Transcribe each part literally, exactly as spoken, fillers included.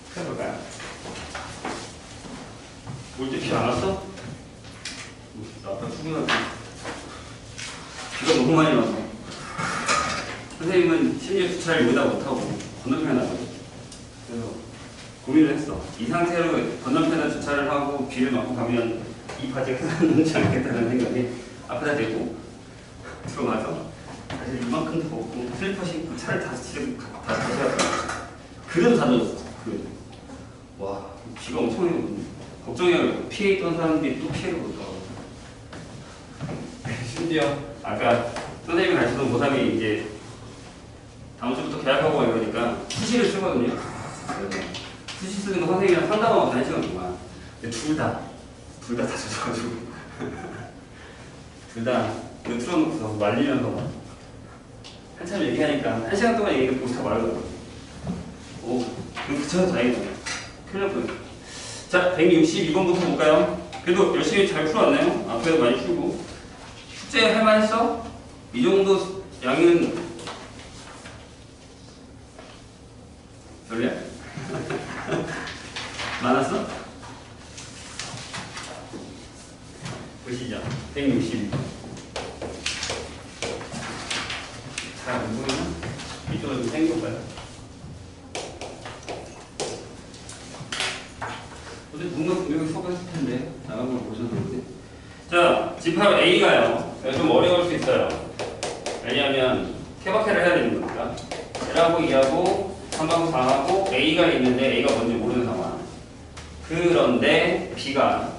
해볼까요? 올 때 비 안 왔어? 나 아까 출근할 때 비가 너무 많이 와서 선생님은 심지어 주차를 여기다 못하고 건너편에 나거든. 그래서 고민을 했어. 이 상태로 건너편에 주차를 하고 비를 맞고 가면 이 바지가 끝나지 않겠다는 생각에 앞에다 대고 들어가서 사실 이만큼 더 먹고 슬리퍼 신고 차를 다시 치르고 다 다시 하고 그래도 다 젖었어. 그래도 와 비가 엄청 많이 오거든요. 걱정해요. 피해 있던 사람들이 또 피해를 볼까. 심지어 아까 선생님이 가르치던 고삼이 이제 다음 주부터 계약하고 이러니까 수시를 쓰거든요. 수시 쓰는 거 선생님이랑 상담하고 한 시간 동안. 근데 둘 다, 둘 다 다 젖어가지고. 둘 다 이거 틀어놓고서 말리면서 막 한참 얘기하니까 한 시간 동안 얘기해도 다 말하더라고요. 오, 그럼 그쳐서 다행이다. 큰일 날 뻔했어. 자, 백육십이 번부터 볼까요? 그래도 열심히 잘 풀어왔네요. 앞에도 많이 풀고. 숙제 할만했어? 이 정도 양은 별로야? 많았어? 보시죠. 백육십이 번. 잘 안 보이나? 이쪽으로 좀 당겨봐요. 어제 뭔가 분명히 수업했을 텐데 나간 걸 보셨는데. 자, 집합 A가요. 좀 어려울 수 있어요. 왜냐하면 케바케를 해야 되는 거니까. 일하고 이하고 삼하고 사하고 A가 있는데 A가 뭔지 모르는 상황. 그런데 B가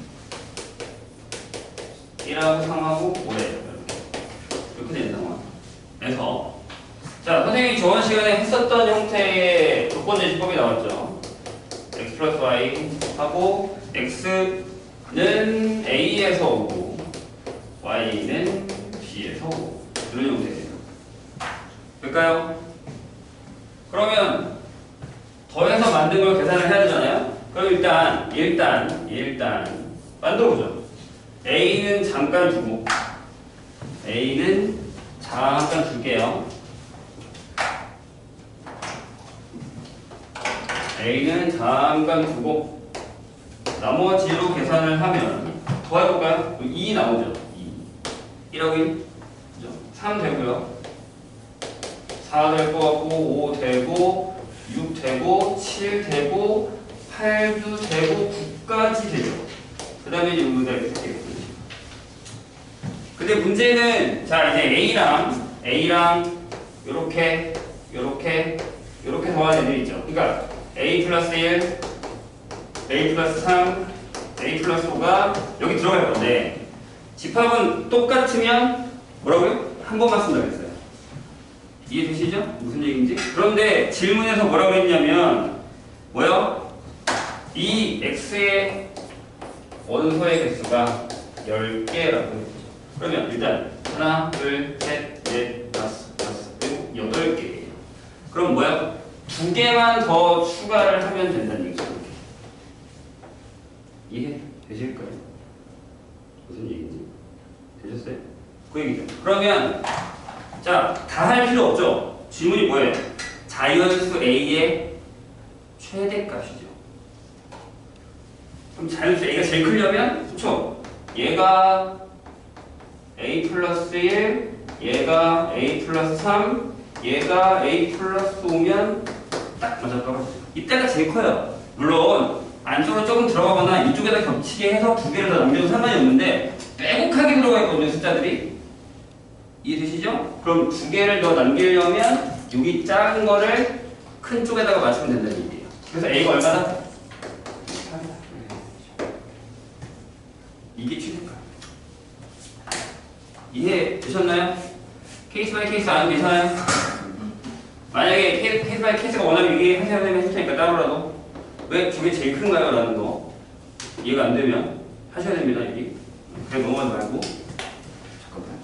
일하고 삼하고 오래요. 이렇게 되는 상황에서 자, 선생님이 저번 시간에 했었던 형태의 조건제시법이 나왔죠. x 플러스 y 하고 x는 A에서 오고 y는 B에서 오고 이런 형태예요. 될까요? 그러면 더해서 만든 걸 계산을 해야 되잖아요. 그럼 일단 일단 일단 만들어보죠. A는 잠깐 두고 A는 잠깐 줄게요. A는 잠깐 두고 나머지로 계산을 하면 더 해볼까요? 이 나오죠. 이. 일하고 일. 삼 되고요. 사 될 것 같고 오 되고 육 되고 칠 되고 팔도 되고 구까지 되죠. 그 다음에 이제 여기다 이렇게 되겠군요. 근데 문제는 자 이제 A랑 A랑 요렇게 요렇게 요렇게 더하는 애들 있죠. 그러니까 A 플러스 일, A 플러스 삼, A 플러스 오가 여기 들어갈 건데 집합은 똑같으면 뭐라고요? 한 번만 쓴다고 했어요. 이해되시죠? 무슨 얘기인지? 그런데 질문에서 뭐라고 했냐면 뭐요? 이 X의 원소의 개수가 열 개라고 했죠. 그러면 일단 하나, 둘, 셋, 넷, 다섯, 다섯, 일곱, 여덟 개예요. 그럼 뭐야? 두 개만 더 추가를 하면 된다는 얘기죠. 이해 되실까요? 무슨 얘기인지 되셨어요? 그 얘기죠. 그러면 자, 다 할 필요 없죠. 질문이 뭐예요? 자연수 A의 최대값이죠. 그럼 자연수 A가 제일 크려면 그렇죠? 얘가 A 플러스 일, 얘가 A 플러스 삼, 얘가 A 플러스 오면 딱 맞아 떨어지죠. 이때가 제일 커요. 물론 안쪽으로 조금 들어가거나 이쪽에다 겹치게 해서 두 개를 더 남겨도 상관이 없는데 빼곡하게 들어가 있거든요. 숫자들이. 이해되시죠? 그럼 두 개를 더 남기려면 여기 작은 거를 큰 쪽에다가 맞추면 된다는 얘기예요. 그래서 A가 얼마다? 이게 최대값. 이해되셨나요? 케이스 바이 케이스 안 괜찮아요? 만약에 케이스, 케이스 바이 케이스가 원하면 이게 하세요 하면 했을 테니까 따로라도 왜 저게 제일 큰가요? 라는 거 이해가 안 되면 하셔야 됩니다. 여기 그래 넘어가지 말고 잠깐만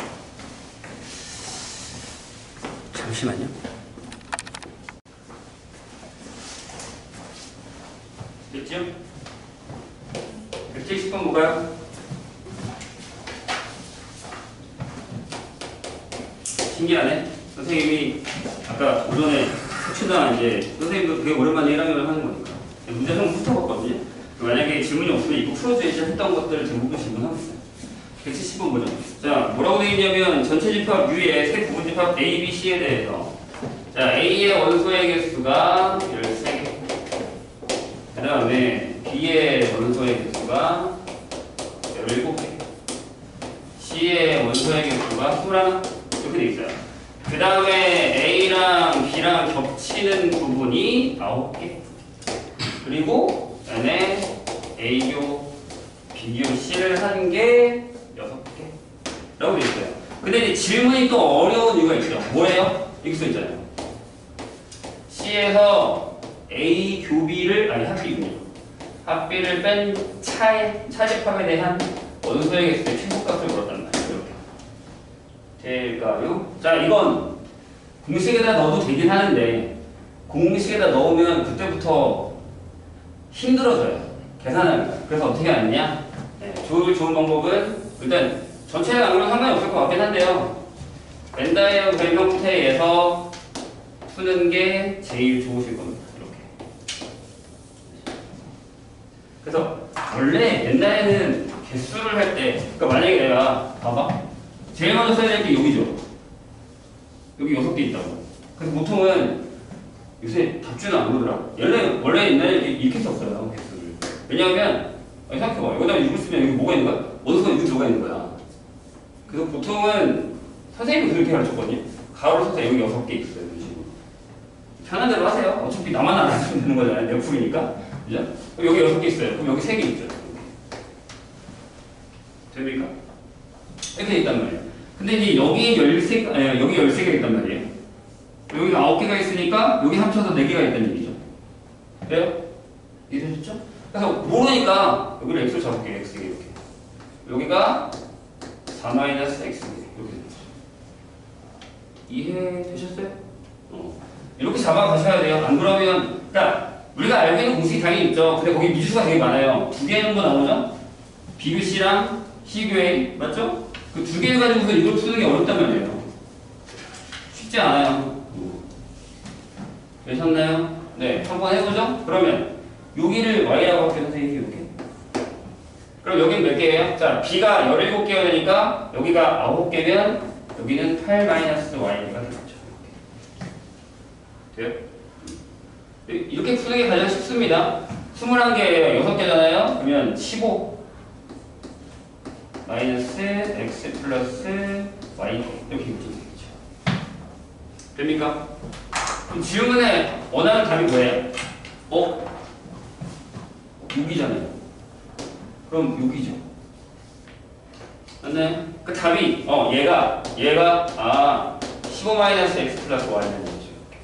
잠시만요. 됐죠? 백칠십 번 볼까요? 신기하네. 선생님이 아까 오전에 수치나 이제 선생님도 되게 오랜만에 일 학년을 하는 거니까 문제 한번 훑어봤거든요. 만약에 질문이 없으면 이거 풀어줘야지 했던 것들을 대부분 질문하고 있어요. 백칠십 번 보죠. 자, 뭐라고 되어 있냐면 전체 집합 U의 세 부분 집합 A, B, C에 대해서 자, A의 원소의 개수가 열세 개. 그 다음에 B의 원소의 개수가 열일곱 개. C의 원소의 개수가 이십일. 이렇게 돼 있어요. 그 다음에 A랑 B랑 겹치는 부분이 아홉 개. 그리고 N에 A교, B교, C를 한 게 여섯 개. 라고 돼 있어요. 근데 이제 질문이 또 어려운 이유가 있죠. 뭐예요? 이렇게 써 있잖아요. C에서 A 교비를, 아니 합비군요. 합비를 뺀 차의, 차집합에 대한 원소의 개수의 최소값을 물었단 말이에요. 이렇게. 될까요? 자, 이건 공식에다 넣어도 되긴 하는데, 공식에다 넣으면 그때부터 힘들어져요. 계산하기가. 그래서 어떻게 하느냐? 네, 좋은, 좋은 방법은, 일단 전체에 아무런 상관이 없을 것 같긴 한데요. 벤다이어 그램 형태에서 푸는 게 제일 좋으실 겁니다. 이렇게. 그래서 원래 벤다이어는 개수를 할 때, 그러니까 만약에 내가 봐봐. 제일 먼저 써야 될 게 여기죠. 여기 여섯 개 있다고. 그래서 보통은 요새 답주는 안 오더라. 원래 원래 옛날에 이렇게, 이렇게 썼어요. 개수를. 왜냐하면 아니, 생각해봐. 여기다가 육을 쓰면 여기 뭐가 있는 거야? 원소가 여기 들어가 있는 거야. 그래서 보통은 선생님이 그렇게 가르쳤거든요. 가로를 써서 여기 여섯 개 있어요. 이런 식으로. 편한 대로 하세요. 어차피 나만 알아주면 되는 거잖아요. 내 풀이니까. 그죠? 여기 여섯 개 있어요. 그럼 여기 세 개 있죠. 됩니까? 이렇게 돼 있단 말이에요. 근데 이제 여기 열세, 아니, 여기 열세 개가 있단 말이에요. 여기가 아홉 개가 있으니까 여기 합쳐서 네 개가 있다는 얘기죠. 그래요? 이해되셨죠? 그래서 모르니까 여기를 x로 잡을게요. x 이렇게. 여기가 사 마이너스 x 이렇게 되죠. 이해되셨어요? 어. 이렇게 잡아가셔야 돼요. 안 그러면, 그러니까 우리가 알고 있는 공식이 당연히 있죠. 근데 거기 미수가 되게 많아요. 두 개 정도 나오죠? B교 C랑 C교 A 맞죠? 그 두 개를 가지고서 이걸 푸는 게 어렵단 말이에요. 쉽지 않아요. 되셨나요? 네, 한번 해보죠. 그러면 여기를 y라고 할게요. 선생님이 이렇게. 그럼 여기는 몇 개예요? 자, B가 열일곱 개가 되니까 여기가 아홉 개면 여기는 팔 마이너스 y가 되겠죠. 돼요? 이렇게 푸는 게 가장 쉽습니다. 스물한 개예요. 여섯 개잖아요. 그러면 십오 마이너스 x 플러스 y 이렇게 이렇게 되겠죠. 됩니까? 그럼 질문에 원하는 답이 뭐예요? 어? 육이잖아요. 그럼 육이죠. 맞나요? 그 답이 어 얘가 얘가 아 십오 마이너스 x 플러스 y는 거죠.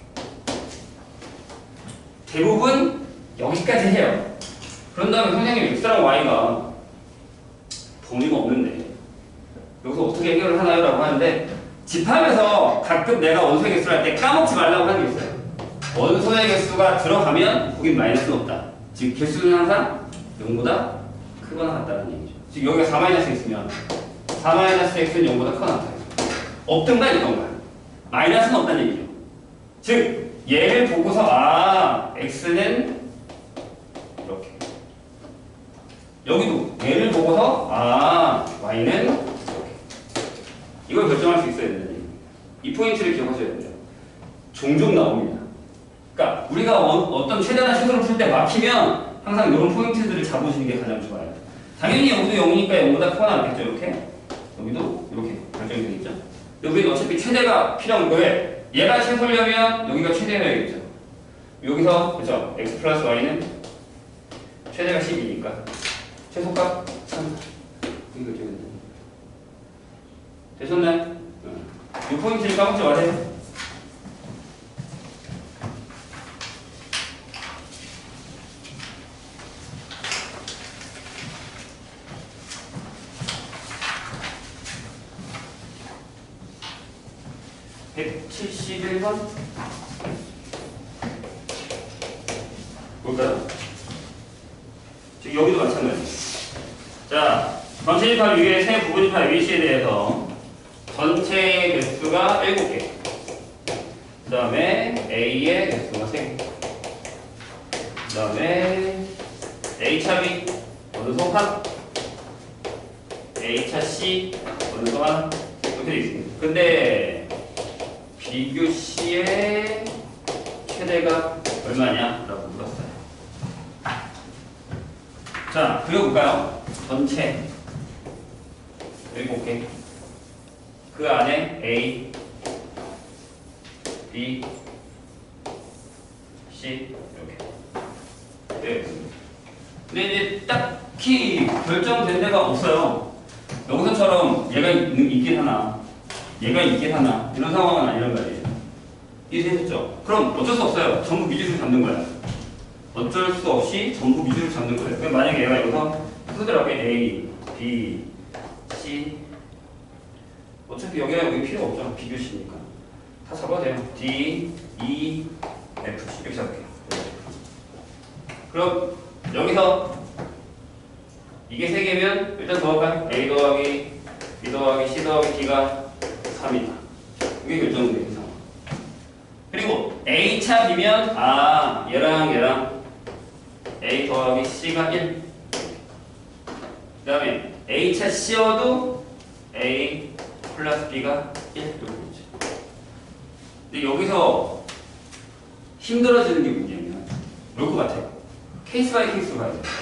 대부분 여기까지 해요. 그런 다음에 선생님 x랑 y가 범위가 없는데 여기서 어떻게 해결을 하나요? 라고 하는데 집합에서 가끔 내가 원소의 개수를 할 때 까먹지 말라고 하는 게 있어요. 원소의 개수가 들어가면 거긴 마이너스는 없다. 즉 개수는 항상 영보다 크거나 같다는 얘기죠. 즉 여기가 사 마이너스 x면 사 마이너스 x는 영보다 크거나 같아요. 없든가 있던가. 마이너스는 없다는 얘기죠. 즉 얘를 보고서 아 x는 이렇게 여기도 얘를 보고서 아 y는 이렇게 이걸 결정할 수 있어야 된다는 얘기예요. 이 포인트를 기억하셔야 됩니다. 종종 나옵니다. 그러니까 우리가 어, 어떤 최대한 시도를 풀 때 막히면 항상 이런 포인트들을 잡으시는 게 가장 좋아요. 당연히 여기도 영이니까 영보다 크거나 같겠죠. 이렇게 여기도 이렇게 결정이 되겠죠. 여기는 어차피 최대가 필요한 거예요. 얘가 최소려면 여기가 최대여야겠죠. 여기서 그죠? x 플러스 y는 최대가 십이니까 최소값 삼. 이거 결정된다. 되셨나요? 이 포인트를 까먹지 마세요. 백칠십일 번 볼까요? 지금 여기도 마찬가지. 자, 전체 집합 위에 세 부분 집합 에이씨에 대해서 전체의 개수가 일곱 개. 그 다음에 A의 개수가 세 개. 그 다음에 A차 B 어느 소환, A차 C 어느 소환 이렇게 되어 있습니다. 근데 비교 C의 최대가 얼마냐? 라고 물었어요. 자, 그려볼까요? 전체 일곱 개. 그 안에 A, B, C 이렇게 되어 있습니다. 근데 이제 딱히 결정된 데가 없어요. 여기서처럼 얘가 있, 있긴 하나, 얘가 있긴 하나 이런 상황은 아니란 말이에요. 이해되셨죠? 그럼 어쩔 수 없어요. 전부 미지수를 잡는 거야. 어쩔 수 없이 전부 미지수를 잡는 거예요. 그럼 만약에 얘가 여기서 순서대로 A, B, C 어차피 여기랑 여기 필요 없죠. 비교 C니까 다 잡아도 돼요. D, E, F, C 이렇게 잡을게요. 그럼 여기서 이게 세 개면 일단 더할까요? A 더하기 B 더하기 C 더하기 D가 삼이다. 이게 결정된 상황. 그리고 A차 B면 아 얘랑 얘랑 A 더하기 C가 일. 그 다음에 A차 C여도 A 플러스 B가 일 이렇게 되죠. 근데 여기서 힘들어지는 게 뭐냐면 뭘 것 같아요? 케이스 바이 케이스로 가야 돼요.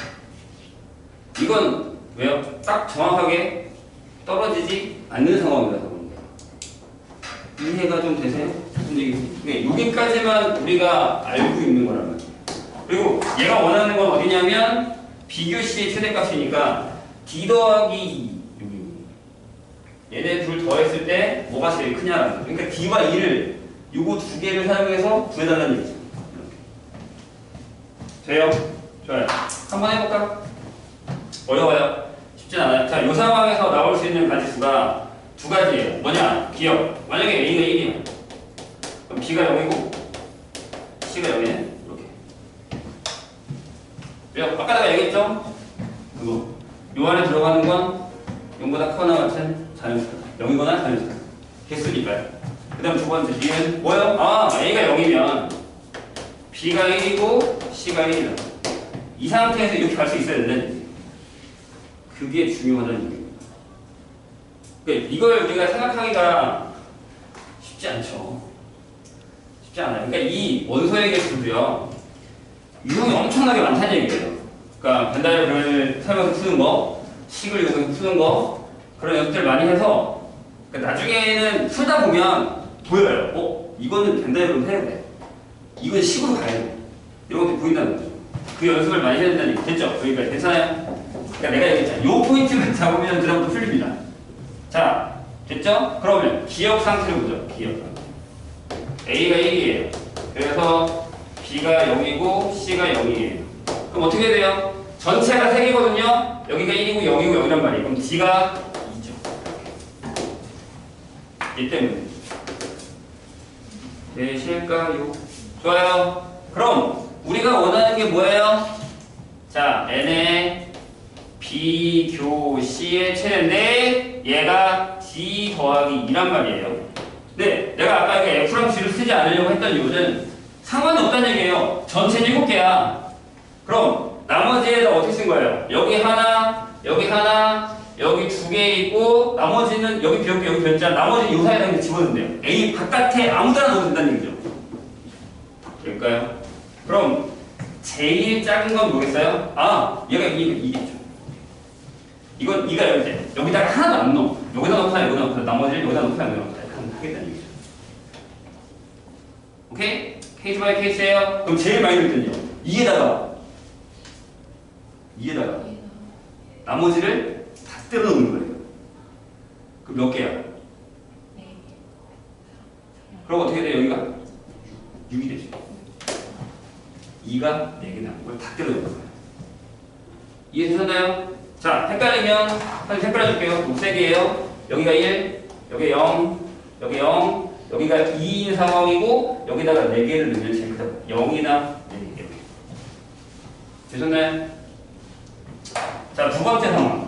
이건 왜요? 딱 정확하게 떨어지지 않는 상황이라서 그런 거예요. 이해가 좀 되세요? 근데 여기까지만 우리가 알고 있는 거란 말이에요. 그리고 얘가 원하는 건 어디냐면 비교 C의 최대값이니까 D 더하기 얘네 둘 더했을 때 뭐가 제일 크냐라는 거예요. 그러니까 D와 E를 요거 두 개를 사용해서 구해달라는 얘기죠. 돼요? 좋아요. 한번 해볼까? 어려워요? 쉽진 않아요. 자, 이 상황에서 나올 수 있는 가지수가 두 가지예요. 뭐냐? 기억. 만약에 A가 일이야. 그럼 B가 영이고 C가 영이네. 이렇게. 왜요? 아까 내가 얘기했죠? 그거. 요 안에 들어가는 건 영보다 크거나 같은 자연수다. 영이거나 자연수다. 개수니까요. 그 다음 두 번째 B는 뭐예요? 아, A가 영이면 B가 일이고 C가 일이다. 이 상태에서 이렇게 갈 수 있어야 된다는 그게 중요하다는 얘기입니다. 그러니까 이걸 우리가 생각하기가 쉽지 않죠. 쉽지 않아요. 그러니까 이 원소의 개수도요. 유형이 엄청나게 많다는 얘기예요. 그러니까 벤다이어를 사용해서 푸는 거, 식을 이용해서 푸는 거 그런 연습들 많이 해서 그러니까 나중에는 풀다 보면 보여요. 어? 이거는 벤다이어로 해야 돼. 이건 식으로 가야 돼. 이런 것들이 보인다는 거죠. 그 연습을 많이 해야 된다는 얘기 됐죠? 여기까지 괜찮아요? 그러니까 내가 얘기했잖아. 요 포인트만 잡으면 그 다음부터 풀립니다. 자, 됐죠? 그러면 기억 상태를 보죠. 기억 상태. A가 일이에요. 그래서 B가 영이고 C가 영이에요. 그럼 어떻게 돼요? 전체가 세 개거든요. 여기가 일이고 영이고 영이란 말이에요. 그럼 D가 이죠. 이 때문에. 되실까요? 좋아요. 그럼 우리가 원하는 게 뭐예요? 자, N의 비교 C의 최대인데 얘가 D 더하기 이란 말이에요. 근데 내가 아까 이거 F랑 G를 쓰지 않으려고 했던 이유는 상관이 없다는 얘기예요. 전체는 일곱 개야. 그럼 나머지에다 어떻게 쓴 거예요? 여기 하나, 여기 하나, 여기 두 개 있고 나머지는 여기 비었고 여기 비었잖아. 나머지는 요 사이에다 그냥 집어넣으면 돼요. A 바깥에 아무데나 넣어도 된다는 얘기죠. 될까요? 그럼 제일 작은 건 뭐겠어요? 아, 얘가 이겠죠. 이건 이가 여기 여기다가 하나도 안 넣어. 여기다 넣거나 여기다 넣거나 나머지를 여기다 넣거나 여기다 넣거나 하겠다는 얘기죠. 오케이? 케이스 바이 케이스예요. 그럼 제일 많이 넣을 때는요. 이에다가 이에다가 나머지를 다 때려 넣는 거예요. 그럼 몇 개야? 그럼 어떻게 돼요? 여기가 육이 되죠. 이가 네 개나 이걸 다 때려 넣는 거예요. 이해되셨나요? 자, 헷갈리면 사실 헷갈려줄게요. 녹색이에요. 여기가 일, 여기 영, 여기 영, 여기가 이인 상황이고 여기다가 네 개를 넣으면 제일 크다. 영이나 네 개. 되셨나요? 자, 두 번째 상황.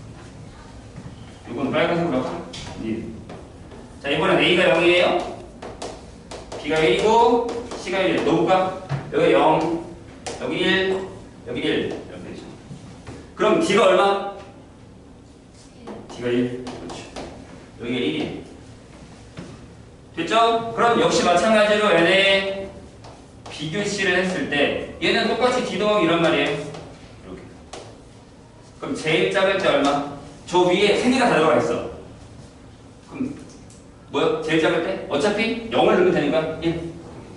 이거는 빨간색으로 할까? 예. 자, 이번엔 A가 영이에요. B가 일이고 C가 일이에요. 넣어볼까? 여기 영, 여기 일, 여기 일 이렇게 되죠. 그럼 D가 얼마? D가 일. 그렇죠. 여기가 일이에요. 됐죠? 그럼 역시 마찬가지로 N의 비교시를 했을 때 얘는 똑같이 D 더하기 이런 말이에요. 이렇게. 그럼 제일 작을 때 얼마? 저 위에 세 개가 다 들어가 있어. 그럼 뭐요? 제일 작을 때? 어차피 영을 넣으면 되니까 일.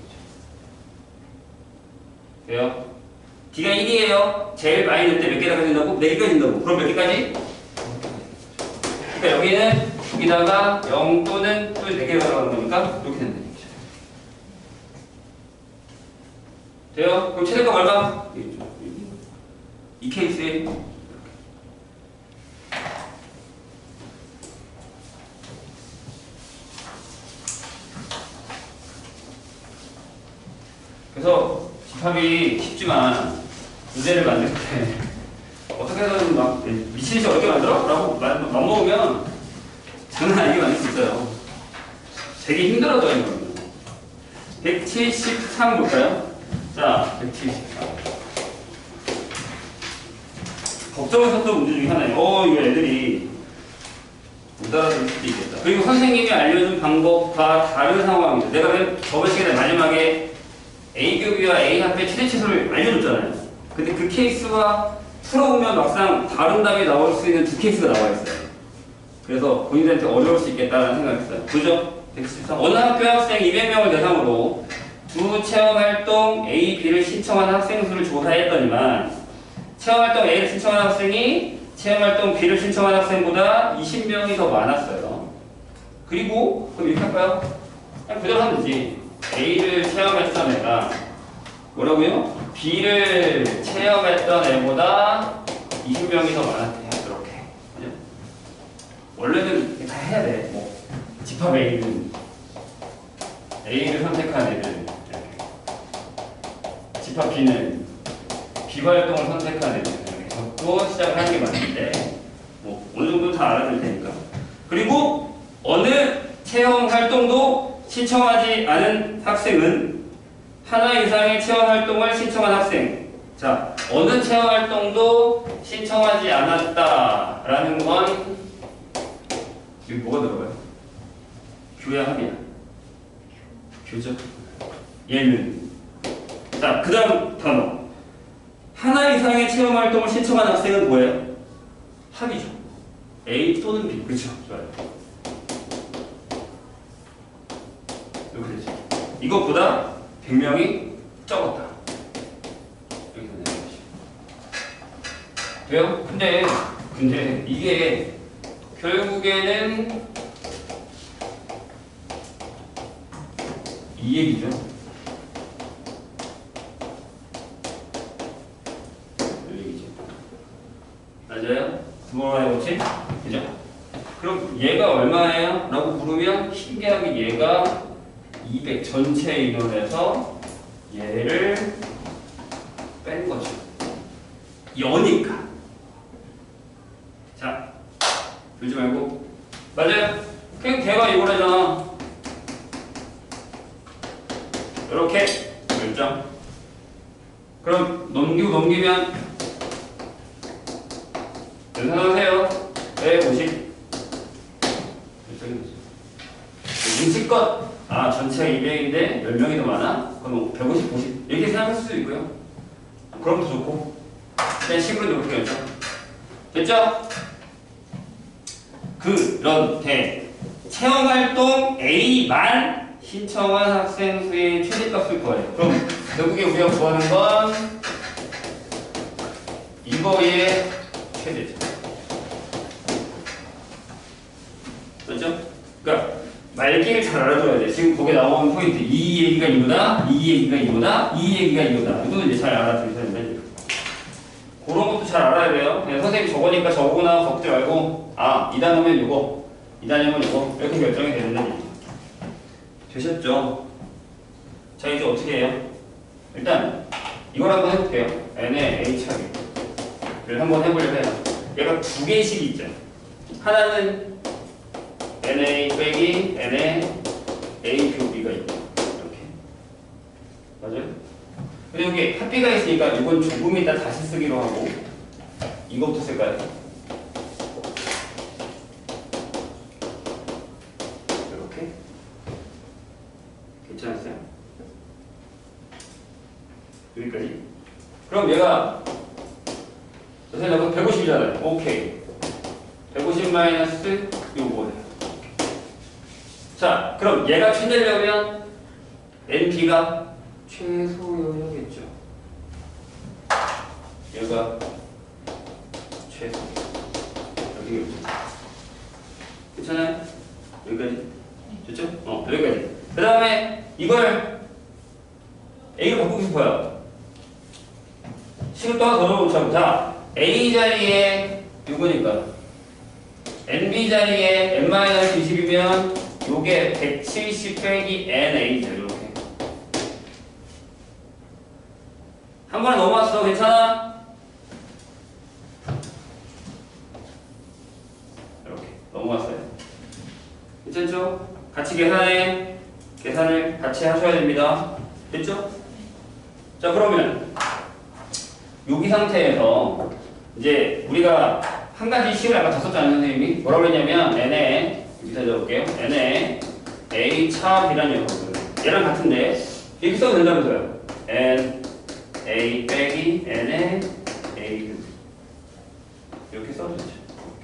돼요? D가 일이에요. 제일 많이 넣을 때 몇 개가 된다고? 네 개가 된다고. 그럼 몇 개까지? 그러니까 여기는 여기다가 영 또는 또 네 개가 들어가는 거니까 이렇게 된다는 얘기죠. 돼요? 그럼 최대값 얼마? 이 케이스에 그래서 집합이 쉽지만 문제를 만들 때 어떻게 해서든 막 미친듯이 어렵게 만들어? 라고 맘먹으면 장난 아니게 만들 수 있어요. 되게 힘들어져요. 이거는. 백칠십삼 볼까요? 자, 백칠십삼. 걱정스러운 문제 중에 하나예요. 어, 이거 애들이 못 알아들을 수도 있겠다. 그리고 선생님이 알려준 방법과 다른 상황입니다. 내가 왜 저번 시간에 마지막에 A 교비와 A 합의 최대치수를 알려줬잖아요. 근데 그 케이스와 풀어보면 막상 다른 답이 나올 수 있는 두 케이스가 나와 있어요. 그래서 본인들한테 어려울 수 있겠다는 생각이 있어요. 그죠? 백십삼. 어느 학교 학생 이백 명을 대상으로 두 체험활동 A, B를 신청한 학생 수를 조사했더니만 체험활동 A를 신청한 학생이 체험활동 B를 신청한 학생보다 이십 명이 더 많았어요. 그리고 그럼 이렇게 할까요? 그냥 그대로 하면 되지. A를 체험했던 애가 뭐라고요? B를 체험했던 애보다 이십 명이 더 많았대요. 이렇게. 그죠? 원래는 다 해야 돼. 뭐 집합 A는 A를 선택한 애들 이렇게. 집합 B는 비활동을 선택한 애들 이렇게 적고 시작을 하는 게 맞는데 뭐 어느 정도 다 알아들 테니까. 그리고 어느 체험 활동도 신청하지 않은 학생은 하나 이상의 체험활동을 신청한 학생. 자, 어느 체험활동도 신청하지 않았다라는 건 여기 뭐가 들어가요? 교야 합이야. 교죠. 얘는 자, 그 다음 단어. 하나 이상의 체험활동을 신청한 학생은 뭐예요? 합이죠. A 또는 B. 그렇죠. 좋아요. 이렇게 되죠. 이것보다 백 명이 적었다. 이렇게 되는 거죠. 돼요? 근데, 근데 이게 결국에는 이 얘기죠. 이 얘기죠. 맞아요? 두번만에 고치? 그죠? 그럼 얘가 얼마예요? 라고 물으면 신기하게 얘가 이백 전체 인원에서 얘를 뺀 거죠. 여니까. 자, 들지 말고. 맞아요? 그냥 걔가 이거래잖아. 이렇게 결정. 그럼 넘기고 넘기면 계산하세요. 백오십. 인식껏 아, 전체가 이백인데 열 명이 더 많아? 그럼 백오십, 오십 이렇게 생각할 수도 있고요. 그럼 더 좋고. 그냥 식으로 이렇게 결정. 됐죠? 그런데 체험활동 A만 신청한 학생 수의 최대값을 구하래요. 그럼 결국에 우리가 구하는 건 이거의 최대죠. 맞죠? 그러니까 말귀를 잘 알아둬야 돼. 지금 거기에 나오는 포인트. 이 얘기가 이거다, 이 얘기가 이거다, 이 얘기가 이거다. 이거는 이제 잘 알아두셔야 된다. 그런 것도 잘 알아야 돼요. 그냥 선생님 저거니까 저거구나 적지 말고, 아, 이 단어면 이거, 이 단어면 이거, 이렇게 결정이 되는데. 되셨죠? 자, 이제 어떻게 해요? 일단, 이걸 한번 해볼게요. n의 a 차기를 한번 해보려고 해요. 얘가 두 개씩 있죠. 하나는 na 빼기 n의 a 교비가 있고 이렇게 맞아요? 근데 여기 합비가 있으니까 이건 조금 이따 다시 쓰기로 하고 이거부터 쓸까요? 이렇게 괜찮았어요? 여기까지. 그럼 얘가 선생님 백오십이잖아요. 오케이. 백오십 마이너스 요거예요. 자, 그럼 얘가 최대려면 엔피가 최소여야겠죠. 얘가 최소. 여기 괜찮아요? 여기까지? 됐죠? 어, 여기까지. 그 다음에 이걸 A로 바꾸고 싶어요. 식을 또 하나 더 넣어놓자고. 자, A 자리에 요거니까 엔비 자리에 엔 이십이면 요게 백칠십 빼기 엔에이죠. 이렇게 한 번에 넘어왔어. 괜찮아? 이렇게 넘어왔어요. 괜찮죠? 같이 계산해. 계산을 같이 하셔야 됩니다. 됐죠? 자, 그러면 여기 상태에서 이제 우리가 한 가지 식을 아까 다 썼잖아요. 선생님이 뭐라고 했냐면 n에 여기다 적을게요. n에 a 차 b라는 녀석을 얘랑 같은데 이렇게 써도 된다면서요. n a 빼기 n에 a 이렇게 써도 되죠.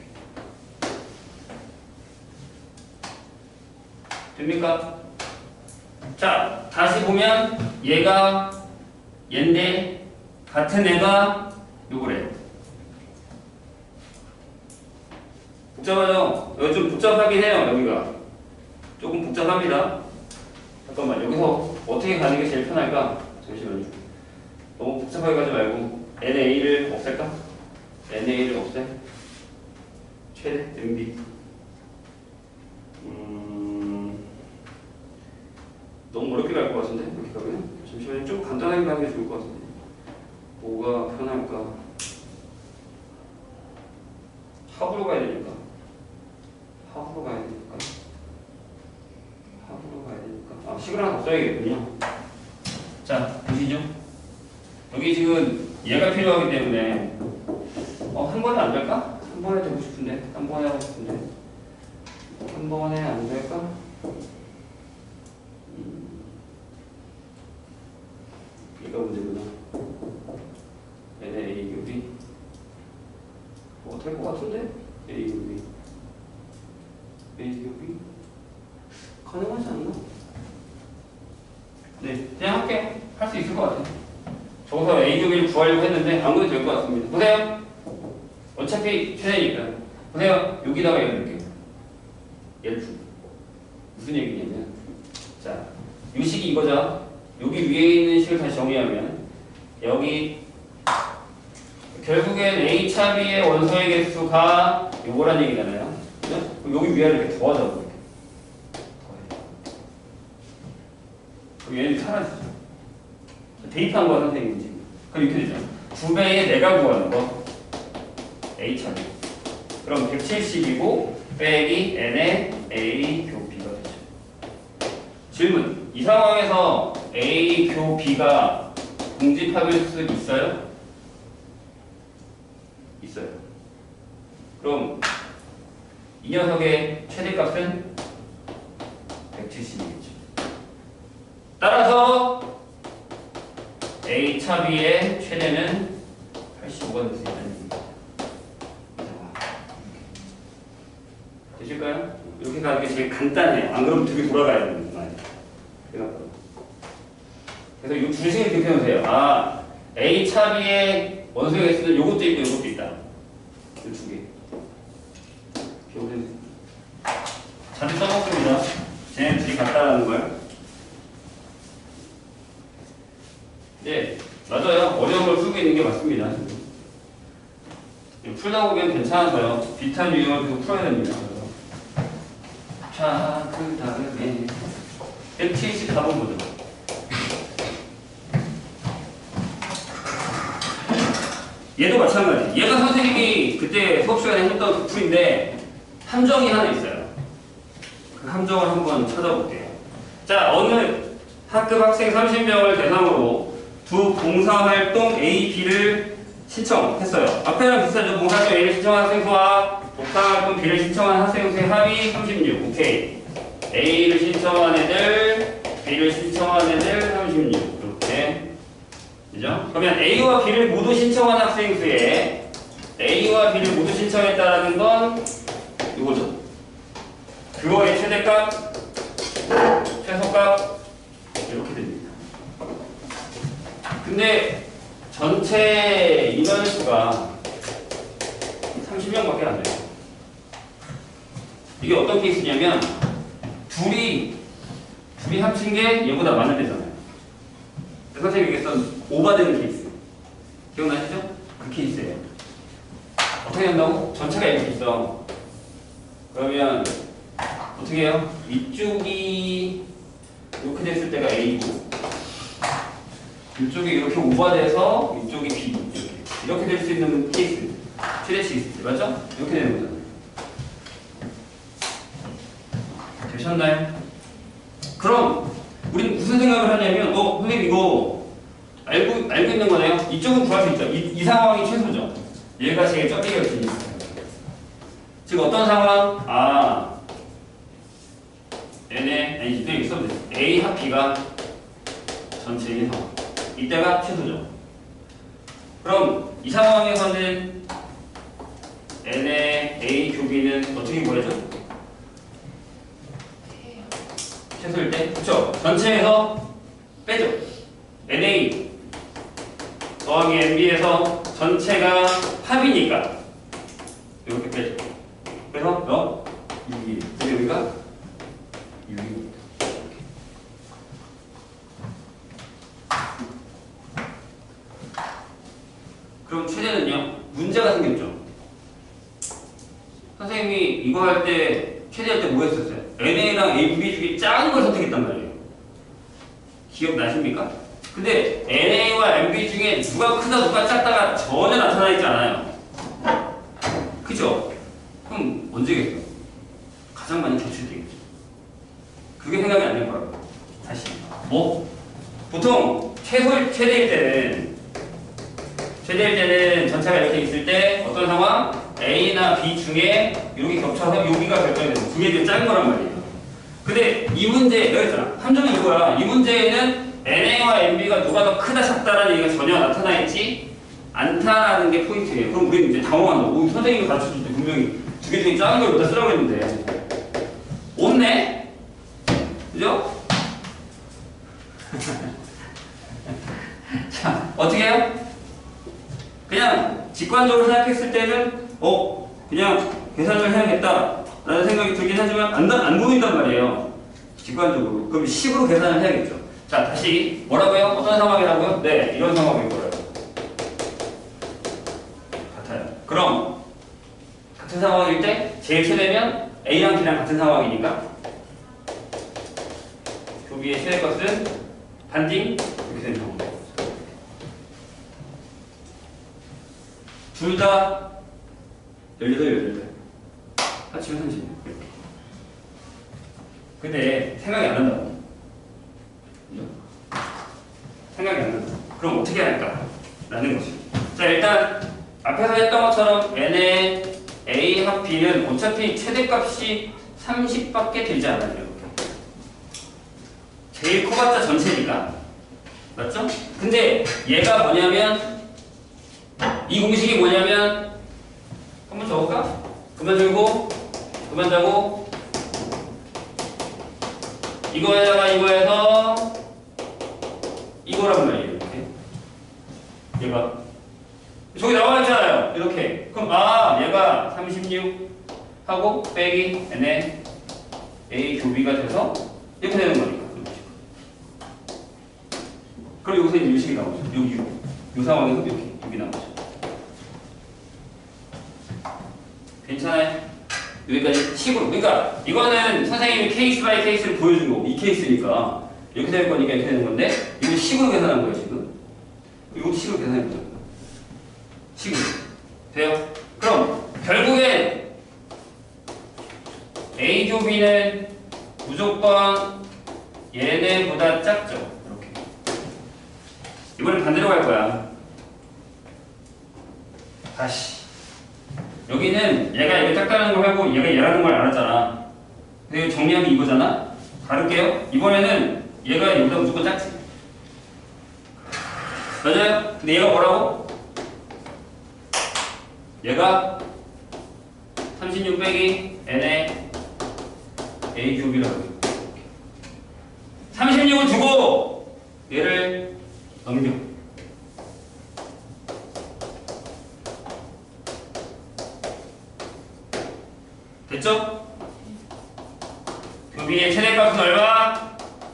됩니까? 자, 다시 보면 얘가 얘인데 같은 애가 요거래요. 복잡하죠? 여기 좀 복잡하긴 해요. 여기가 조금 복잡합니다. 잠깐만, 여기서 어떻게 가는 게 제일 편할까? 잠시만요. 너무 복잡하게 가지 말고 엔에이를 없앨까? 엔에이를 없애. 최대 엔비. 음... 너무 어렵게 갈 것 같은데? 이렇게 가면? 잠시만요. 좀 간단하게 가는 게 좋을 것 같은데. 뭐가 편할까? 합으로 가야 되니까. 합으로 가야 되니까. 합으로 가야 되니까. 아, 식을 하나 더 써야겠군요. 자, 보시죠. 여기 지금 얘가 필요하기 때문에 어, 한 번에 안 될까? 한 번에 되고 싶은데. 한 번에 하고 싶은데. 한 번에 안 될까? 음, 얘가 문제구나. 얘네 A 곱이 뭐 될 것 같은데? A 곱이 A 곱이 가능하지 않나? 네, 그냥 할게요. 할 수 있을 것 같아요. 저기서 A 곱이를 구하려고 했는데 아무래도 될 것 같습니다. 보세요. 어차피 최대니까. 보세요. 여기다가 얘를 넣을게요. 얘를 주. 무슨 얘기냐면, 자, 이 식이 이거죠. 여기 위에 있는 식을 다시 정리하면 여기 결국엔 A 차 B의 원소의 개수가 요거란 얘기잖아요. 그죠? 그럼 여기 위아래 이렇게 더하자. 이렇게. 그럼 얘는 사라지죠. 대입한 거야, 선생님이 지금. 그럼 이렇게 되죠. 두 배의 내가 구하는 거. A 차 B. 그럼 백칠십이고, 빼기 N의 A 교 B가 되죠. 질문. 이 상황에서 A 교 B가 공집합일 수 있어요? 있어요. 그럼 이 녀석의 최대값은 백칠십이겠죠. 따라서 A 차 B의 최대는 팔십오가 될 수 있다는 얘기입니다. 되실까요? 이렇게 가는 게 제일 간단해요. 안 그러면 되게 돌아가야 되는 거예요. 그래서 이 주식을 이렇게 해놓으세요. 아, A 차 B의 원소의 개수는 요것도 있고 요것도 있다. 이 두 개. 자주 써먹습니다. 쟤네 둘이 같다라는 걸. 네, 맞아요. 어려운 걸 풀고 있는 게 맞습니다. 풀다 보면 괜찮아서요. 비슷한 유형을 계속 풀어야 됩니다. 자, 그 다음에 백칠십사 번 보죠. 얘도 마찬가지. 얘가 선생님이 그때 수업 시간에 했던 그 풀인데 함정이 하나 있어요. 그 함정을 한번 찾아볼게요. 자, 어느 학급 학생 삼십 명을 대상으로 두 봉사활동 A, B를 신청했어요. 앞에랑 비슷하죠? 봉사활동 A를 신청한 학생 수와 봉사활동 B를 신청한 학생 수의 합이 삼십육. 오케이. A를 신청한 애들, B를 신청한 애들 삼십육. 이렇게. 그죠? 그러면 A와 B를 모두 신청한 학생 수에 A와 B를 모두 신청했다라는 건 이거죠. 그거의 최대값, 최소값 이렇게 됩니다. 근데 전체 인원수가 삼십 명밖에 안 돼요. 이게 어떤 케이스냐면 둘이 둘이 합친 게 얘보다 많은 데잖아요. 선생님이 얘기했던 오버되는 케이스 기억나시죠? 그 케이스예요. 어떻게 한다고? 전체가 이렇게 있어. 그러면 어떻게 해요? 이쪽이 이렇게 됐을 때가 A고 이쪽이 이렇게 오버돼서 이쪽이 B 이렇게 이렇게 될 수 있는 케이스 최대치 있을 때 맞죠? 이렇게 되는 거잖아요. 되셨나요? 그럼 우리는 무슨 생각을 하냐면 어 선생님 이거 알고 알고 있는 거네요. 이쪽은 구할 수 있죠. 이, 이 상황이 최소죠. 얘가 제일 쩌리가 있으니까. 즉 어떤 상황? 아 N에 아니 이때 있어도 돼. A 합 B가 전체의 상황. 이때가 최소죠. 그럼 이 상황에서는 N의 A 교비는 어떻게 구해죠? 최소일 때? 그쵸? 전체에서 빼죠. 엔에이 더하기 엔비에서 전체가 합이니까 이렇게 빼죠. 그래서 너 이 근데 여기가 육입니다. 그럼 최대는요? 문제가 생겼죠. 선생님이 이거 할 때 최대할 때 뭐 했었어요? 엔에이랑 에이비 중에 작은 걸 선택했단 말이에요. 기억나십니까? 근데 엔에이와 엠비 중에 누가 크다 누가 작다가 전혀 나타나 있지 않아요. 그죠? 그럼 언제겠어요? 가장 많이 개출되겠죠. 그게 생각이 안 될 거라고. 다시 뭐? 보통 최소 최대일 때는 최대일 때는 전체가 이렇게 있을 때 어떤 상황? A나 B 중에 이렇게 겹쳐서 여기가 결정이 되는 두 개 중에 작은 거란 말이에요. 근데 이 문제 여기 있잖아. 함정이 이거야. 이 문제에는 엔에이와 엠비가 누가 더 크다 작다라는 얘기가 전혀 나타나 있지 않다라는 게 포인트예요. 그럼 우리는 이제 당황한다. 오, 선생님이 가르쳐 줄 때 분명히 두 개 중에 작은 걸 여기다 쓰라고 했는데 없네? 그죠? 자, 어떻게 해요? 그냥 직관적으로 생각했을 때는 어, 그냥 계산을 해야겠다 라는 생각이 들긴 하지만 안, 안 보인단 말이에요. 직관적으로. 그럼 식으로 계산을 해야겠죠. 자, 다시 뭐라고요? 어떤 상황이라고요? 네, 이런 상황일 거예요. 같아요. 그럼 같은 상황일 때 제일 최대면 A랑 B랑 같은 상황이니까 교비의 최대값은 반딩 이렇게 되는 겁니다. 둘 다 열여덟, 열여덟. 합치면 삼십. 이렇게. 근데 생각이 안 난다고. 생각이 안 난다. 그럼 어떻게 할까? 라는 거죠. 자, 일단 앞에서 했던 것처럼 N의 A 합 B는 어차피 최대값이 삼십밖에 되지 않아요. 이렇게. 제일 커봤자 전체니까. 맞죠? 근데 얘가 뭐냐면 이 공식이 뭐냐면 한번 적을까? 그만 들고 그만 자고 이거에다가 이거에서 이거란 말이에요. 이렇게 얘가 저기 나와 있잖아요. 이렇게 그럼 아 얘가 삼십육 하고 빼기 N에 A 교비가 돼서 이렇게 되는 거니까. 그럼 여기서 이제 유식이 나오죠. 여기 이 상황에서 이렇게 여기 나오죠. 괜찮아요? 여기까지 식으로. 그러니까 이거는 선생님이 케이스 바이 케이스를 보여준 거고 이 케이스니까 이렇게 될 거니까 이렇게 되는 건데 이거 식으로 계산한 거예요 지금. 이것도 식으로 계산해보자. 식으로. 돼요? 그럼 결국엔 A 교비는 무조건 얘네보다 작죠. 이렇게. 이번엔 반대로 갈 거야. 다시. 여기는 얘가 이거 작다는 걸 알고 얘가 얘라는 걸 알았잖아. 근데 정리하면 이거잖아. 다룰게요. 이번에는 얘가 얘보다 무조건 작지. 맞아요? 근데 얘가 뭐라고? 얘가 삼십육 빼기 n의 a 큐브이라고. 삼십육을 주고 얘를 넘겨. 됐죠? 교비의 최대값은 얼마?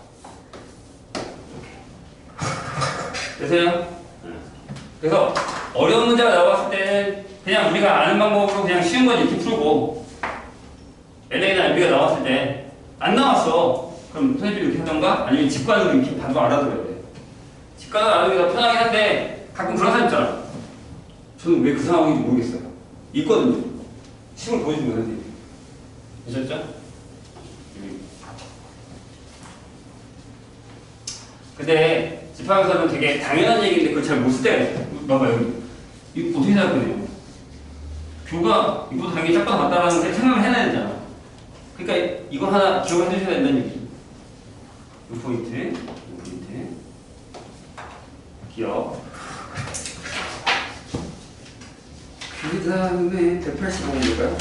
되세요? 그래서 어려운 문제가 나왔을 때는 그냥 우리가 아는 방법으로 그냥 쉬운 건 이렇게 풀고, 엘에이나 엠비가 나왔을 때 안 나왔어. 그럼 선생님이 이렇게 하던가 아니면 직관으로 이렇게 바로 알아들어야 돼. 직관으로 알아두기 더 편하긴 한데 가끔 그런 사람 있잖아. 저는 왜 그 상황인지 모르겠어요. 있거든요. 식을 보여주면 선생님. 되셨죠? 근데 집합에서는 되게 당연한 얘기인데 그걸 잘 못 쓸 때가 있어요. 봐봐 여기. 이거 어떻게 생각하네요? 교가 이거보다 당연히 작다 같다라는 걸 생각을 해놔야 되잖아. 그러니까 이거 하나 기억을 해주셔야 된다는 얘기. 이 포인트, 이 포인트. 기억. 그 다음에 백팔십오 볼까요?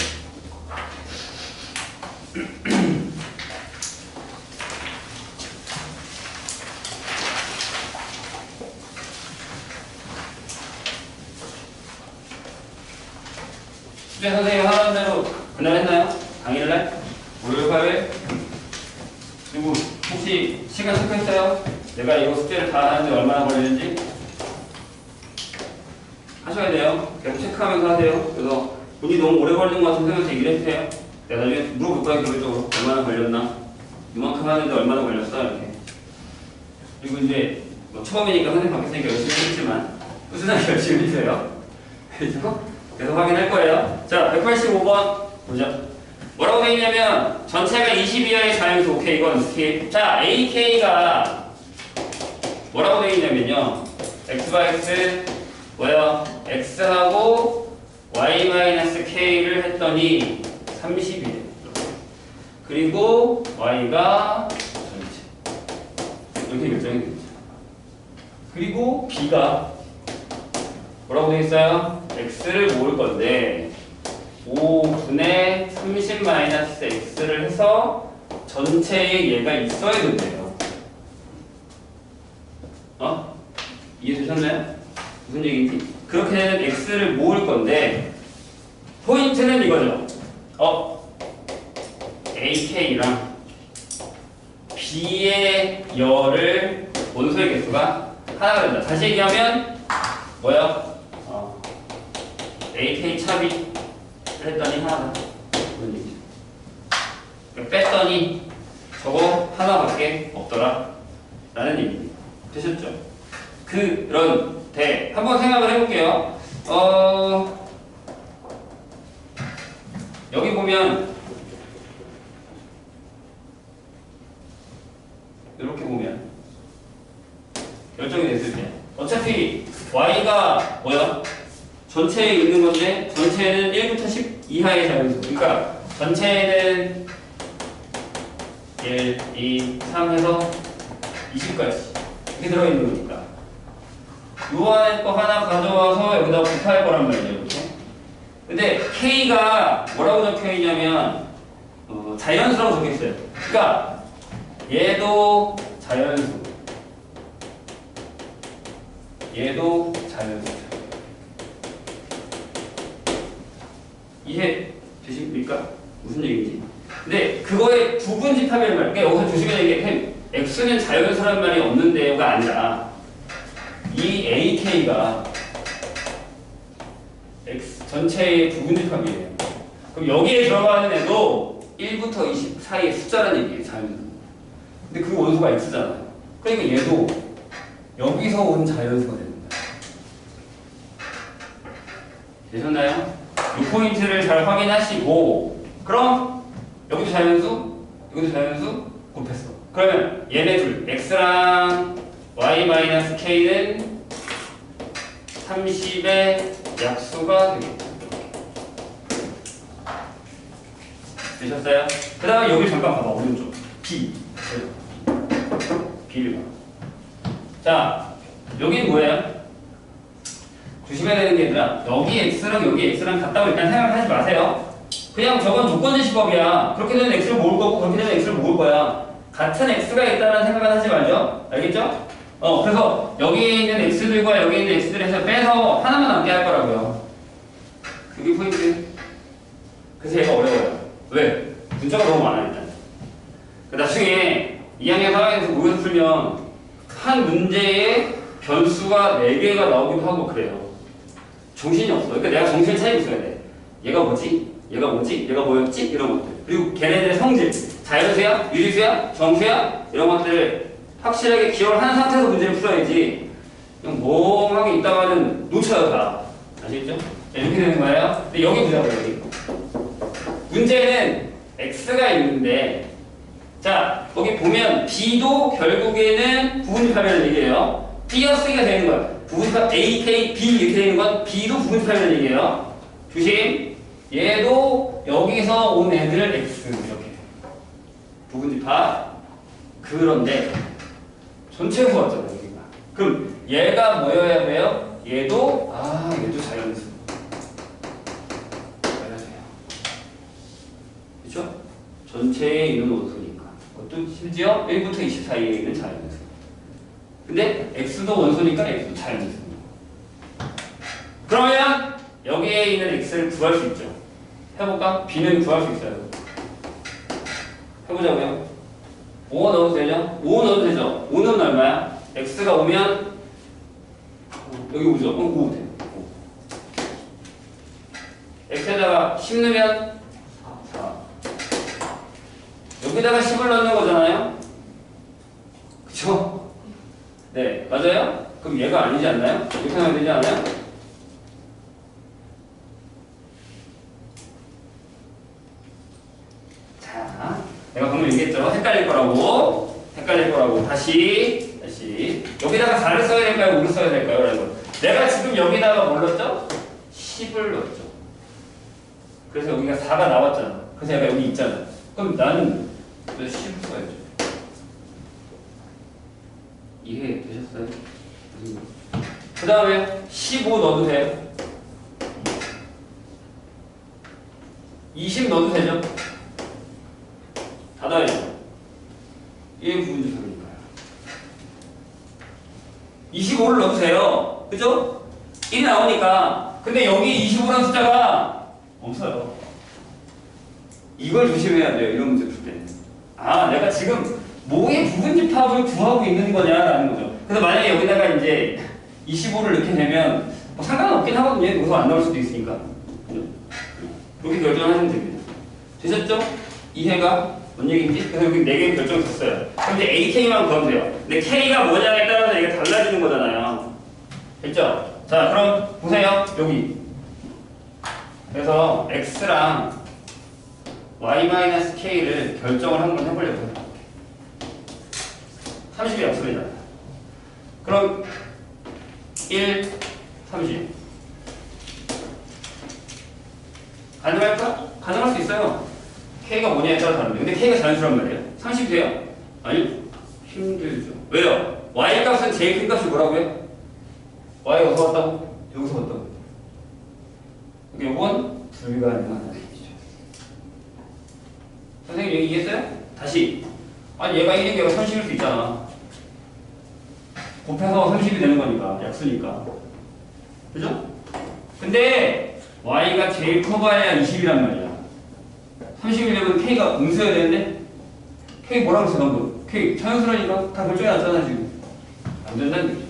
수재 선생님이 하라는 대로 그날 했나요? 당일날? 월요일, 화요일? 그리고 혹시 시간 체크했어요? 내가 이거 숙제를 다 하는데 얼마나 걸리는지? 하셔야 돼요. 계속 체크하면서 하세요. 그래서 본인이 너무 오래 걸리는 것 같으면 선생님한테 얘기를 해주세요. 내가 나중에 물어볼 거야, 개별적으로. 얼마나 걸렸나? 이만큼 하는데 얼마나 걸렸어? 이렇게. 그리고 이제 뭐 처음이니까 선생님 바뀌었으니까 열심히 했지만 꾸준하게 열심히 해주세요. 그래서 계속 확인할 거예요. 자, 백팔십오 번 보자. 뭐라고 되어 있냐면 전체가 이십 이하의 자연수. 오케이, 이건 스킵. 자, 에이케이가 뭐라고 되어 있냐면요, x바 x 뭐야? x하고 y-k를 했더니 삼십이에요. 그리고 y가 전체 이렇게 결정이 되죠. 그리고 b가 뭐라고 되어 있어요? x를 모을 건데 오분의 삼십 마이너스 x를 해서 전체에 얘가 있어야 된대요. 어? 이해되셨나요? 무슨 얘기인지? 그렇게 되면 x를 모을 건데 포인트는 이거죠. 어? 에이케이랑 b의 열을 원소의 개수가 하나가 된다. 다시 얘기하면 뭐야? 어. 에이케이 차비 했더니 하나다. 그런 얘기죠. 그러니까 뺐더니 저거 하나밖에 없더라. 라는 얘기입니다. 되셨죠? 그런데 한번 생각을 해볼게요. 어, 여기 보면 이렇게 보면 결정이 됐을 때 어차피 y가 뭐야? 전체에 있는 건데 전체에는 일부터 십 이하의 자연수. 그러니까 전체에는 일, 이, 삼 해서 이십까지 이렇게 들어있는 거니까 요 안에 거 하나 가져와서 여기다 곱할 거란 말이죠. 이렇게. 근데 K가 뭐라고 적혀있냐면 어, 자연수라고 적혀있어요. 그러니까 얘도 자연수, 얘도 자연수. 이해 되십니까? 무슨 얘기인지. 근데 그거의 부분 집합이란 말. 그러니까 여기서 조심해야 되는 게 x는 자연수란 말이 없는데요가 아니라 이 에이케이가 x 전체의 부분 집합이에요. 그럼 여기에 들어가는 애도 일부터 이십 사이의 숫자라는 얘기예요. 자연수. 근데 그 원소가 x잖아요. 그러니까 얘도 여기서 온 자연수가 됩니다. 되셨나요? 이 포인트를 잘 확인하시고, 그럼 여기도 자연수, 여기도 자연수 곱했어. 그러면 얘네 둘 x랑 y-k는 삼십의 약수가 되겠다. 되셨어요? 그 다음에 여기 잠깐 봐봐. 오른쪽 B B를 봐. 자, 여기는 뭐예요? 조심해야 되는 게 얘들아, 여기 X랑 여기 X랑 같다고 일단 생각하지 마세요. 그냥 저건 조건제시법이야. 그렇게 되면 X를 모을 거고 그렇게 되면 X를 모을 거야. 같은 X가 있다는 생각은 하지 말죠. 알겠죠? 어, 그래서 여기 있는 X들과 여기 있는 X들을 해서 빼서 하나만 남게 할 거라고요. 그게 포인트. 그래서 얘가 어려워요. 왜? 문자가 너무 많아 일단. 나중에 이 학년 삼 학년에서 모의고사 풀면 한 문제에 변수가 네 개가 나오기도 하고 그래요. 정신이 없어. 그러니까 내가 정신을 차리고 있어야 돼. 얘가 뭐지? 얘가 뭐지? 얘가 뭐였지? 이런 것들. 그리고 걔네들의 성질. 자연수야? 유리수야? 정수야? 이런 것들을 확실하게 기억을 하는 상태에서 문제를 풀어야지. 그냥 멍하게 있다가는 놓쳐요 다. 아시겠죠? 이렇게 되는 거예요. 근데 여기 보자고요. 여기. 문제는 X가 있는데 자, 여기 보면 B도 결국에는 부분집합이라는 얘기예요. B였으니까 되는 거야. 부분집합 A, K, B 이렇게 되는 건 B도 부분집합이라는 얘기예요. 조심. 얘도 여기서 온 애들 X 이렇게. 부분집합. 그런데 전체에서 왔잖아요. 여기가. 그럼 얘가 뭐여야 돼요? 얘도 아, 얘도 자연수. 자연수예요. 그렇죠? 전체에 있는 원소니까. 그것도 심지어 일부터 이십 사이에 있는 자연수. 근데 X도 원소니까 X도 자연수. 그러면 여기에 있는 X를 구할 수 있죠. 해볼까? B는 구할 수 있어요. 해보자고요. 오 넣어도 되죠? 오 넣어도 되죠? 오는 얼마야? X가 오면 여기 오죠? 어, 오 돼. 오. X에다가 십 넣으면 사. 여기다가 십을 넣는 거잖아요? 그쵸? 네, 맞아요? 그럼 얘가 아니지 않나요? 이렇게 하면 되지 않아요? 자, 내가 방금 얘기했죠? 헷갈릴 거라고. 헷갈릴 거라고. 다시, 다시. 여기다가 사를 써야 될까요? 오를 써야 될까요? 라는 거. 내가 지금 여기다가 뭘 넣었죠? 십을 넣었죠. 그래서 여기가 사가 나왔잖아. 그래서 얘가 여기 있잖아. 그럼 나는 왜 십을 써야죠? 이해되셨어요? 그 다음에 십오 넣어도 돼요? 이십 넣어도 되죠? 닫아요. 이게 부분집합이니까요. 이십오를 넣어도 돼요. 그죠? 일이 나오니까. 근데 여기 이십오라는 숫자가 없어요. 이걸 조심해야 돼요. 이런 문제 풀 때. 아, 내가 지금 뭐의 부분집합을 구하고 있는 거냐라는 거죠. 그래서 만약에 여기다가 이제 이십오를 넣게 되면 뭐 상관은 없긴 하거든요. 여기서 안 나올 수도 있으니까. 그렇게 결정하시면 됩니다. 되셨죠? 이해가 뭔 얘기인지? 그래서 여기 네 개 결정됐어요. 그럼 이제 에이, K만 구하면 돼요. 근데 K가 뭐냐에 따라서 이게 달라지는 거잖아요. 됐죠? 자, 그럼 보세요. 여기. 그래서 X랑 Y-K를 결정을 한번 해보려고 해요. 삼십이 약속이잖아요. 그럼 일, 삼십. 가능할까? 가능할 수 있어요. K가 뭐냐에 따라 다른데. 근데 K가 자연수란 말이에요. 삼십이 돼요? 아니, 힘들죠. 왜요? Y 값은 제일 큰 값이 뭐라고요? Y가 어디서 왔다고? 여기서 왔다고. 그러니까 이건 불가능한 얘기죠. 선생님 여기 이해했어요? 다시. 아니 얘가 일인 게 삼십일 수 있잖아. 곱해서 삼십이 되는 거니까. 약수니까. 그죠? 근데 Y가 제일 커봐야 이십이란 말이야. 삼십이 되면 K가 음수여야 되는데 K 뭐라고 했어 방금? K 자연수라니까 다 결정해 놨잖아 지금. 안 된다는 얘기죠.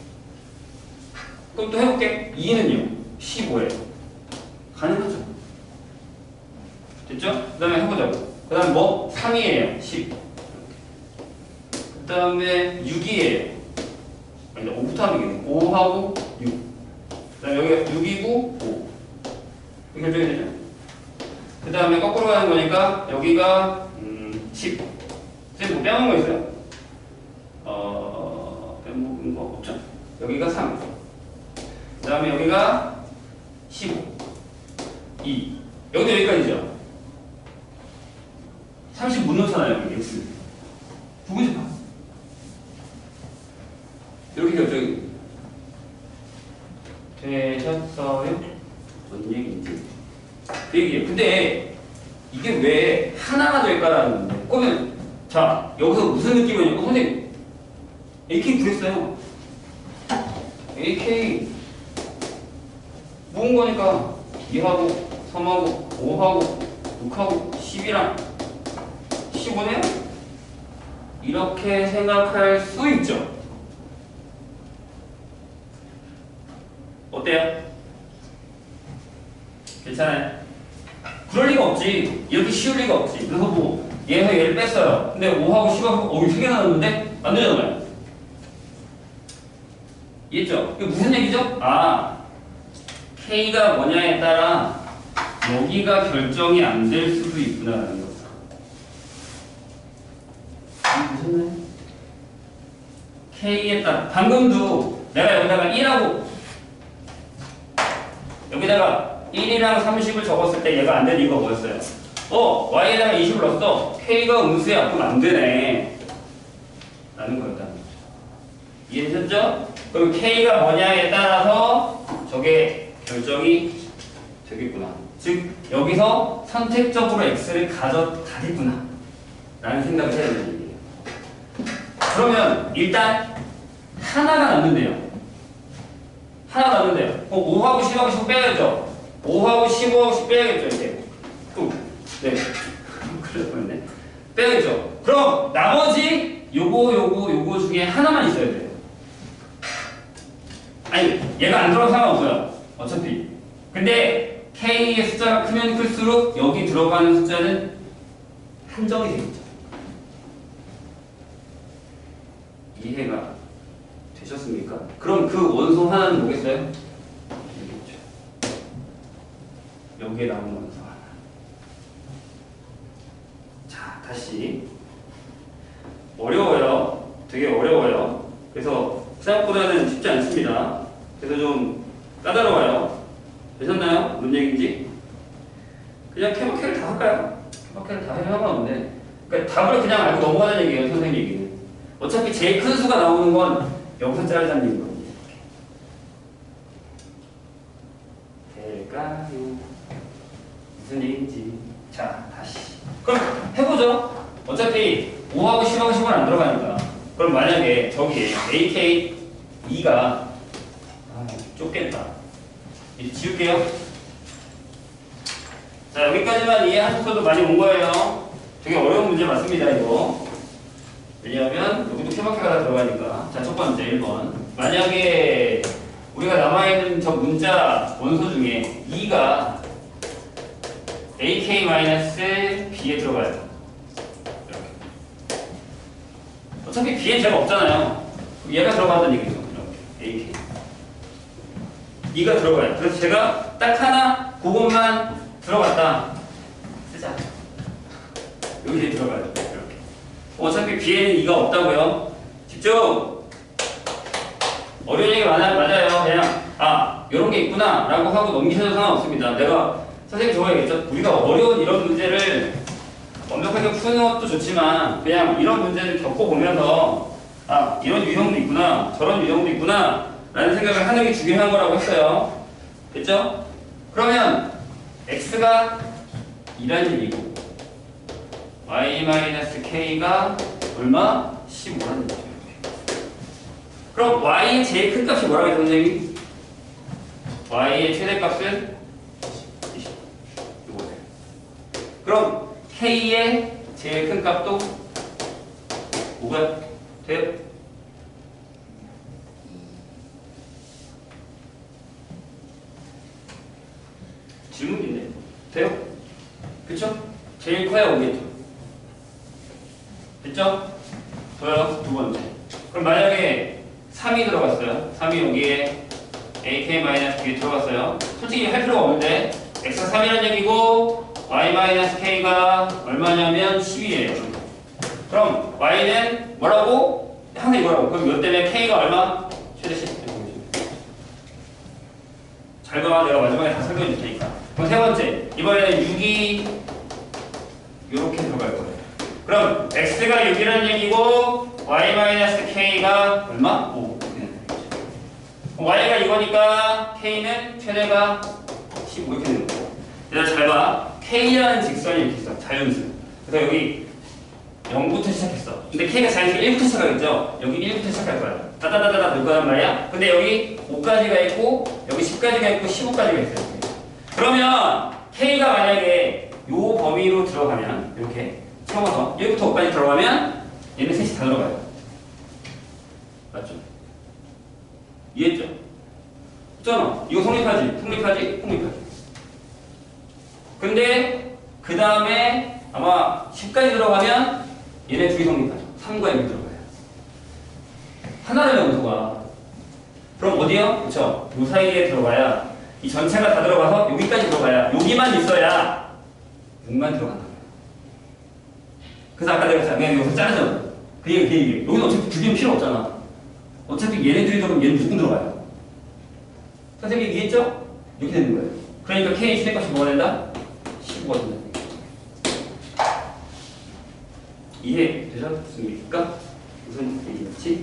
그럼 또 해볼게. 이는요 십오예요. 가능하죠. 됐죠? 그 다음에 해보자고. 그 다음 뭐? 삼이에요. 십. 그 다음에 육이에요. 아니, 오부터 하면 되겠네. 오하고 육. 그 다음에 여기가 육이고 오. 이렇게 결정이 되죠? 그 다음에 거꾸로 가는 거니까 여기가 음, 십. 선생님 뭐 빼먹은 거 있어요? 어, 빼먹은 거 없죠? 여기가 삼. 그 다음에 여기가 십오, 이. 여기도 여기까지죠. 삼십 못 넣잖아요, 여기 x. 부분식 봐. 이렇게 결정이 되셨어요? 뭔 얘기인지. 그 얘기예요. 근데 이게 왜 하나가 될까라는 건데. 그러면 자, 여기서 무슨 느낌이냐면 선생님 에이케이 구했어요. 에이케이 모은 거니까 이하고 삼하고 오하고 육하고 십이랑 십오네요? 이렇게 생각할 수 있죠. 어때요? 괜찮아요? 그럴 리가 없지. 이렇게 쉬울 리가 없지. 그래서 뭐 얘에서 얘를 뺐어요. 근데 오하고 십하고 어, 세 개 나왔는데 안 되잖아요. 이해했죠? 이게 무슨 얘기죠? 아, K가 뭐냐에 따라 여기가 결정이 안 될 수도 있구나라는 거죠. 보셨나요? K에 따라 방금도 내가 여기다가 일하고 여기다가 일이랑 삼십을 적었을 때 얘가 안 되는 이유가 뭐였어요? 어, Y에다가 이십을 넣었어. K가 음수야. 그럼 안 되네. 라는 거였다는 거죠. 이해되셨죠? 그럼 K가 뭐냐에 따라서 저게 결정이 되겠구나. 즉, 여기서 선택적으로 X를 가져가겠구나. 라는 생각을 해야 되는 얘기예요. 그러면 일단 하나가 남는데요. 하나 남는데요. 그럼 오하고 십하고 십 빼야죠. 오하고 십오하고 십 빼야겠죠, 이제. 또, 네. 그럴 뻔했네. 빼야겠죠. 그럼 나머지 요거, 요거, 요거 중에 하나만 있어야 돼요. 아니, 얘가 안 들어가면 상관없어요. 어차피. 근데 K의 숫자가 크면 클수록 여기 들어가는 숫자는 한정이 되겠죠. 이해가 되셨습니까? 그럼 그 원소 하나는 뭐겠어요? 여기겠죠. 여기에 남은 원소 하나. 자, 다시. 어려워요. 되게 어려워요. 그래서 생각보다는 쉽지 않습니다. 그래서 좀 까다로워요. 되셨나요? 뭔 얘기인지? 그냥 케바케를 다 할까요? 케바케를 다 해야 상관없는데. 그러니까 답을 그냥 알고 넘어가는 얘기예요, 선생님 얘기는. 어차피 제일 큰 수가 나오는 건 여기서 자르자는 얘기거든요. 될까요? 무슨 얘기인지. 자, 다시. 그럼 해보죠. 어차피 오하고 십하고 십은 안 들어가니까. 그럼 만약에 저기에 에이케이 이가 아, 좁겠다. 이제 지울게요. 자, 여기까지만 이해하셔서도 많이 온 거예요. 되게 어려운 문제 맞습니다, 이거. 왜냐하면 여기도 케바케가 다 들어가니까. 자, 첫 번째 일 번. 만약에 우리가 남아있는 저 문자 원소 중에 이가 에이케이-B에 들어가요. 이렇게. 어차피 B엔 제가 없잖아요. 얘가 들어가는 얘기죠. 이렇게. 에이케이. 이가 들어가요. 그래서 제가 딱 하나 그것만 들어갔다. 쓰자. 여기에 들어가요. 이렇게. 어차피 B에는 이가 없다고요. 집중! 어려운 얘기 많아요. 맞아요. 그냥 아, 이런 게 있구나 라고 하고 넘기셔도 상관없습니다. 내가 선생님 저거겠죠. 우리가 어려운 이런 문제를 완벽하게 푸는 것도 좋지만 그냥 이런 문제를 겪어보면서 아, 이런 유형도 있구나 저런 유형도 있구나 라는 생각을 하는 게 중요한 거라고 했어요. 됐죠? 그러면 x가 이라는 얘기고 y-k가 얼마? 십오라는 얘기죠. 그럼 y의 제일 큰 값이 뭐라고 했죠, 선생님? y의 최대값은 이십. 이거예요. 그럼 k의 제일 큰 값도 뭐가 돼요? 질문인데 돼요? 그쵸? 제일 커야 오겠죠. 됐죠? 더요. 두 번째. 그럼 만약에 삼이 들어갔어요. 삼이 여기에 에이케이-B에 들어갔어요. 솔직히 할 필요가 없는데 x가 삼이라는 얘기고 y-k가 얼마냐면 십이에요. 그럼 y는 뭐라고? 항상 이거라고. 그럼 몇 때문에 k가 얼마? 최대 십. 잘 봐. 내가 마지막에 다 설명해 줄 테니까. 그럼 세 번째. 이번에는 육이 이렇게 들어갈 거예요. 그럼 x가 육이라는 얘기고 y-k가 얼마? 오. y가 이거니까 k는 최대가 십오 이렇게 되는 거고. 얘들아 잘 봐. k라는 직선이 이렇게 있어. 자연수. 그래서 여기 영부터 시작했어. 근데 k가 자연수가 일부터 시작하겠죠? 여기 일부터 시작할 거야. 따다다다다 넣을 거란 말이야. 근데 여기 오까지가 있고 여기 십까지가 있고 십오까지가 있어요. 그러면 k가 만약에 요 범위로 들어가면 이렇게 채워서 일부터 오까지 들어가면 얘는 셋이 다 들어가요. 맞죠? 이해했죠? 있잖아. 이거 성립하지? 성립하지? 성립하지? 근데 그 다음에 아마 십까지 들어가면 얘네 둘이 성립하죠. 삼과 육이 들어가요. 하나를 영토가. 그럼 어디요? 그쵸? 요 사이에 들어가야 이 전체가 다 들어가서 여기까지 들어가야 여기만 있어야 육만 들어간다. 그래서 아까 내가 그냥 여기서 자르잖아. 그 얘기, 그 얘기. 여기는 어차피 두 개는 필요 없잖아. 어차피 얘네들이 들어가면 얘는 무조건 들어가요. 선생님이 이해했죠? 이렇게 되는 거예요. 그러니까 K 시대값이 뭐가 된다? 십오가 된다. 이해되셨습니까? 무슨 얘기였지?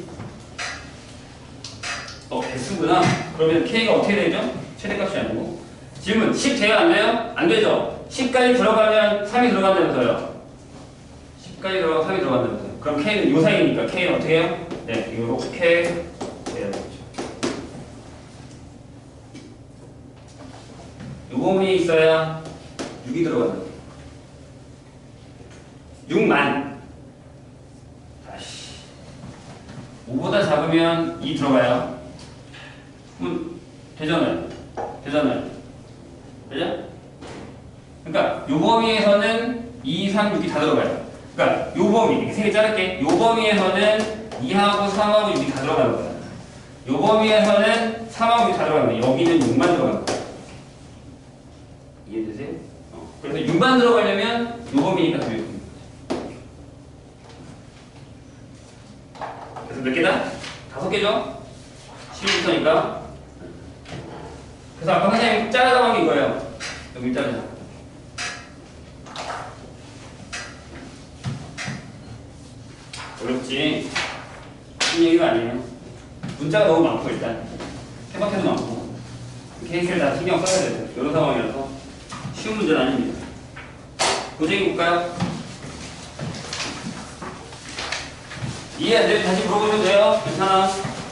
어, 개수구나. 그러면 K가 어떻게 되죠? 최대값이 아니고. 질문, 십 돼야 안 돼요? 안 되죠? 십까지 들어가면 삼이 들어간다면서요. 십까지 들어가면 삼이 들어간다면서요. 그럼 K는 요 사이니까 K는 어떻게 해요? 네, 이렇게 돼야 되죠. 요 범위에 있어야 육이 들어간다. 육만. 다시. 오보다 작으면 이 들어가요. 그럼 되잖아요. 되잖아요. 되죠? 그러니까 요 범위에서는 이, 삼, 육이 다 들어가요. 그러니까 요 범위, 이렇게 세 개 자를게. 요 범위에서는 이하고 삼하고 육이 다 들어가는 거야. 요 범위에서는 삼하고 육이 다 들어가는 거야. 여기는 육만 들어가는 거야. 이해되세요? 어. 그래서 육만 들어가려면 요 범위니까 더 육. 그래서 몇 개다? 다섯 개죠? 십부터니까. 그래서 아까 선생님 자르라고 한 게 이거예요. 여기 자르자. 어렵지? 쉬운 얘기가 아니에요. 문자가 너무 많고 일단 해박해도 많고 케이스를 다 신경 써야 돼요. 이런 상황이라서 쉬운 문제는 아닙니다. 고쟁이 볼까요? 이해 안 되면 다시 물어보셔도 돼요. 괜찮아.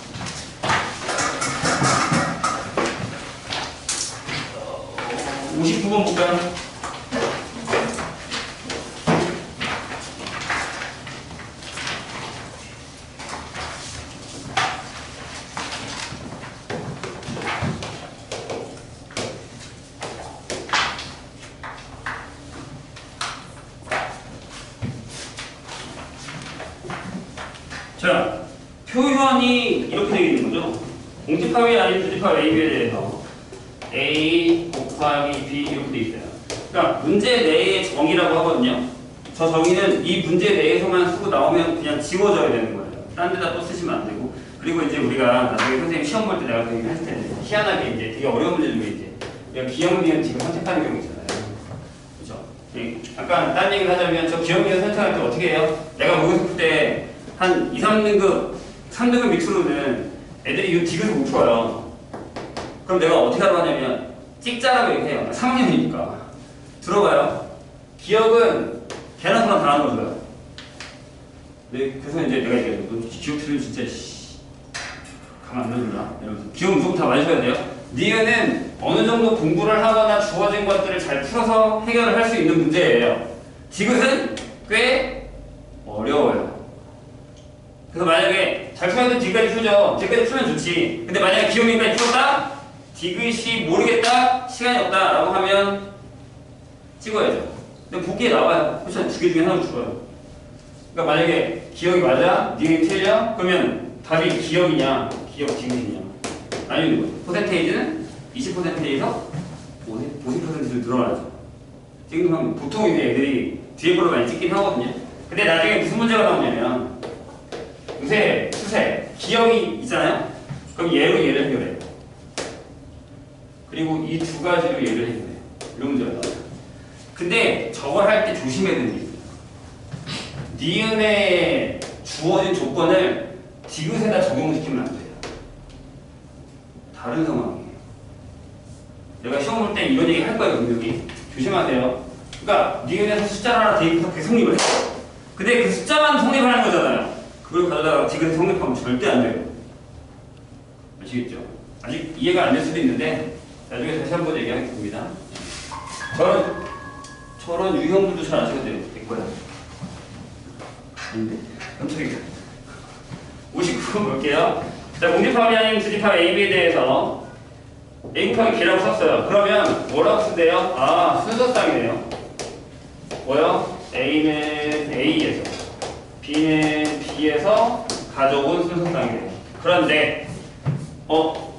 오십구 번 볼까요? 자, 표현이 이렇게 되어 있는 거죠. 공집합이 아닌 부집합 A, B에 대해서 A 곱하기 B 이렇게 되어 있어요. 그러니까 문제 내의 정의라고 하거든요. 저 정의는 이 문제 내에서만 쓰고 나오면 그냥 지워져야 되는 거예요. 딴 데다 또 쓰시면 안 되고. 그리고 이제 우리가 나중에 선생님 시험 볼 때 내가 그 얘기를 했을 텐데 희한하게 이제 되게 어려운 문제 중에 이제 우리가 기억니은 지금 선택하는 경우 있잖아요. 그렇죠? 약간 딴 얘기를 하자면 저 기억니은 선택할 때 어떻게 해요? 내가 모의고사 때 한 이, 삼 등급, 삼 등급 밑으로는 애들이 이 디귿을 못 풀어요. 그럼 내가 어떻게 하라고 하냐면 찍자라고 얘기해요. 삼 학년이니까. 들어가요. 기억은 걔랑 저랑 다 하는 거죠. 네, 그래서 이제 내가 얘기해요. 너 기억 틀리면 진짜 씨, 가만 안 놔준다. 이러면서. 기억 무조건 다 맞으셔야 돼요. 니은은 어느 정도 공부를 하거나 주어진 것들을 잘 풀어서 해결을 할 수 있는 문제예요. 디귿은 꽤 어려워요. 그래서 만약에 잘 풀면 디귿까지 풀죠. 디귿까지 풀면 좋지. 근데 만약에 기억력까지 풀었다? 디귿이 모르겠다? 시간이 없다? 라고 하면 찍어야죠. 근데 보기에 나와요. 그렇죠? 두 개 중에 하나로 죽어요. 그러니까 만약에 기억이 맞아? 디귿이 틀려? 그러면 답이 기억이냐? 기억 디귿이냐? 아니면 거죠. 퍼센테이지는 이십 퍼센트에서 오십 퍼센트로 늘어나죠. 지금 보통 이제 애들이 뒤에 걸로 많이 찍긴 하거든요. 근데 나중에 무슨 문제가 나오냐면 요새 수세 기억이 있잖아요. 그럼 얘로 얘를 해결해요. 그리고 이 두 가지로 얘를 해주네요. 이런 문제가 나와요. 근데 저걸 할 때 조심해야 되는 게 있어요. 니은에 주어진 조건을 디귿에다 적용시키면 안 돼요. 다른 상황이에요. 내가 시험 볼 때 이런 얘기 할 거예요, 분명히. 조심하세요. 그러니까 니은에서 숫자를 하나 대입해서 성립을 했어. 근데 그 숫자만 성립하는 거잖아요. 그걸 가져다가 디귿에 성립하면 절대 안 돼요. 아시겠죠? 아직 이해가 안 될 수도 있는데 나중에 다시 한번 얘기하겠습니다. 저런 저런 유형들도 잘 아시게 될 거야. 아닌데? 깜짝이야. 오십구 번 볼게요. 자, 공집합이 아닌 두집합 A, B에 대해서 A 곱하기 B라고 썼어요. 그러면 뭐라고 쓴대요? 아, 순서쌍이네요. 뭐요? A는 A에서 B는 B에서 가져온 순서쌍이래요. 그런데 어?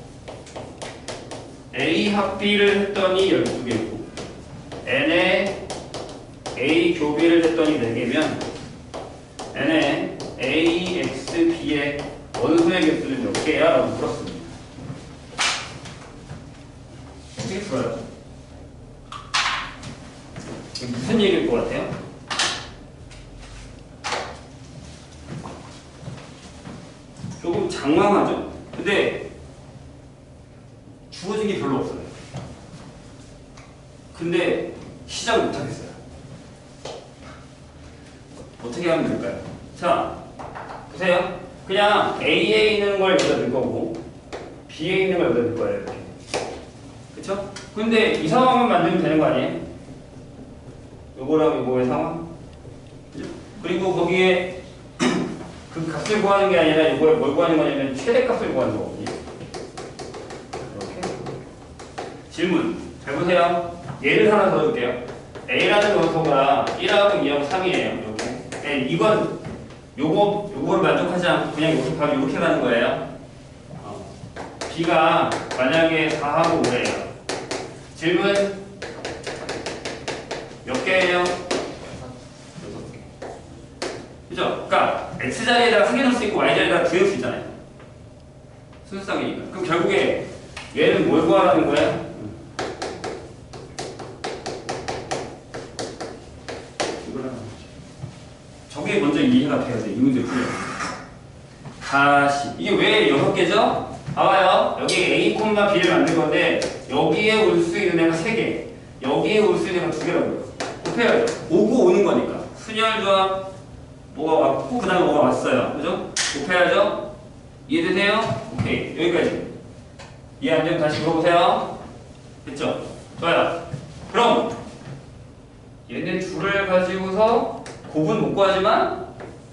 A 합 B를 했더니 열두 개고 N에 A 교비를 했더니 네 개면 N에 A, X, B의 원소의 개수는 몇 개야? 라고 물었습니다. 어떻게 풀어요? 무슨 얘기일 것 같아요? 조금 장황하죠? 근데 주어진 게 별로 없어요. 근데 시작을 못하겠어요. 어떻게 하면 될까요? 자, 보세요. 그냥 A에 있는 걸 여기다 넣을 거고 B에 있는 걸 여기다 넣을 거예요. 이렇게. 그쵸? 근데 이 상황만 만들면 되는 거 아니에요? 요거랑 요거의 상황? 그죠? 그리고 거기에 그 값을 구하는 게 아니라 요거에 뭘 구하는 거냐면 최대값을 구하는 거거든요. 이렇게. 질문. 잘 보세요. 예를 하나 더 줄게요. A라는 원소가 일하고 이하고 삼이에요. 이렇게. 네, 이건 요거, 요거를 만족하지 않고 그냥 이렇게 바로 이렇게 가는 거예요. 어. B가 만약에 사하고 오래요. 질문. 몇 개예요? 여섯 개. 그죠? 그러니까 X자리에다가 한 개 넣을 수 있고 Y자리에다가 두 개 넣을 수 있잖아요. 순수쌍이니까. 그럼 결국에 얘는 뭘 구하라는 거야? 저게 먼저 이해가 돼야 돼. 이 문제 풀려. 다시. 이게 왜 여섯 개죠? 봐봐요. 여기 A, B를 만든 건데 여기에 올 수 있는 애가 세 개. 여기에 올 수 있는 애가 두 개라고요. 곱해야죠. 오고 오는 거니까. 순열조합 뭐가 왔고 그 다음에 뭐가 왔어요. 그죠? 곱해야죠. 이해되세요? 오케이. 여기까지. 이해 안 되면 다시 물어보세요. 됐죠? 좋아요. 그럼 얘네 둘을 가지고서 곱은 못 구하지만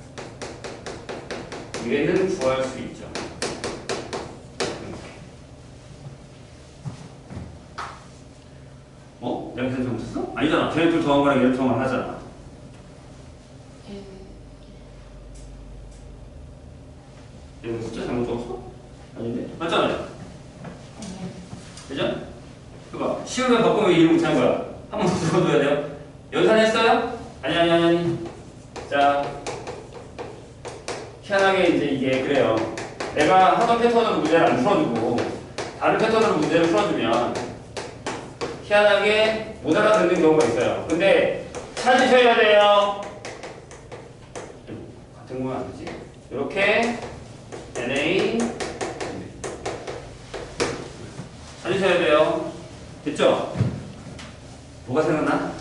얘는 구할 수 있죠. 이렇게. 어? 내가 계산 잘못했어? 아니잖아. 쟤네 둘 더한 거랑 얘를 더한 거 하잖아. 얘는 숫자 잘못 적었어? 아닌데? 맞잖아요. 그죠? 그거 시험에 바꾸면 이름 못하는 거야. 한 번 더 적어줘야 돼요. 연산했어요? 아니 아니 아니 아니. 자, 희한하게 이제 이게 그래요. 내가 하던 패턴으로 문제를 안 풀어주고 다른 패턴으로 문제를 풀어주면 희한하게 못 알아듣는 경우가 있어요. 근데 찾으셔야 돼요. 같은 거면 안 되지. 이렇게 엔에이 찾으셔야 돼요. 됐죠? 뭐가 생각나?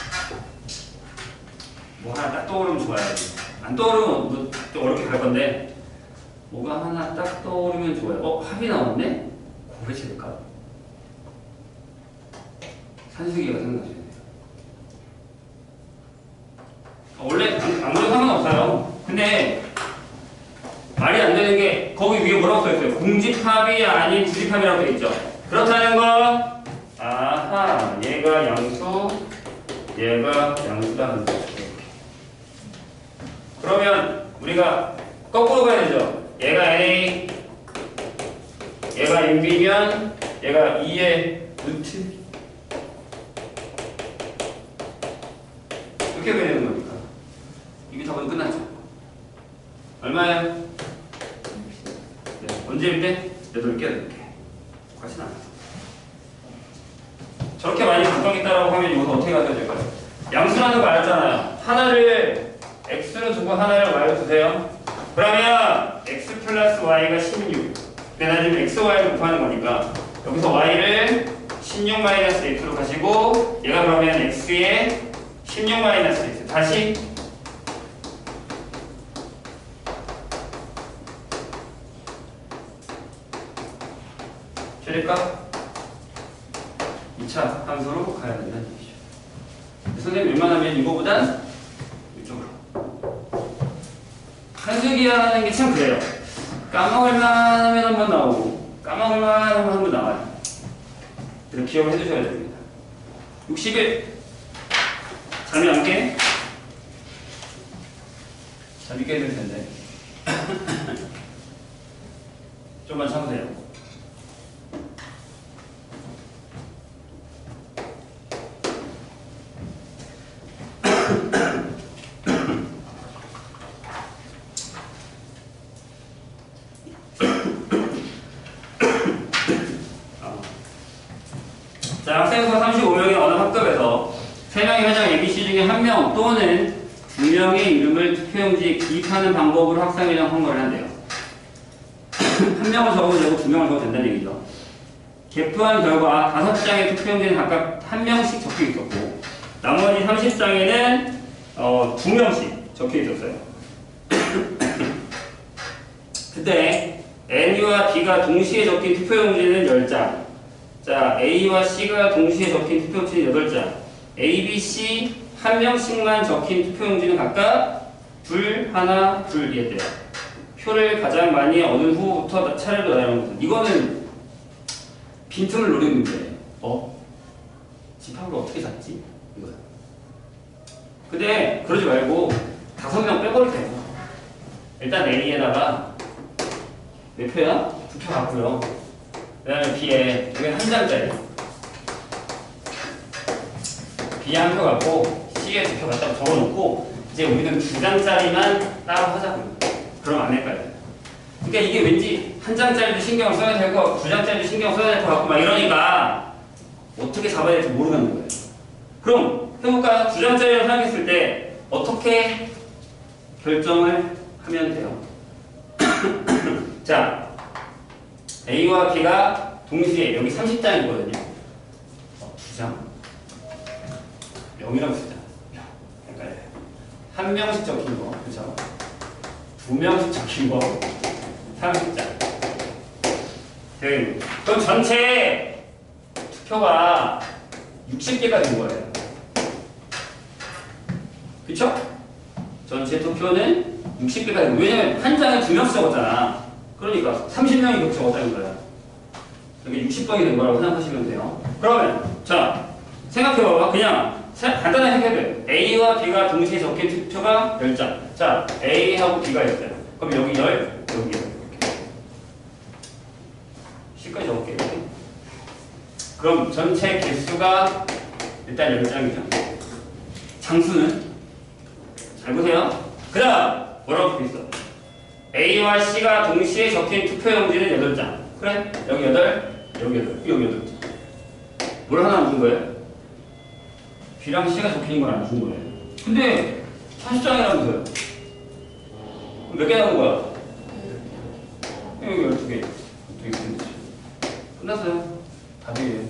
뭐 하나 딱 떠오르면 좋아야지. 안 떠오르면 뭐 좀 어렵게 갈 건데 뭐가 하나 딱 떠오르면 좋아요. 어? 합이 나왔네? 고개 쳐볼까? 산수기가 생각나셔야 돼요. 어, 원래 아무래도 상관없어요. 근데 말이 안 되는 게 거기 위에 뭐라고 써있어요? 공집합이 아닌 부집합이라고 되어 있죠. 그렇다는 건 아하 얘가 양수 얘가 양수라는 거죠. 그러면 우리가 거꾸로 가야 되죠. 얘가 엔에이 얘가 엔비면 얘가 이의 루트 이렇게 해야 되는 거니까 이게 답은 끝났죠. 얼마야? 네, 언제일 때? 여덟 개, 여덟 개. 같이 나왔어. 저렇게 많이 각각있다라고 하면 이것도 어떻게 가져야 될까요? 양수라는 거 알았잖아요. 하나를 x로 두고 하나를 y로 두세요. 그러면 x 플러스 y가 십육. 근데 나 지금 x, y를 곱하는 거니까 여기서 y를 십육 마이너스 x로 가시고 얘가 그러면 x에 십육 마이너스 x. 다시 최대값 이 차 함수로 가야 된다는 얘기죠. 선생님 웬만하면 이거보단 이쪽으로. 한수기하는 게 참 그래요. 까먹을만 하면 한번 나오고 까먹을만 하면 한번 나와요. 그래서 기억을 해주셔야 됩니다. 육십일 잠이 안 깨? 잠이 깨야 될 텐데 좀만 참으세요. 자, 학생수 삼십오 명의 어느 학급에서 세 명의 회장 에이비씨 중에 한 명 또는 두 명의 이름을 투표용지에 기입하는 방법으로 학생회장 선거를 한대요. 한 명을 적어도 되고 두 명을 적어도 된다는 얘기죠. 개표한 결과 다섯 장의 투표용지는 각각 한 명씩 적혀 있었고 나머지 삼십 장에는 어, 두 명씩 적혀 있었어요. 그때 N과 B가 동시에 적힌 투표용지는 열 장. 자, A와 C가 동시에 적힌 투표용지는 여덟 장. A, B, C 한 명씩만 적힌 투표용지는 각각 둘, 하나, 둘 이랬대요. 표를 가장 많이 얻은 후부터 차례로 나누는 것은 이거는 빈틈을 노리는 문제예요. 어? 집합을 어떻게 잡지? 이거야. 근데 그러지 말고 다섯 명 빼버리세요. 일단 A에다가 몇 표야? 두 표 갖고요. 그 다음에 B에 여기 한 장짜리 B에 한 표 갖고 C에 두 표 갖다가 적어놓고 이제 우리는 두 장짜리만 따로 하자고요. 그럼 안 헷갈려요. 그러니까 이게 왠지 한 장짜리도 신경을 써야 될 것 같고 두 장짜리도 신경을 써야 될 것 같고 막 이러니까 어떻게 잡아야 될지 모르는 거예요. 그럼 해볼까요? 두 장짜리로 생각했을 때 어떻게 결정을 하면 돼요? 자, A와 B가 동시에 여기 삼십 장이거든요. 어, 두 장? 영이라고 쓰자. 헷갈려요. 한 명씩 적힌 거, 그렇죠? 두 명씩 적힌 거, 삼십 장. 그럼 전체 투표가 육십 개가 된 거예요. 그쵸? 전체 투표는 육십 개가 된 거예요. 왜냐면 한 장에 두 명씩 적었잖아. 그러니까 삼십 명이 그렇게 적었다는 거야. 이게 육십 번이 된 거라고 생각하시면 돼요. 그러면 자 생각해봐봐. 그냥 간단하게 생각해봐요. A와 B가 동시에 적힌 투표가 열 장. 자 A하고 B가 있어요. 그럼 여기 열, 여기 열. 십까지 적을게요. 이렇게. 그럼 전체 개수가 일단 열 장이죠. 장수는? 잘 보세요. 그 다음 뭐라고 적혀있어? A와 C가 동시에 적힌 투표용지는 여덟 장. 그래? 여기 여덟, 여기 여덟, 여기 여덟 장. 뭘 하나 안 준 거예요? B랑 C가 적힌 걸 안 준 거예요. 근데 삼십 장이라면서요. 몇 개 남은 거야? 여기 열두 개. 두 개 끝냈지. 끝났어요. 답이에요.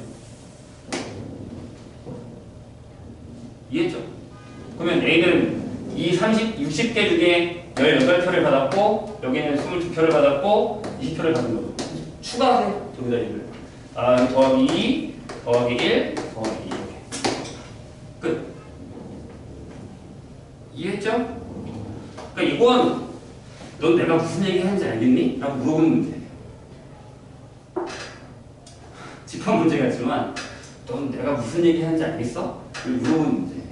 이해했죠? 그러면 A는 이 삼십, 육십 개 중에 열여덟 표를 받았고 여기는 이십이 표를 받았고 이십 표를 받은 거죠. 추가하세요. 저기다 일을. 아, 더하기 이, 더하기 일, 더하기 이 이렇게. 끝. 이해했죠? 그러니까 이건 넌 내가 무슨 얘기 하는지 알겠니? 라고 물어보는 문제예요. 집합 문제 같지만 넌 내가 무슨 얘기 하는지 알겠어? 이걸 물어보는 문제예요.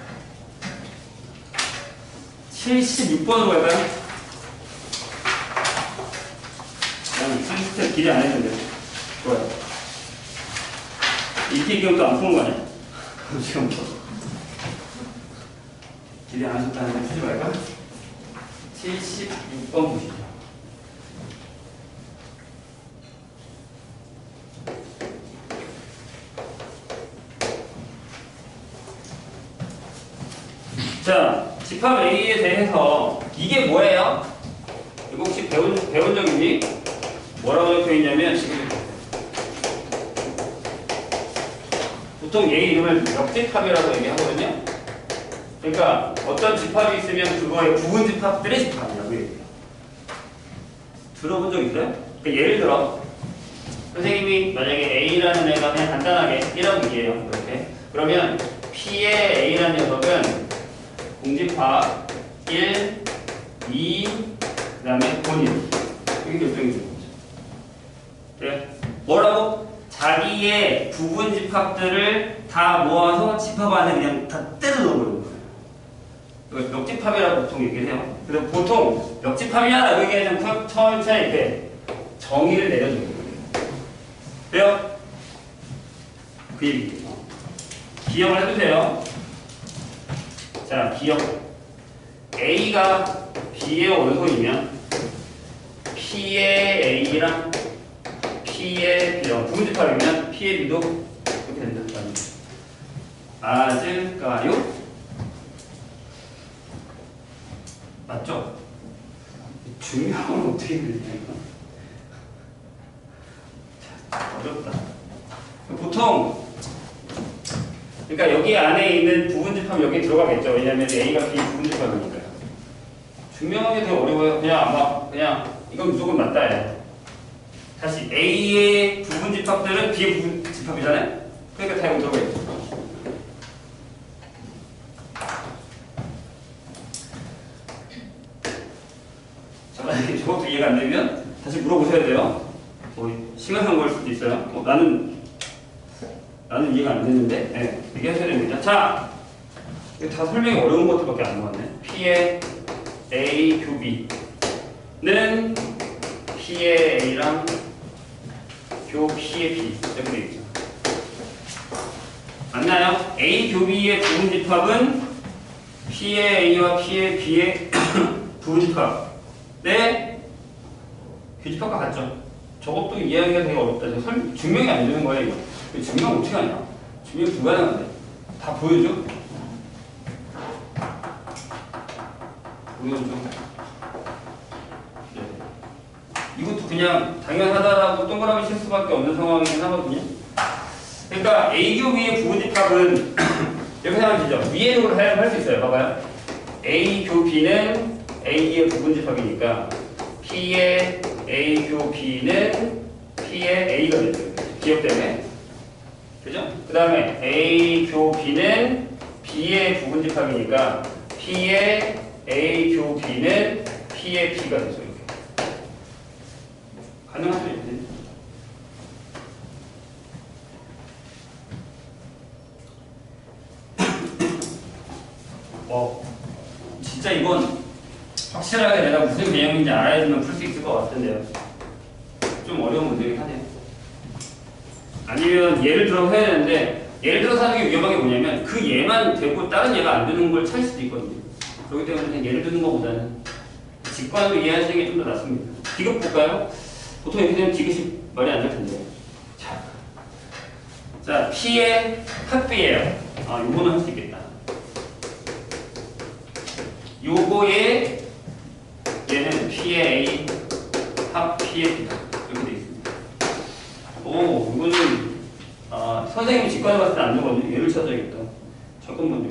칠십육 번으로 갈까요? 난 삼십 기대 안 했는데. 좋아요. 이티 기억도 안 푸는 거 아니야? 지금부터. 기대 안 하셨다는데 푸지 말까? 칠십육 번 보시죠. 자, 집합 A에 대해서 이게 뭐예요? 이거 혹시 배운, 배운 적 있니? 뭐라고 적혀 있냐면 지금 보통 얘 이름을 역집합이라고 얘기하거든요. 그러니까 어떤 집합이 있으면 그거의 부분 집합들의 집합이라고 얘기해요. 들어본 적 있어요? 그러니까 예를 들어 선생님이 만약에 A라는 애가 그냥 간단하게 일이라고 얘기해요. 이렇게. 그러면 P의 A라는 녀석은 공집합 일, 이, 그 다음에 본인. 이게 결정이 되는 거죠. 네. 뭐라고? 자기의 부분 집합들을 다 모아서 집합 안에 그냥 다 때려 넣어버리는 거예요. 이걸 역집합이라고 보통 얘기를 해요. 그래서 보통 역집합이야라고 얘기하면 천천히 이렇게 정의를 내려주는 거예요. 돼요? 그 얘기예요. 기억을 해주세요. 자, 기억. A가 B의 원소이면 P의 A랑 P의 B랑 부분집합이면 P의 B도 이렇게 된다. 맞을까요? 맞죠? 중요한 어떻게 되냐 이거. 어렵다. 보통 그러니까 여기 안에 있는 부분집합 여기 들어가겠죠. 왜냐하면 A가 B 부분집합이니까요. 증명하기 되게 어려워요. 그냥 아마 그냥 이건 무조건 맞다예요. 다시 A의 부분집합들은 B의 부분집합이잖아요. 그러니까 다 여기 들어가 있죠. 자, 만약에 저것도 이해가 안 되면 다시 물어보셔야 돼요. 뭐 심각한 걸 수도 있어요. 어, 나는 나는 이해가 안 되는데, 네, 얘기하셔야 됩니다. 자, 이거 다 설명이 어려운 것들밖에 안 나왔네. P의 A 교비는 P의 A랑 교 P의 B 이렇게 되어 있죠. 맞나요? A 교비의 부분집합은 P의 A와 P의 B의 부분집합. 네, 교집합과 같죠. 저것도 이해하기가 되게 어렵다. 저 설, 증명이 안 되는 거예요, 이거. 증명 어떻게 하냐? 증명 불가능한데. 다 보여줘? 보여줘. 네. 이것도 그냥 당연하다라고 동그라미 칠 수밖에 없는 상황이긴 하거든요. 그러니까 A 교비의 부분집합은 이렇게 생각하시죠? 위에 놈을 할 수 있어요. 봐봐요. A 교 B는 A의 부분집합이니까 P의 A 교 B는 P의 A가 되죠. 기억 때문에. 그죠? 그 다음에 A 교 B는 B의 부분집합이니까 P의 A 교 B는 P의 B가 되죠. 이렇게. 가능하죠? 이렇게. 어, 진짜 이건 확실하게 내가 무슨 개념인지 알아야지만 풀 수 있을 것 같은데요. 좀 어려운 문제긴 하네요. 아니면 예를 들어 해야 되는데 예를 들어서 하는 게 위험한 게 뭐냐면 그 얘만 되고 다른 얘가 안 되는 걸 찾을 수도 있거든요. 그렇기 때문에 그냥 예를 드는 것보다는 직관으로 이해하시는 게 좀 더 낫습니다. 디귿 볼까요? 보통 이렇게 되면 디귿이 말이 안 될 텐데. 자, 자 P의 합비예요. 아, 요거는 할 수 있겠다. 요거의 얘는 P의 A 합 P의 B 이렇게 돼 있습니다. 오, 이거는 아, 선생님이 직관해 봤을 때 안 되거든요. 얘를 찾아야겠다. 잠깐만요.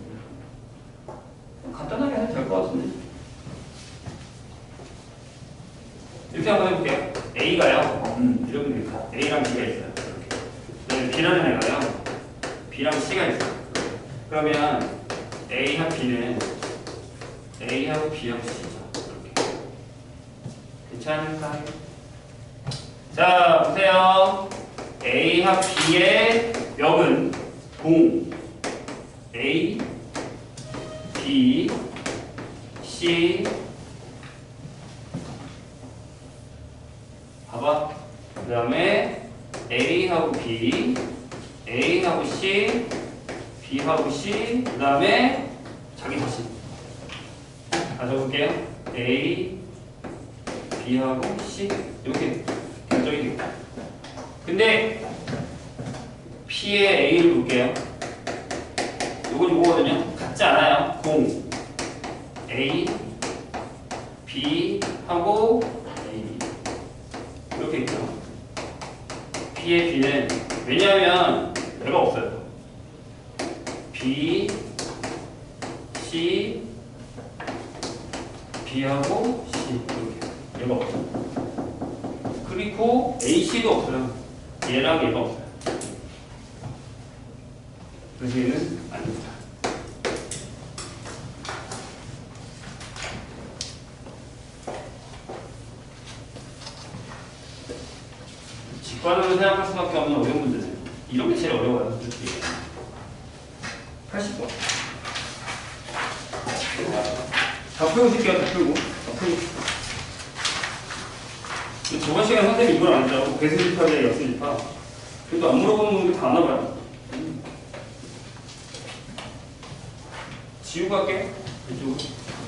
간단하게 해도 될 것 같은데. 이렇게 한번 해볼게요. A가요. 음, 이렇게 됩니다. A랑 B가 있어요. 이렇게. B라는 애가요. B랑 C가 있어요. 그러면 A 합 B는 A하고 B하고 C죠. 이렇게. 괜찮을까요? 자, 보세요. A 합 B의 역은 공 A, B, C. 봐봐. 그 다음에 A하고 B, A하고 C, B하고 C, 그 다음에 자기 자신. 가져볼게요. A, B하고 C 이렇게 결정이 되겠다. 근데 P의 A를 볼게요. 요건 이거거든요. 같지 않아요. 공 A, B 하고 A 이렇게 있죠. B의 B는 왜냐하면 얘가 없어요. B, C, B하고 C 이렇게 얘가 없어요. 그리고 A, C도 없어요. 얘랑 얘가 없어요. 그래서 얘는 아닙니다. 직관으로 생각할 수밖에 없는 어려운 문제네요. 이런 게 제일 어려워요. 솔직히. 팔십 번. 다 풀고 싶게요. 다 풀고. 다 풀고. 저번 시간에 선생님이 이걸 안 했죠. 배수집합 대 역수집합. 그래도 안 물어보는 분들 다 아나 봐요. 지우고 할게. 이쪽으로.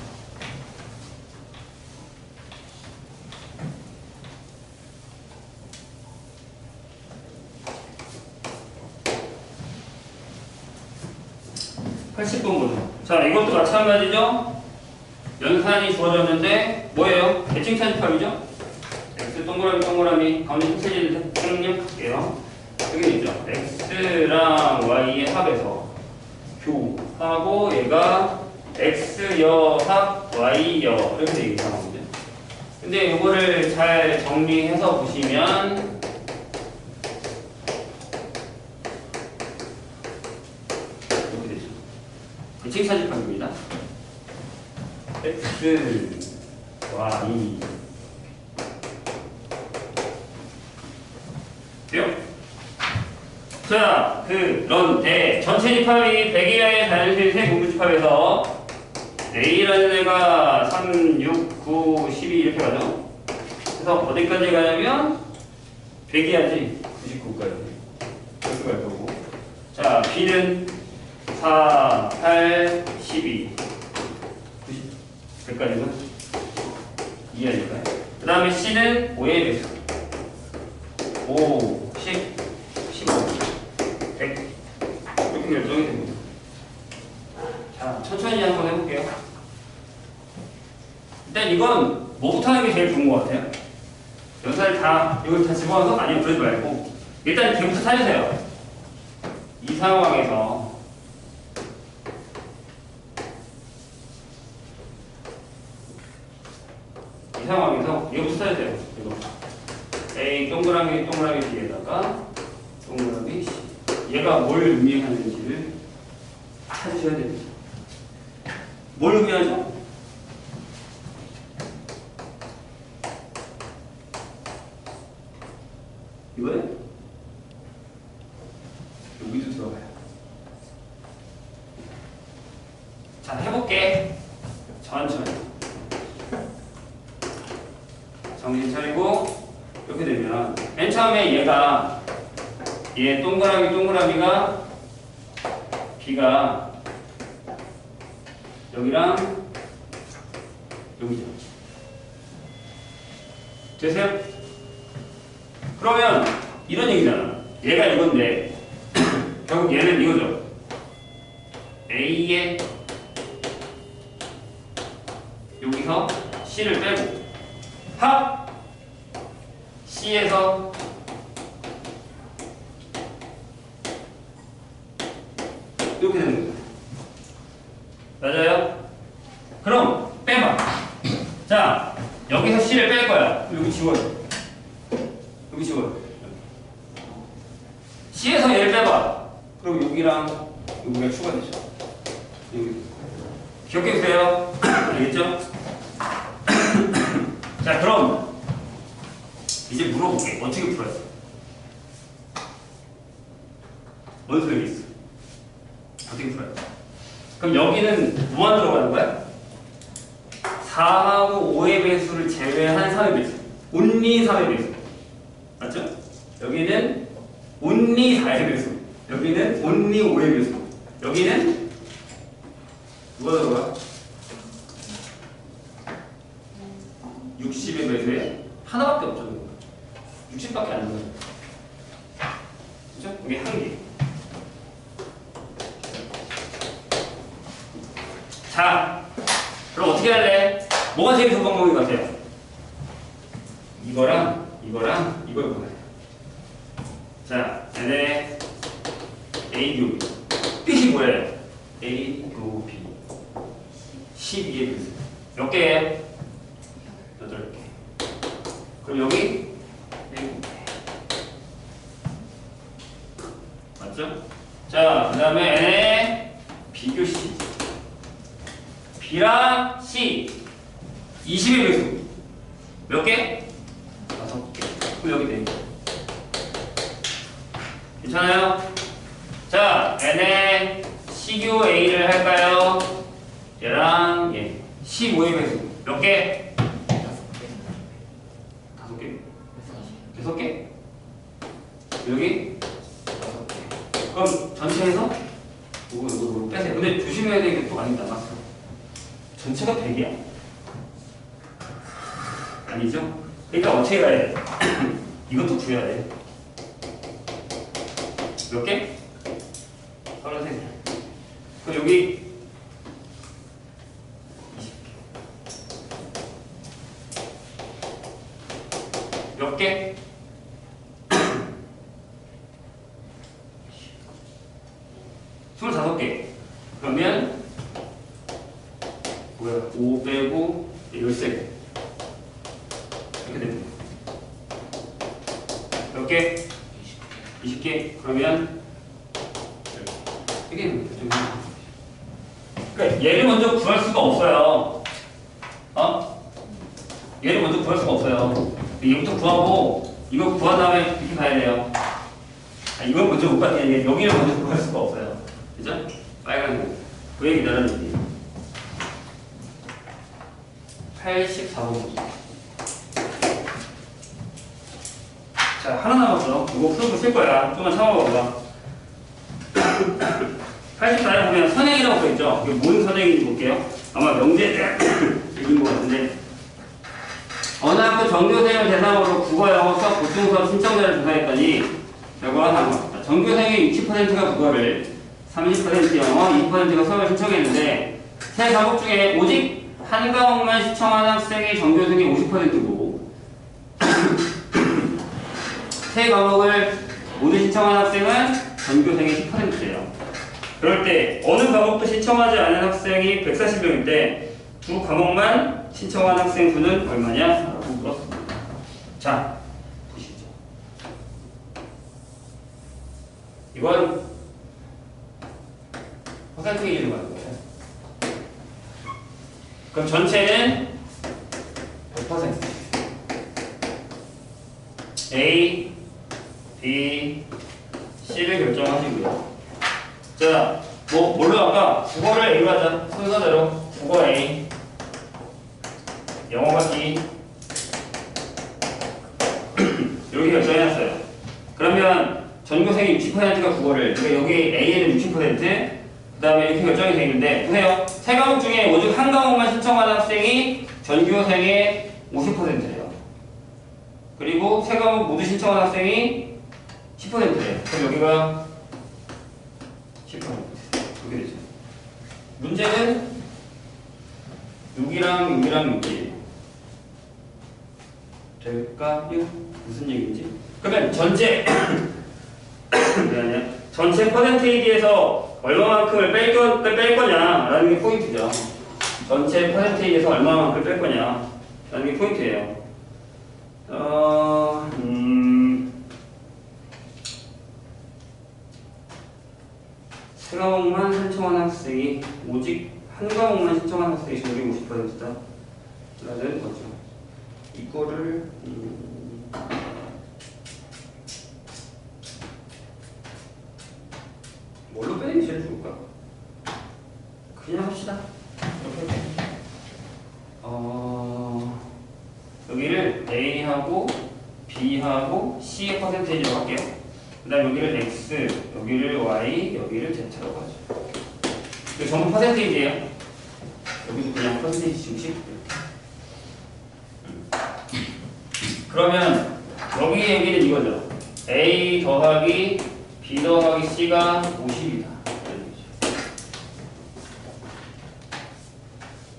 팔십 번 보죠. 자, 이것도 마찬가지죠? 연산이 주어졌는데, 뭐예요? 대칭 차집합이죠? X 동그라미 동그라미 가운데 흰색을 생략할게요. 여기 있죠? X랑 Y의 합에서 교하고 얘가 X여 합 Y여 이렇게 되어 있잖아요. 근데 이거를 잘 정리해서 보시면 이렇게 되죠. 대칭 차집합입니다. X, Y 돼요? 자, 그런데 전체 집합이 백 이하의 자연수의 세 분부 집합에서 A라는 애가 삼, 육, 구, 십이 이렇게 가죠? 그래서 어디까지 가냐면 백 이하지 구십구까지 이렇게 갈 거고, 자 B는 사, 팔, 십이, 구십, 백까지는 이하니까요. 그 다음에 C는 오의 배수 오, 십, 십오, 백 이렇게 결정이 됩니다. 자, 천천히 한번 해볼게요. 일단 이건 뭐부터 하는 게 제일 좋은 것 같아요? 연산을 다 이걸 다 집어넣어서 아니면 그러지 말고 일단 걔부터 찾으세요. 이 상황에서 이 상황에서 이거부터 찾으세요. 이거 A 동그라미 동그라미 B에다가 동그라미 C. 얘가 뭘 의미하는지를 찾으셔야 됩니다. 뭘 의미하죠? 이거요? 여기도 들어가요. 자, 해볼게. 천천히. 정신 차리고. 이렇게 되면 맨 처음에 얘가 얘 동그라미 동그라미가 B가 여기랑 여기죠. 되세요? 그러면 이런 얘기잖아. 얘가 이건데 결국 얘는 이거죠. A에 여기서 C를 빼고 합 C에서 이렇게 되는 거예요. 맞아요? 그럼 빼봐. 자, 여기서 C를 뺄 거야. 여기 지워요. 여기 지워요. C에서 얘를 빼봐. 그럼 여기랑 여기가 추가되죠. 여기. 기억해주세요. 알겠죠? 자, 그럼 이제 물어볼게. 어떻게 풀었어? 뭔 소용이 있어? 어떻게 풀었어? 그럼 여기는 뭐만 들어가는 거야? 사하고 오의 배수를 제외한 삼의 배수. 온리 삼의 배수. 맞죠? 여기는 온리 사의 배수. 여기는 온리 오의 배수. 여기는 뭐가 들어가? 육십의 배수에 하나밖에 없죠. 육십밖에 안 들어가요. 그죠? 여기 한 개. 자, 그럼 어떻게 할래? 뭐가 제일 좋은 방법인 것 같아요? 이거랑 이거랑 이걸 보아요. 자, 얘네 A 교비. B이 뭐예요? A 교비. 십이의 비수. 몇 개예요? 여덟 개. 그럼 여기 일곱 개. 맞죠? 자, 그 다음에 얘네 비교 C. B랑 C. 이십의 배수. 몇 개? 다섯 개. 그럼 여기 네 개. 괜찮아요? 자, 얘네 C교 A를 할까요? 얘랑 얘. 십오의 배수. 몇 개? 다섯 개. 여섯 개? 여기? 다섯 개. 그럼 전체에서? 이거, 이거, 이거 빼세요. 근데 조심해야 되는 게 또 많이 남았어. 전체가 백 이야? 아니죠? 그러니까 어떻게 가야 돼? 이것도 구해야 돼. 몇 개? 서른세 개. 그럼 여기 이십 개. 몇 개? 스물다섯 개. 그러면 뭐야? 오 빼고 열세 개. 이렇게 됩니다. 몇 개? 이십 개. 그러면 이게 그러니까 얘를 먼저 구할 수가 없어요. 어? 얘를 먼저 구할 수가 없어요. 얘부터 구하고 이거 구한 다음에 이렇게 가야 돼요. 아, 이건 먼저 못 받는 게 여기를 먼저 구할 수가 없어요. 그죠? 빨간 거. 왜 기다렸는지. 팔십사 번. 자, 하나 남았어. 이거 풀고 쓸 거야. 좀만 참아봐봐. 팔십사에 보면 선행이라고 써있죠? 이게 뭔 선행인지 볼게요. 아마 명제 읽은 것 같은데. 어느 학교 전교생을 대상으로 국어, 영어, 수학, 보충 수업 신청자를 조사했더니 결과가 나옵니다. 전교생의 육십 퍼센트가 국어를, 삼십 퍼센트 영어, 이 퍼센트가 수학을 신청했는데 세 과목 중에 오직 한 과목만 신청한 학생이 전교생의 오십 퍼센트고 세 과목을 모두 신청한 학생은 전교생의 십 퍼센트예요. 그럴 때 어느 과목도 신청하지 않은 학생이 백사십 명인데 두 과목만 신청한 학생 수는 얼마냐? 라고 물었습니다. 자, 보시죠. 이건 퍼센테이지로 가는 거예요. 그럼 전체는 백 퍼센트. A, B, C를 결정하시고요. 자, 뭐, 뭘로 할까? 국어를 A로 하자. 순서대로. 국어 A, 영어가 B. 이렇게 결정해놨어요. 그러면 전교생이 육십 퍼센트가 국어를, 그러니까 여기 A에는 육십 퍼센트, 그 다음에 이렇게 결정이 되어 있는데, 보세요. 세 과목 중에 오직 한 과목만 신청하는 학생이 전교생의 오십 퍼센트래요. 그리고 세 과목 모두 신청하는 학생이 십 퍼센트래요. 그럼 여기가 십 퍼센트. 그렇게 되죠. 문제는 육이랑 육이랑 육이에요. 될까요? 무슨 얘기인지? 그러면 전체 전체 퍼센테이지에서 얼마만큼을 뺄, 거, 뺄 거냐라는 게 포인트죠. 전체 퍼센테이지에서 얼마만큼 뺄 거냐라는 게 포인트예요. 어, 음, 세 과목만 신청한 학생이 오직 한 과목만 신청한 학생이 전교 오십 퍼센트다 라는 거죠. 이거를 음, 뭘로 빼는 게 제일 좋을까? 그냥 합시다. 이렇게 어, 여기를 A하고 B하고 C의 퍼센테이지로 할게요. 그 다음 여기를 X, 여기를 Y, 여기를 Z라고 하죠. 이거 전부 퍼센테이지예요. 여기도 그냥 퍼센테이지 씩씩. 그러면 여기 얘기는 이거죠. A 더하기 B 더하기 C가 오십이다.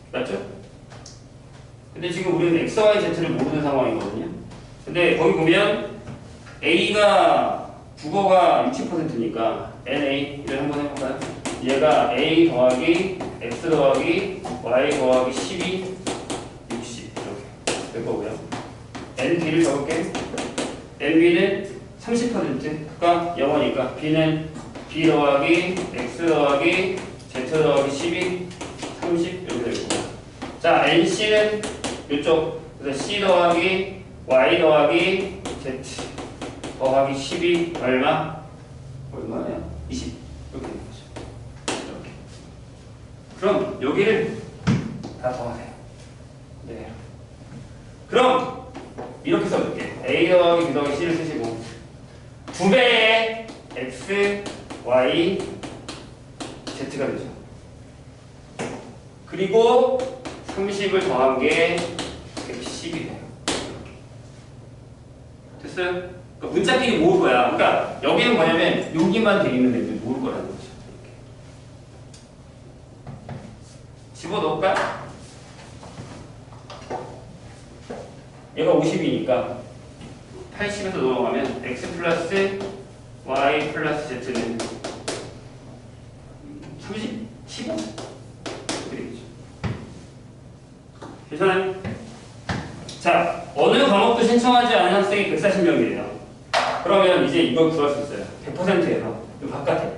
맞죠? 근데 지금 우리는 x, y, z를 모르는 상황이거든요. 근데 거기 보면 a가 국어가 육십 퍼센트니까 엔에이를 한번 해볼까요? 얘가 a 더하기 x 더하기 y 더하기 십이, 육십 이렇게 될 거고요. 엔비를 적을게. 엔비는 삼십 퍼센트가 영어니까 b는 b 더하기 x 더하기 z 더하기 십이, 삼십 이렇게 될 거고. 자, 엔씨는 이쪽. 그래서 c 더하기 y 더하기 z 더하기 십이 얼마? 얼마야? 이십 이렇게 되는 거죠. 이렇게. 그럼 여기를 다 더하세요. 네. 그럼 이렇게 써줄게. a 더하기 b 더하기 c를 쓰시고 두 배의 x, y, z가 되죠. 그리고 삼십을 더한 게 백십이 돼요. 됐어요? 그러니까 문자끼리 모을 거야. 그러니까 여기는 뭐냐면 여기만 돼 있는 애들 모을 거라는 거죠. 이렇게. 집어넣을까? 얘가 오십이니까 팔십에서 넘어가면 x 플러스 y 플러스 z는 삼십, 십오 이렇게 되겠죠. 괜찮아요? 자, 어느 과목도 신청하지 않은 학생이 백사십 명이에요. 그러면 이제 이걸 구할 수 있어요. 백 퍼센트에서 이 바깥에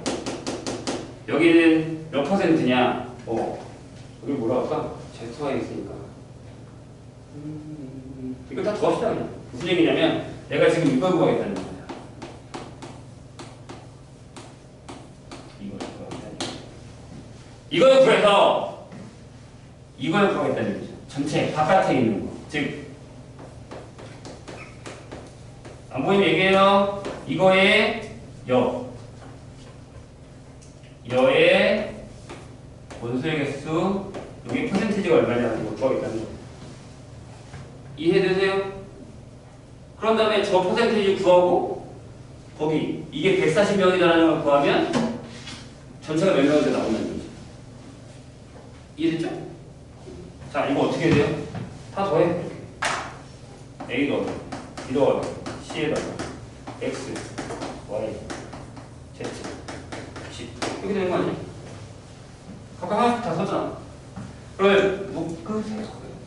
여기는 몇 퍼센트냐? 어, 여기 뭐라 할까? 제스가 있으니까 음, 이거 다 더합시다 그냥. 무슨 얘기냐면 내가 지금 이걸 구하겠다는 거야. 이걸 구하겠다는 거야. 이걸 구해서 이걸 구하겠다는 거죠. 전체 바깥에 있는 거. 즉 안 보이면 얘기해요. 이거의 여 여의 원소의 개수 여기 퍼센티지가 얼마냐 이거 구하겠다는 거. 이해되세요? 그런 다음에 저 퍼센티지 구하고 거기 이게 백사십 명이라는 걸 구하면 전체가 몇 명인지 나온다는 거죠. 이해됐죠? 자, 이거 어떻게 해야 돼요? 다 더해. 이렇게. A 더하기 B 더하기 C에다가 X, Y, Z, 십 이렇게 되는 거 아니야? 각각 하나씩 다 썼잖아. 그러면 묶으세요.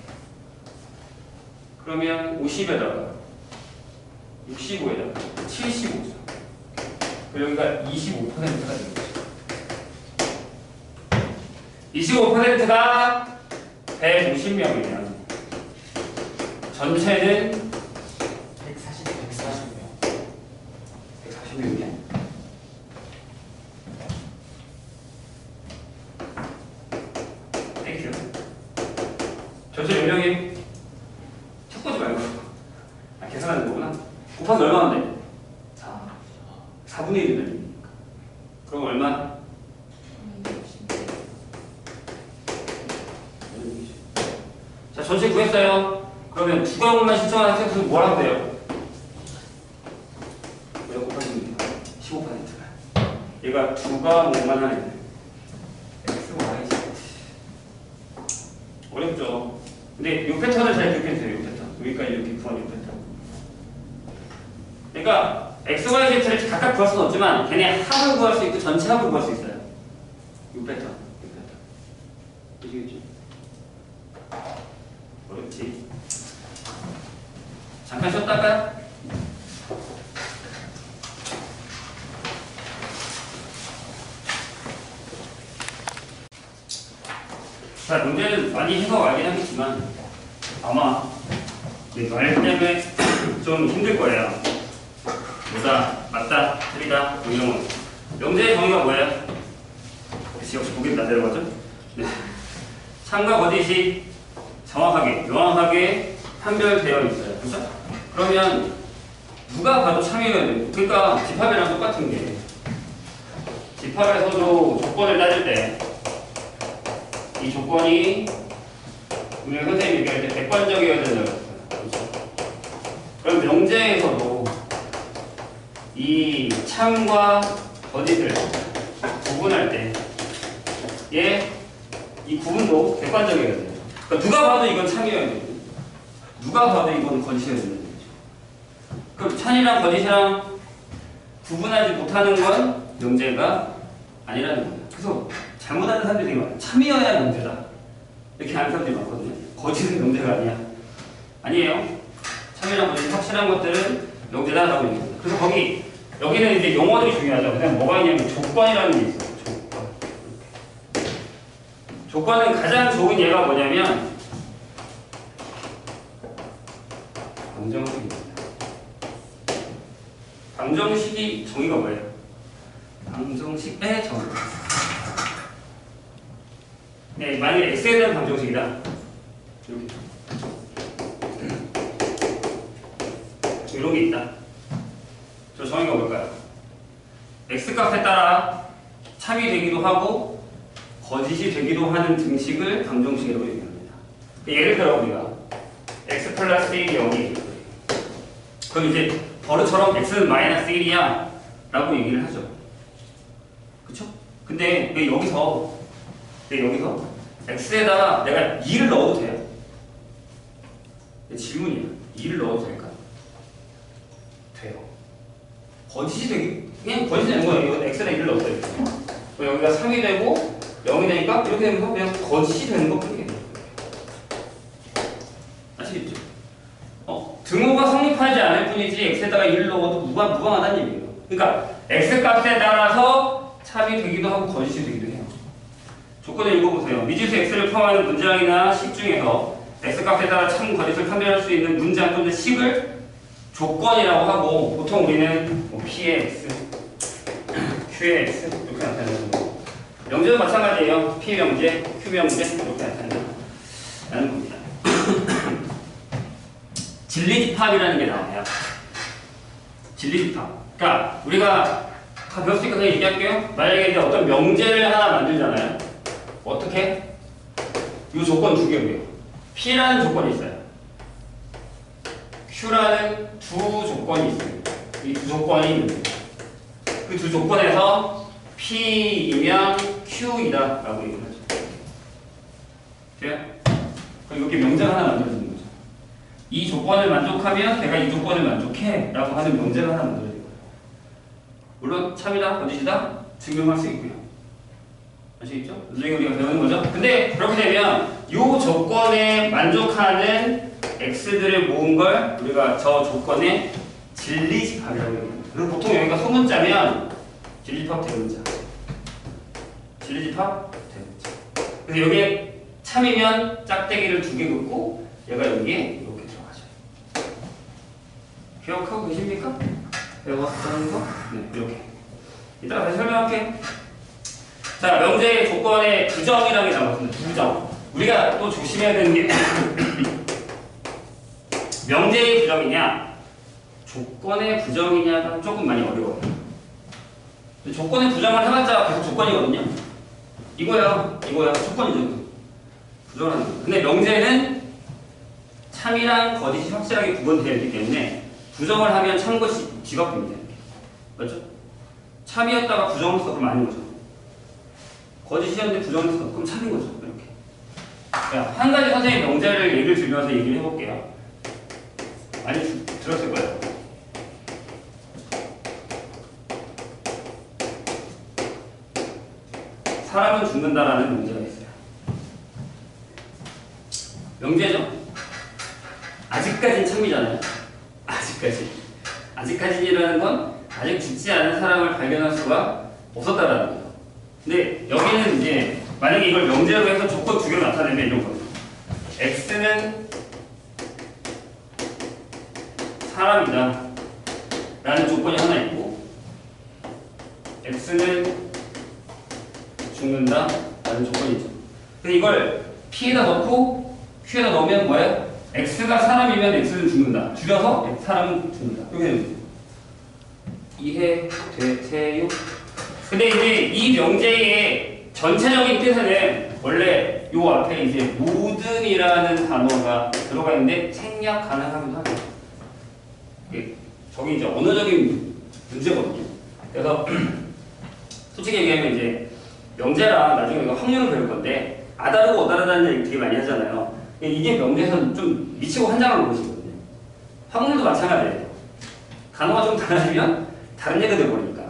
그러면 오십에다가 육십오에다가 칠십오죠. 그리고 여기가 이십오 퍼센트가 되는 거죠. 이십오 퍼센트가 백오십 명이면 전체는 백사십, 백사십 명. 백사십 명이야. 땡큐. 전체 몇 명이? 책 보지 말고. 아, 계산하는 거구나. 곱하면 얼마인데? 사. 사분의 일이 되니까. 그럼 얼마? 자, 전체 구했어요. 그러면 두 과목만 신청하는 학생들은 뭘 하면 돼요? 왜 곱하시면 돼요? 십오 퍼센트가. 얘가 두 과목만 하는 애들. X, Y, Z. 어렵죠? 근데 이 패턴을 잘 기억해주세요. 이 패턴. 여기까지 이렇게 구한 이 패턴. 그러니까 X, Y, Z를 각각 구할 수는 없지만 걔네 합을 구할 수 있고 전체 합을 구할 수 있어요. 이 패턴. 이 패턴. 보시겠죠? 어렵지. 잠깐 쉬었다가 자, 문제는 많이 해서 알긴 하겠지만 아마 내 말 때문에 좀 힘들 거예요. 뭐다, 맞다, 틀리다, 뭐 이런 거. 명제의 정의가 뭐예요? 역시 역시 보기 다 내려가죠? 네. 참과 거짓이 정확하게, 명확하게 판별되어 있어요. 그렇죠? 그러면 누가 봐도 참여해야 돼요. 그러니까 집합이랑 똑같은 게 집합에서도 조건을 따질 때 이 조건이 우리가 선생님이 얘기할 때 객관적이어야 된다고 했어요. 그렇죠? 그럼 명제에서도 이 참과 거짓을 구분할 때 얘 이 구분도 객관적이어야 돼요. 그러니까 누가 봐도 이건 참이어야 되고 누가 봐도 이건 거짓이어야 된다는 거죠. 그럼 참이랑 거짓이랑 구분하지 못하는 건 명제가 아니라는 거예요. 그래서 잘못하는 사람들이 되게 많아요. 참이어야 명제다 이렇게 하는 사람들이 많거든요. 거짓은 명제가 아니야. 아니에요. 참이랑 거짓 확실한 것들은 명제다라고 얘기합니다. 그래서 거기 여기는 이제 용어들이 중요하죠. 그냥 뭐가 있냐면 조건이라는 게 있어요. 조건. 조건은 가장 좋은 예가 뭐냐면 방정식입니다. 방정식이 정의가 뭐예요? 방정식의 정의. 네, 만약에 x에 대한 방정식이다. 이렇게. 이런 게 있다. 저 정의가 뭘까요? x값에 따라 참이 되기도 하고 거짓이 되기도 하는 등식을 방정식이라고 얘기합니다. 예를 들어 우리가 x 플러스 일이 영이 그럼 이제 버릇처럼 x는 마이너스 일이야 라고 얘기를 하죠. 그쵸? 근데 왜 여기서 왜 여기서 x에다가 내가 이를 넣어도 돼요? 질문이에요. 이를 넣어도 될까? 돼요. 거짓이 되기 그냥 거짓이 되는 거예요. 이거 x에다 이를 넣었어요. 여기가 삼이 되고 영이 되니까 이렇게 되면서 그냥 거짓이 되는 것 뿐이에요. 아시겠죠? 어, 등호가 성립하지 않을 뿐이지 x에다가 일을 넣어도 무관, 무방하다는 얘기예요. 그러니까 x값에 따라서 참이 되기도 하고 거짓이 되기도 해요. 조건을 읽어보세요. 미지수 x를 포함하는 문장이나 식 중에서 x값에 따라 참, 거짓을 판별할 수 있는 문장 또는 식을 조건이라고 하고 보통 우리는 뭐 p의 x, q의 x 이렇게 나타내는 거. 명제도 마찬가지예요. p 명제, q 명제 이렇게 나타내는 겁니다. 진리집합이라는 게 나와요. 진리집합. 그러니까 우리가 다 배웠으니까 그냥 얘기할게요. 만약에 이제 어떤 명제를 하나 만들잖아요. 어떻게? 이 조건 두 개고요. P라는 조건이 있어요. Q라는 두 조건이 있습니다. 이 두 조건이 있는데 그 두 조건에서 P이면 Q이다 라고 얘기를 하죠. 돼요? 그럼 이렇게 명제가 하나 만들어지는 거죠. 이 조건을 만족하면 내가 이 조건을 만족해 라고 하는 명제가 하나 만들어지는 거예요. 물론 참이다, 거짓이다 증명할 수 있고요. 아시겠죠? 나중에 우리가 배우는 거죠. 근데 그렇게 되면 이 조건에 만족하는 x들을 모은 걸 우리가 저 조건의 진리집합이라고 얘기합니다. 그리고 보통 여기가 소문자면 진리집합 대문자. 진리집합 대문자. 그래서 여기에 참이면 짝대기를 두 개 긋고 얘가 여기에 이렇게 들어가죠. 기억하고 계십니까? 배웠다는 거? 네, 이렇게. 이따가 다시 설명할게. 자, 명제의 조건의 부정이라는 게 나왔습니다. 부정. 우리가 또 조심해야 되는 게 명제의 부정이냐, 조건의 부정이냐가 조금 많이 어려워요. 조건의 부정을 해봤자 계속 조건이거든요. 이거야, 이거야, 조건이죠. 부정하는 거. 근데 명제는 참이랑 거짓이 확실하게 구분되어 있기 때문에 부정을 하면 참것이 뒤바뀝니다. 맞죠? 참이었다가 부정을 했어, 그럼 아닌 거죠. 거짓이었는데 부정을 했어, 그럼 참인 거죠. 이렇게. 자, 한 가지 선생님 명제를 예를 들면서 얘기를 해볼게요. 많이 주, 들었을 거예요. 사람은 죽는다라는 명제가 있어요. 명제죠? 아직까진 참이잖아요. 아직까지. 아직까지라는 건 아직 죽지 않은 사람을 발견할 수가 없었다라는 거죠. 근데 여기는 이제 만약에 이걸 명제로 해서 조건 두 개로 나타내면 이런 거예요. x는 사람이다 라는 조건이 하나 있고 x는 죽는다 라는 조건이 있죠. 그래서 이걸 p에다 넣고 q에다 넣으면 뭐예요? x가 사람이면 x는 죽는다. 줄여서 사람은 죽는다. 이렇게 되는 거죠. 이해되세요? 근데 이제 이 명제의 전체적인 뜻은 원래 요 앞에 이제 모든이라는 단어가 들어가 있는데 생략 가능하기도 하죠. 저기 이제 언어적인 문제거든요. 그래서 솔직히 얘기하면 이제 명제랑 나중에 우리가 확률을 배울 건데 아다르고 어다르다는 얘기 되게 많이 하잖아요. 이게 명제에서는 좀 미치고 환장하는 것이거든요. 확률도 마찬가지예요. 단어가 좀 달라지면 다른 얘기가 돼버리니까.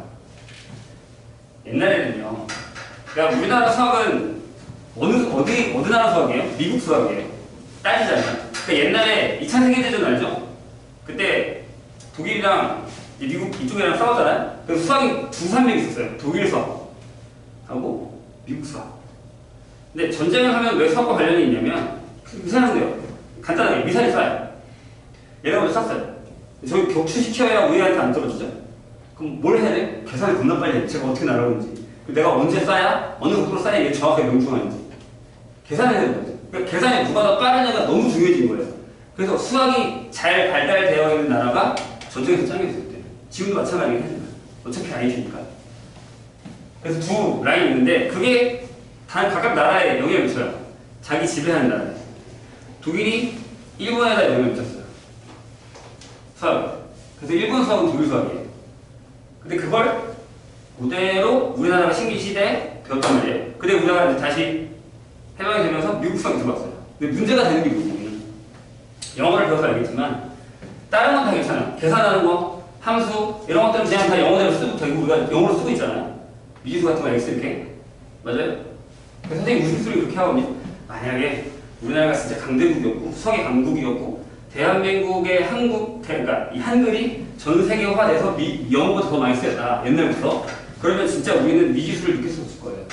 옛날에는요. 그러니까 우리나라 수학은 어느, 어디, 어디 나라 수학이에요? 미국 수학이에요. 따지자면. 그러니까 옛날에 이 차 세계대전 알죠? 그때 독일이랑 미국 이쪽이랑 싸웠잖아요? 그래서 수학이 두 산맥이 있었어요. 독일 수학하고 미국 수학. 근데 전쟁을 하면 왜 수학과 관련이 있냐면 이상한데요. 간단하게 미사일 쏴요. 얘가 먼저 쐈어요. 저기 격추시켜야 우리한테 안 떨어지죠? 그럼 뭘 해야 돼? 계산을 겁나 빨리 해. 제가 어떻게 날아오는지. 내가 언제 쏴야? 어느 속도로 쏴야 이게 정확하게 명중하는지. 계산을 해야 되는 거죠. 그러니까 계산이 누가 더 빠르냐가 너무 중요해진 거예요. 그래서 수학이 잘 발달되어 있는 나라가 전쟁에서 짱이 됐을 때. 지금도 마찬가지긴 하지만. 어차피 아니시니까. 그래서 두 라인이 있는데 그게 단 각각 나라에 영향을 미쳐요. 자기 지배하는 나라에. 독일이 일본에다 영향을 미쳤어요. 수학. 그래서 일본 수학은 독일 수학이에요. 근데 그걸 그대로 우리나라가 신기 시대에 배웠단 말이에요. 근데 우리나라가 이제 다시 해방이 되면서 미국 수학이 들어왔어요. 근데 문제가 되는 게 뭐냐면 영어를 배워서 알겠지만 다른 건 다 괜찮아요. 계산하는 거, 함수 이런 것들은 그냥 다 영어대로 쓰고 되고 우리가 영어로 쓰고 있잖아요. 미지수 같은 거 X 이렇게. 맞아요? 그래서 선생님이 무슨 그렇게 하거든요. 만약에 우리나라가 진짜 강대국이었고 수학의 강국이었고 대한민국의 한국, 그러니까 이 한글이 전 세계화돼서 미, 영어보다 더 많이 쓰였다. 옛날부터. 그러면 진짜 우리는 미지수를 느낄 수 없을 거예요.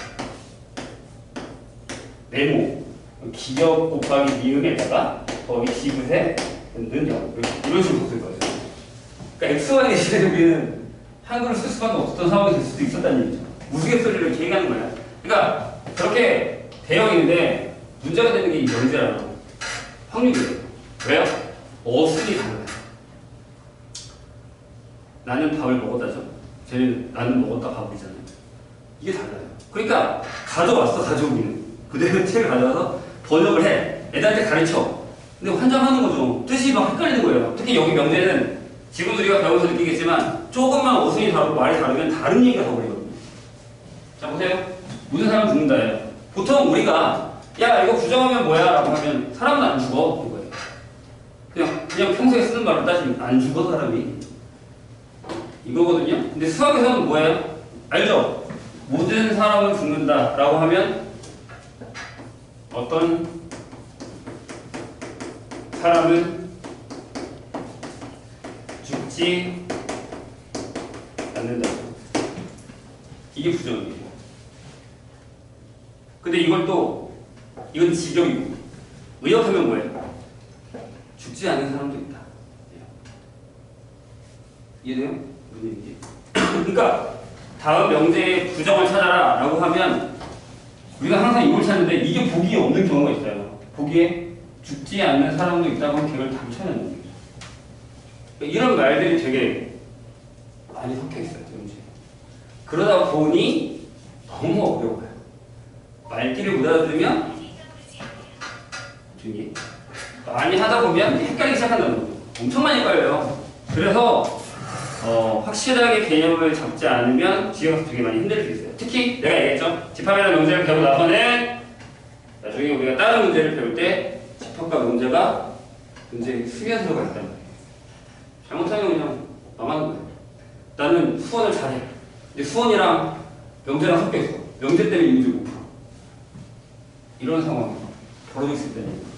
네모, 기역 곱하기 미음에다가 거기 지그세 는 영 이런 식으로 썼을 거예요. 그러니까 엑스와이의 시대에 우리는 한글을 쓸 수밖에 없었던 상황이 될 수도 있었다는 얘기죠. 우스갯소리를 이렇게 얘기하는 거야. 그러니까 그렇게 되어 있는데 문제가 되는 게 이 명제라는 확률이에요. 왜요? 어순이 달라요. 나는 밥을 먹었다죠. 쟤는 나는 먹었다 밥이잖아요. 이게 달라요. 그러니까 가져왔어 가져오기는. 그대로 책을 가져와서 번역을 해. 애들한테 가르쳐. 근데 환장하는 거죠. 뜻이 막 헷갈리는 거예요. 특히 여기 명제는 지금 우리가 배워서 느끼겠지만 조금만 어순이 다르고 말이 다르면 다른 얘기가 돼버리거든요. 자 보세요. 무슨 사람 죽는다예요. 보통 우리가 야 이거 부정하면 뭐야 라고 하면 사람은 안 죽어 이거예요. 그냥 그냥 평소에 쓰는 말로 따지면 안 죽어 사람이 이거거든요. 근데 수학에서는 뭐예요? 알죠? 모든 사람은 죽는다 라고 하면 어떤 사람은 죽지 않는다. 이게 부정이에요. 근데 이걸 또 이건 직역이고 의역하면 뭐예요? 죽지 않는 사람도 있다. 이해돼요? 무슨 얘기지? 그러니까 다음 명제의 부정을 찾아라 라고 하면 우리가 항상 이걸 찾는데 이게 보기에 없는 경우가 있어요. 보기에 죽지 않는 사람도 있다고 하면 걔를 답을 찾아내는 거죠. 이런 말들이 되게 많이 섞여 있어요. 명제. 그러다 보니 너무 어려워요. 말귀를 못 알아들으면 중에 많이 하다 보면 헷갈리기 시작한다는 거죠. 엄청 많이 헷갈려요. 그래서 어, 확실하게 개념을 잡지 않으면 지역에서 되게 많이 힘들 수 있어요. 특히 내가 얘기했죠. 집합이라는 문제를 배우고 나서는 나중에 우리가 다른 문제를 배울 때 집합과 문제가 문제의 수면서가 있단 말이에요. 잘못하면 그냥 망하는 거예요. 나는 수원을 잘해. 근데 수원이랑 명제랑 섞여 있어. 명제 때문에 문제를 못 풀어. 이런 상황이 벌어질 수 있다는 얘기예요.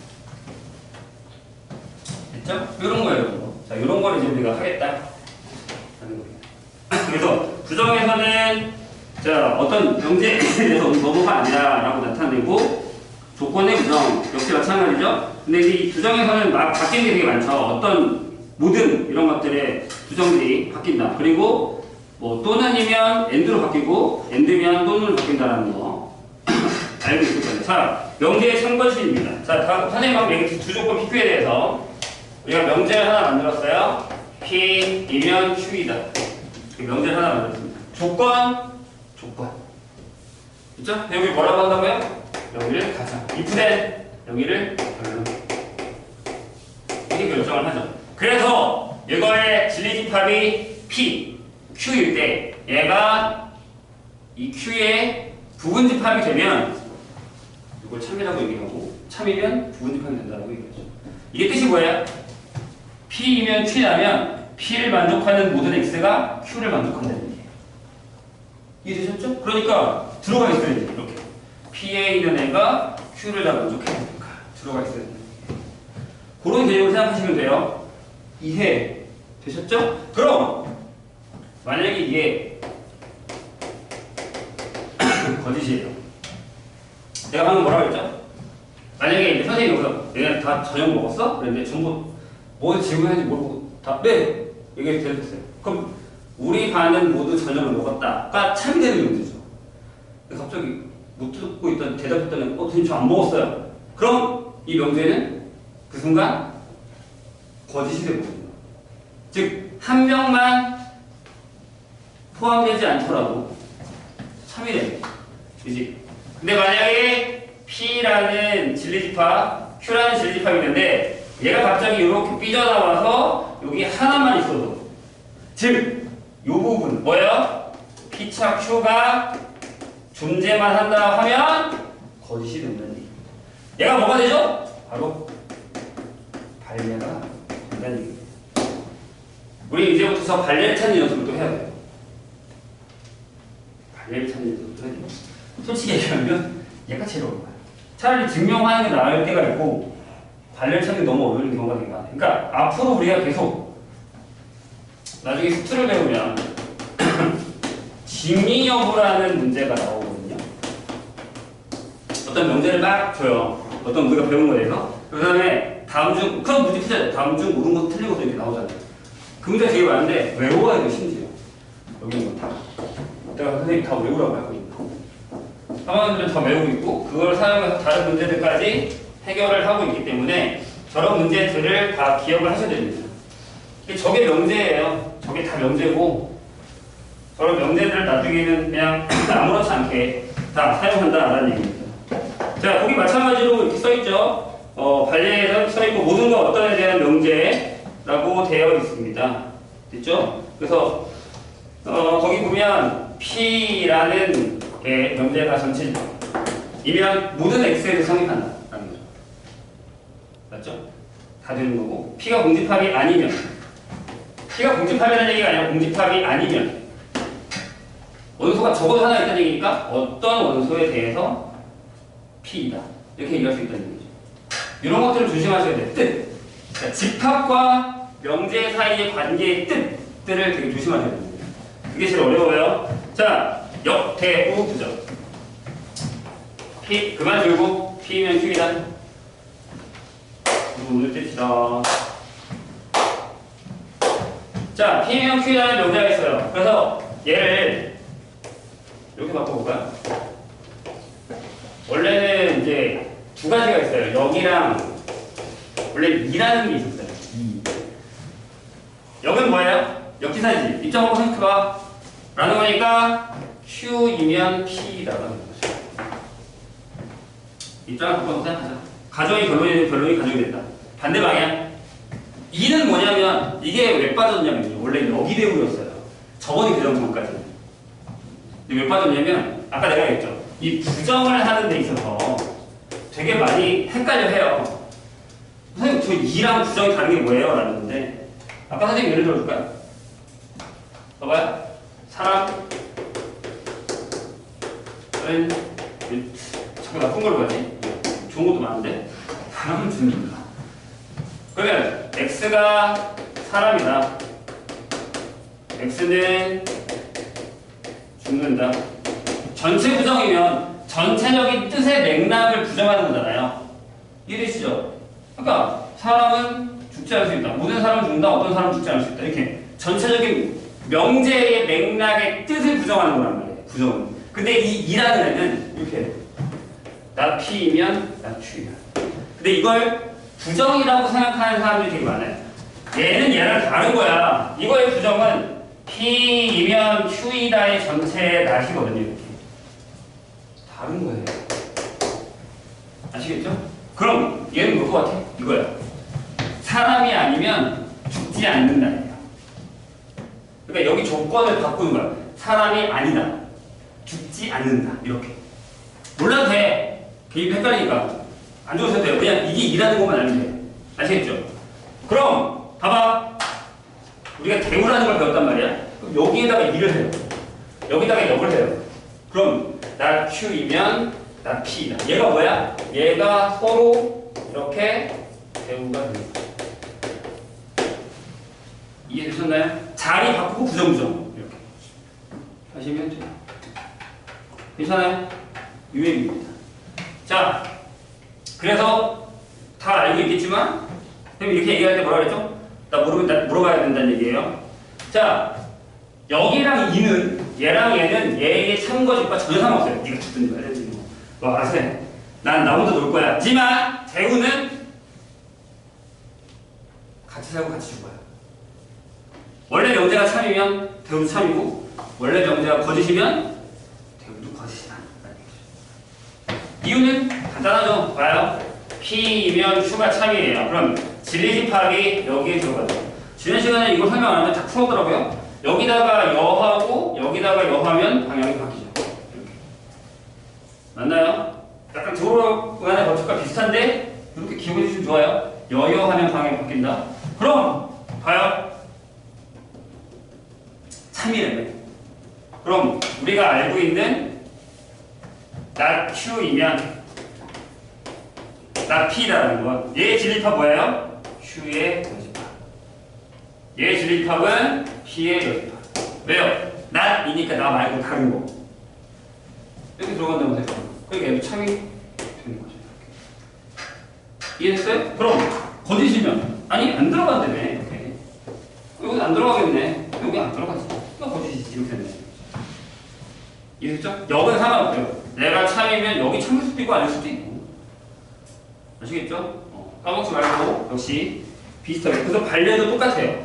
됐죠? 이런 거예요. 이런 자, 이런 거를 이제 우리가 하겠다 하는 거예요. 그래서 부정에서는 자 어떤 명제에 대해서 뭐뭐가 아니라라고 나타내고 조건의 부정 역시 마찬가지죠. 근데 이 부정에서는 막 바뀌는 게 되게 많죠. 어떤 모든 이런 것들의 부정들이 바뀐다. 그리고 뭐 또는이면 엔드로 바뀌고 엔드면 또는으로 바뀐다라는 거 알고 있을 거예요. 자, 명제의 참고식입니다. 자, 다음 선생님하고 두 조건 피큐에 대해서 우리가 명제를 하나 만들었어요. P이면 Q이다. 명제를 하나 만들었습니다. 조건, 조건. 그쵸? 여기 뭐라고 한다고요? 여기를 가자. ifthen 여기를 별로. 이렇게 결정을 하죠. 그래서 이거의 진리집합이 P, Q일 때 얘가 이 Q의 부분집합이 되면 이걸 참이라고 얘기하고 참이면 부분집합이 된다고 얘기하죠. 이게 뜻이 뭐예요? P이면 Q라면 P를 만족하는 모든 X가 Q를 만족한다는 얘기예요. 이해되셨죠? 그러니까 들어가 있어야 돼. 이렇게 P에 있는 애가 Q를 다 만족해야 되니까 들어가 있어야 돼. 그런 개념을 생각하시면 돼요. 이해 되셨죠? 그럼 만약에 이게 거짓이에요. 내가 방금 뭐라고 했죠? 만약에 이제 선생님이 여기서 얘네 다 저녁 먹었어? 그랬는데 전부 뭘 질문했는지 모르고 다 네! 얘기해 대답했어요. 그럼 우리 반은 모두 저녁을 먹었다가 참이 되는 문제죠. 갑자기 못 듣고 있던 대답했더니 어 선생님 저 안 먹었어요. 그럼 이 명제는 그 순간 거짓이 되거든요. 즉 한 명만 포함되지 않더라도 참이 돼요. 그지? 근데 만약에 P라는 진리집합, Q라는 진리집합이 있는데 얘가 갑자기 이렇게 삐져나와서 여기 하나만 있어도 즉 이 부분 뭐예요? P차 Q가 존재만 한다 하면 거짓이 된다는 얘기. 얘가 뭐가 되죠? 바로 발레가 된다는 얘기. 우리 이제부터 발레를 찾는 연습을 또 해야 돼요. 발레를 찾는 연습을 또 해야 돼요. 솔직히 얘기하면 얘가 제일 어려워요. 차라리 증명하는 게 나을 때가 있고 발레를 찾는 게 너무 어려운 경우가 되게 많아요. 그러니까 앞으로 우리가 계속 나중에 수트를 배우면 진위 여부라는 문제가 나오거든요. 어떤 명제를 막 줘요. 어떤 우리가 배운 거에 대해서. 그 다음에 다음 중 그런 문제 풀잖아요. 다음 중 옳은 거 틀린 것도 이렇게 나오잖아요. 그 문제가 되게 많은데 외워야 돼요. 심지어 여기 있는 거 다. 내가 선생님 다 외우라고 하고 있나. 사람들은 다 외우고 있고 그걸 사용해서 다른 문제들까지 해결을 하고 있기 때문에 저런 문제들을 다 기억을 하셔야 됩니다. 저게 명제예요. 저게 다 명제고 저런 명제들을 나중에는 그냥 아무렇지 않게 다 사용한다라는 얘기입니다. 자, 거기 마찬가지로 이렇게 써있죠. 어, 발레에서 써있고 모든 것 어떤에 대한 명제라고 되어 있습니다. 됐죠? 그래서 어, 거기 보면 P라는 게 명제가 전체이면 모든 X에도 성립한다라는 거죠. 맞죠? 다 되는 거고 P가 공집합이 아니면 P가 공집합이라는 얘기가 아니라 공집합이 아니면 원소가 적어도 하나 있다는 얘기니까 어떤 원소에 대해서 P이다 이렇게 얘기할 수 있다는 얘기죠. 이런 것들을 조심하셔야 돼요. 뜻! 그러니까 집합과 명제 사이의 관계의 뜻들을 되게 조심하셔야 됩니다. 그게 제일 어려워요. 자, 역대우 부정 P 그만 들고 P면 Q이다. 오늘 뜻이다. 자, P면 Q라는 명제가 있어요. 그래서 얘를 이렇게 바꿔볼까요? 원래는 이제 두 가지가 있어요. 여기랑 원래 이라는 게 있었어요. 이. 여기는 뭐예요? 역지사지. 입장하고 생각해봐. 라는 거니까 Q이면 P라고 하는 거죠. 입장을 바꿔서 생각하자. 가정이 결론이 결론이 가정이 된다. 반대 방향. 이는 뭐냐면 이게 왜 빠졌냐면요. 원래 여기 대우였어요. 저번에 교정 전까지는. 근데 왜 빠졌냐면 아까 내가 했죠. 이 부정을 하는 데 있어서 되게 많이 헷갈려 해요. 선생님 저 이랑 부정이 다른 게 뭐예요? 라는 건데 아까 선생님 예를 들어줄까요? 봐봐요. 사람은 자꾸 나쁜 걸로 가지? 좋은 것도 많은데 사람은 죽는다. 그러면 X가 사람이다. X는 죽는다. 전체 부정이면 전체적인 뜻의 맥락을 부정하는 거잖아요. 이해되시죠? 그러니까 사람은 죽지 않을 수 있다. 모든 사람은 죽는다. 어떤 사람은 죽지 않을 수 있다. 이렇게 전체적인 명제의 맥락의 뜻을 부정하는 거란 말이에요. 부정은. 근데 이 이라는 애는 이렇게 나 P이면 나 Q야. 근데 이걸 부정이라고 생각하는 사람들이 되게 많아요. 얘는 얘랑 다른 거야. 이거의 부정은 P이면 Q이다의 전체 낫이거든요. 이렇게. 다른 거예요. 아시겠죠? 그럼 얘는 뭐 같아? 이거야. 사람이 아니면 죽지 않는다. 그러니까 여기 조건을 바꾸는 거야. 사람이 아니다. 죽지 않는다. 이렇게. 몰라도 돼. 개입 헷갈리니까. 안 적으셔도 돼요. 그냥 이게 이라는 것만 알면 돼요. 아시겠죠? 그럼 봐봐. 우리가 대우라는 걸 배웠단 말이야. 그럼 여기에다가 이를 해요. 여기다가 역을 해요. 그럼 나 Q이면 나 P다. 얘가 뭐야? 얘가 서로 이렇게 대우가 됩니다. 이해되셨나요? 자리 바꾸고 부정부정 이렇게 하시면 돼요. 괜찮아요? 유행입니다. 자, 그래서 다 알고 있겠지만 그럼 이렇게 얘기할 때 뭐라 그랬죠? 나 물어보면 나 물어봐야 된다는 얘기예요. 자, 여기랑 이는 얘랑 얘는 얘의 참거짓과 전혀 상관없어요. 네가 죽든지 말든지 뭐. 너 알아서 해. 난 나 혼자 놀 거야. 하지만 대우는 같이 살고 같이 죽어요. 원래 명제가 참이면 대우도 참이고 원래 명제가 거짓이면 대우도 거짓이다. 이유는 간단하죠. 봐요. P이면 Q가 참이에요. 그럼 진리집합이 여기에 들어가죠. 지난 시간에 이거 설명 안 하는데 다 풀었더라고요. 여기다가 여하고 여기다가 여하면 방향이 바뀌죠. 이렇게. 맞나요? 약간 도로간의 법칙과 비슷한데 이렇게 기분이 좀 좋아요. 여여하면 방향이 바뀐다. 그럼 봐요. 참이래요. 그럼 우리가 알고 있는 나 Q이면 나 P라는 건 얘의 진리집합 뭐예요? Q의 여집합. 얘의 진리집합은 P의 여집합. 왜요? 나이니까 나 말고 다른 거. 이렇게 들어간다고 생각해요. 그러니까 얘도 참이 되는 거죠. 이해됐어요? 그럼 거짓이면 아니 안 들어간다며. 이렇게. 여기 안 들어가겠네. 여기 안 들어가지. 이거 거짓이지 이렇게 됐네. 이해됐죠? 역은 상관없어요. 내가 참이면 여기 참일 수도 있고 아닐 수도 있고. 아시겠죠? 어, 까먹지 말고 역시 비슷하게. 그래서 반례도 똑같아요.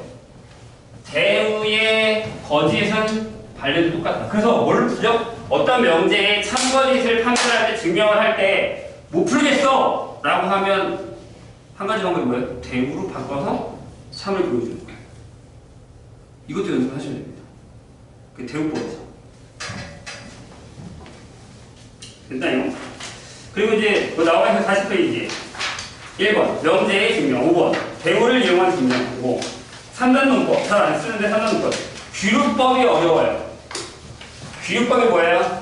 대우의 거짓은 반례도 똑같다. 그래서 뭘 풀죠? 어떤 명제의 참거짓을 판별할 때 증명을 할 때 못 풀겠어! 라고 하면 한 가지 방법이 뭐예요? 대우로 바꿔서 참을 보여주는 거예요. 이것도 연습하시면 됩니다. 그게 대우법이죠. 됐나요? 그리고 이제 뭐 나와 있는 사십 페이지 일 번 명제의 증명, 오 번 대우를 이용한 증명이고 삼 단 논법 잘 안 쓰는데 삼 단 논법 귀룹법이 어려워요. 귀룹법이 뭐예요?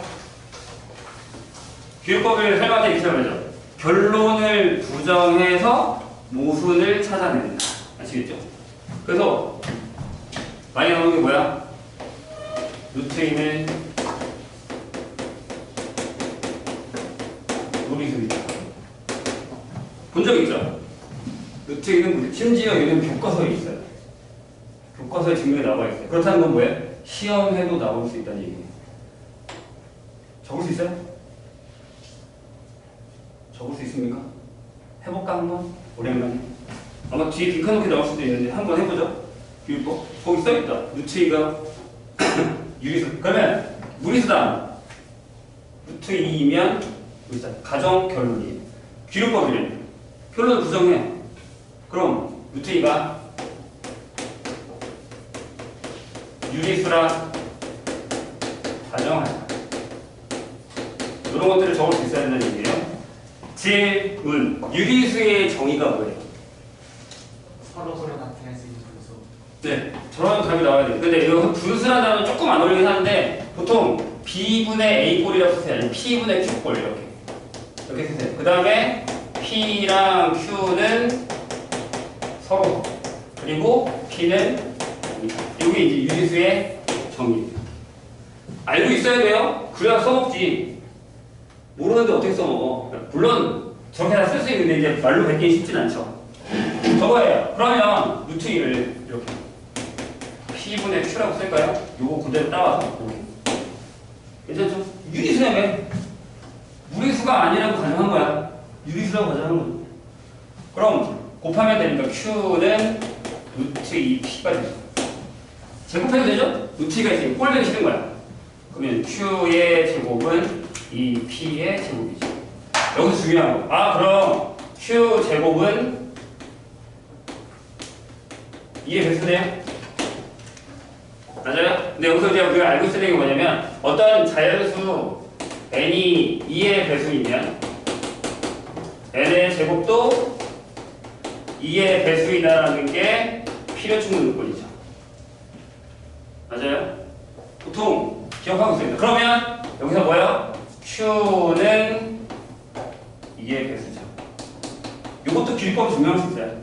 귀룹법을 설명할 때 이렇게 설명하죠. 결론을 부정해서 모순을 찾아낸다. 아시겠죠? 그래서 많이 나오는 게 뭐야? 루트인은 무리수이다. 본 적 있죠? 루트인은 무리. 심지어 얘는 교과서에 있어요. 교과서에 증명이 나와 있어요. 그렇다는 건 뭐예요? 시험에도 나올 수 있다는 얘기예요. 적을 수 있어요? 적을 수 있습니까? 해볼까 한번? 오랜만에. 아마 뒤에 빈칸놓게 나올 수도 있는데 한번 해보죠. 교육법. 거기 써있다. 루트 이가 유리수. 그러면 무리수다. 루트 이이면 무리수다. 가정 결론이에요. 교육법이래. 결론을 부정해. 그럼 루트 이가 유리수라 가정하자. 이런 것들을 적을 수 있어야 된다는 얘기예요. 질문. 유리수의 정의가 뭐예요? 서로 서로 나타낼 수 있는 분수. 네, 저런 답이 나와야 돼요. 근데 이거 분수라는 단어는 조금 안 어울리긴 하는데 보통 B분의 A꼴이라고 쓰세요. 아니면 P분의 Q꼴 이렇게 이렇게 쓰세요. 그 다음에 P랑 Q는 서로 그리고 P는 이게 이제 유리수의 정의입니다. 알고 있어야 돼요. 그래야 써먹지. 모르는데 어떻게 써먹어? 물론 저렇게 다 쓸 수 있는데 이제 말로 뱉기 쉽진 않죠. 저거예요. 그러면 루트 이를 이렇게 P분의 Q라고 쓸까요? 요거 그대로 따와서 이렇게. 괜찮죠? 유리수라며. 무리수가 아니라고 가정한 거야. 유리수라고 가정한 거야. 그럼 곱하면 되니까 Q는 루트 이 P가 되죠. 제곱해도 되죠? 루트 이가 있으니 꼴되기 싫은 거야. 그러면 Q의 제곱은 이 P의 제곱이죠. 여기서 중요한 거. 아, 그럼 Q 제곱은 이의 배수네요? 맞아요? 근데 여기서 이제 우리가 알고 있어야 되는 게 뭐냐면 어떤 자연수 n이 이의 배수이면 n의 제곱도 이의 배수이다라는 게 필요 충분 요건이죠. 맞아요? 보통 기억하고 있습니다. 그러면 여기서 뭐예요? Q는 이의 배수죠. 이것도 길법 증명할 수 있어요.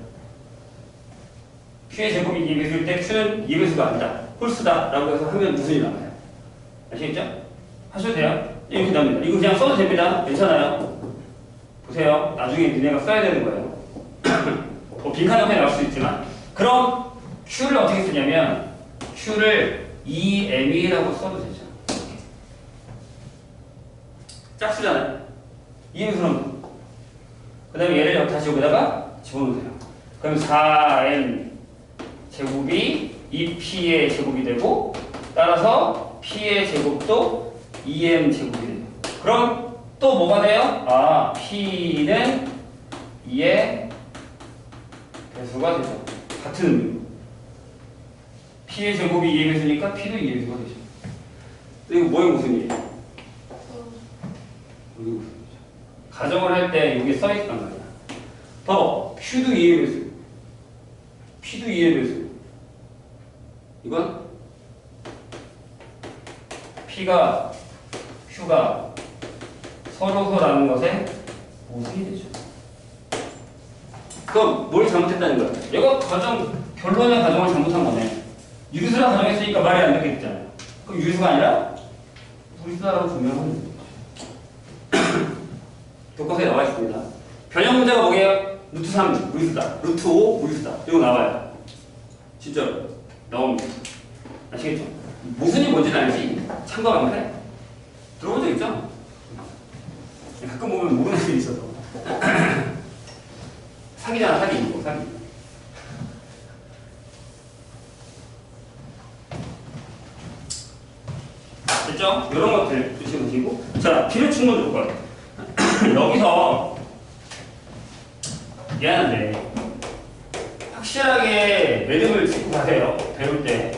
Q의 제곱이 이의 배수일 때 Q는 이의 배수가 아니다. 홀수다. 라고 해서 하면 무슨 일이 나와요? 아시겠죠? 하셔도 돼요. 이렇게 나옵니다. 이거 그냥 써도 됩니다. 괜찮아요. 보세요. 나중에 니네가 써야 되는 거예요. 뭐 빈칸 옆에 나올 수 있지만. 그럼 Q를 어떻게 쓰냐면 Q를 이 엠이라고 써도 되죠. 짝수잖아요. 이 배수는 그 다음에 얘를 다시 여기다가 집어넣으세요. 그럼 사 엠 제곱이 이 피의 제곱이 되고 따라서 P의 제곱도 이 엠 제곱이 돼요. 그럼 또 뭐가 돼요? 아, P는 이의 배수가 되죠. 같은 의미로. P의 제곱이 이의 배수니까 P도 이의 배수가 되죠. 이거 뭐의 모순이에요? 이게 무슨 일이죠? 가정을 할 때 이게 써있단 말이야. 봐봐. Q도 이의 배수. P도 이의 배수. 이건 P가 Q가 서로서라는 것에 모순이 되죠. 그럼 뭘 잘못했다는 거야? 얘가 가정, 결론의 가정을 잘못한 거네. 유리수라 가정했으니까 말이 안 되겠잖아요. 그럼 유리수가 아니라 무리수라고 분명하는 거죠. 교과서에 나와 있습니다. 변형 문제가 뭐게요? 루트 삼 무리수다. 루트 오 무리수다. 이거 나와요. 진짜로 나옵니다. 아시겠죠? 모순이 뭔지는 알지? 참고하면 해. 들어본 적 있죠? 가끔 보면 모르는 애들이 있어서. 사기잖아, 사기. 이거, 사기. 됐죠? 이런 것들 조심하시고. 자, 필요 충분 조건. 여기서 미안한데 확실하게 매듭을 짓고 가세요. 배울 때.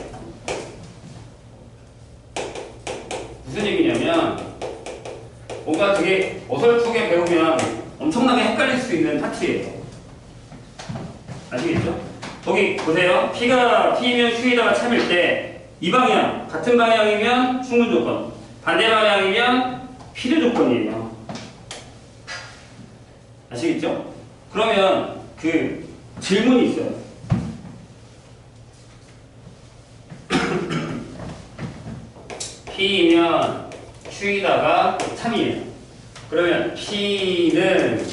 무슨 얘기냐면 뭔가 되게 어설프게 배우면 엄청나게 헷갈릴 수 있는 파트예요. 아시겠죠? 거기 보세요. P가 P면 Q에다가 참일 때 이 방향, 같은 방향이면 충분 조건, 반대 방향이면 필요 조건이에요. 아시겠죠? 그러면 그 질문이 있어요. P면 Q에다가 참이에요. 그러면 P는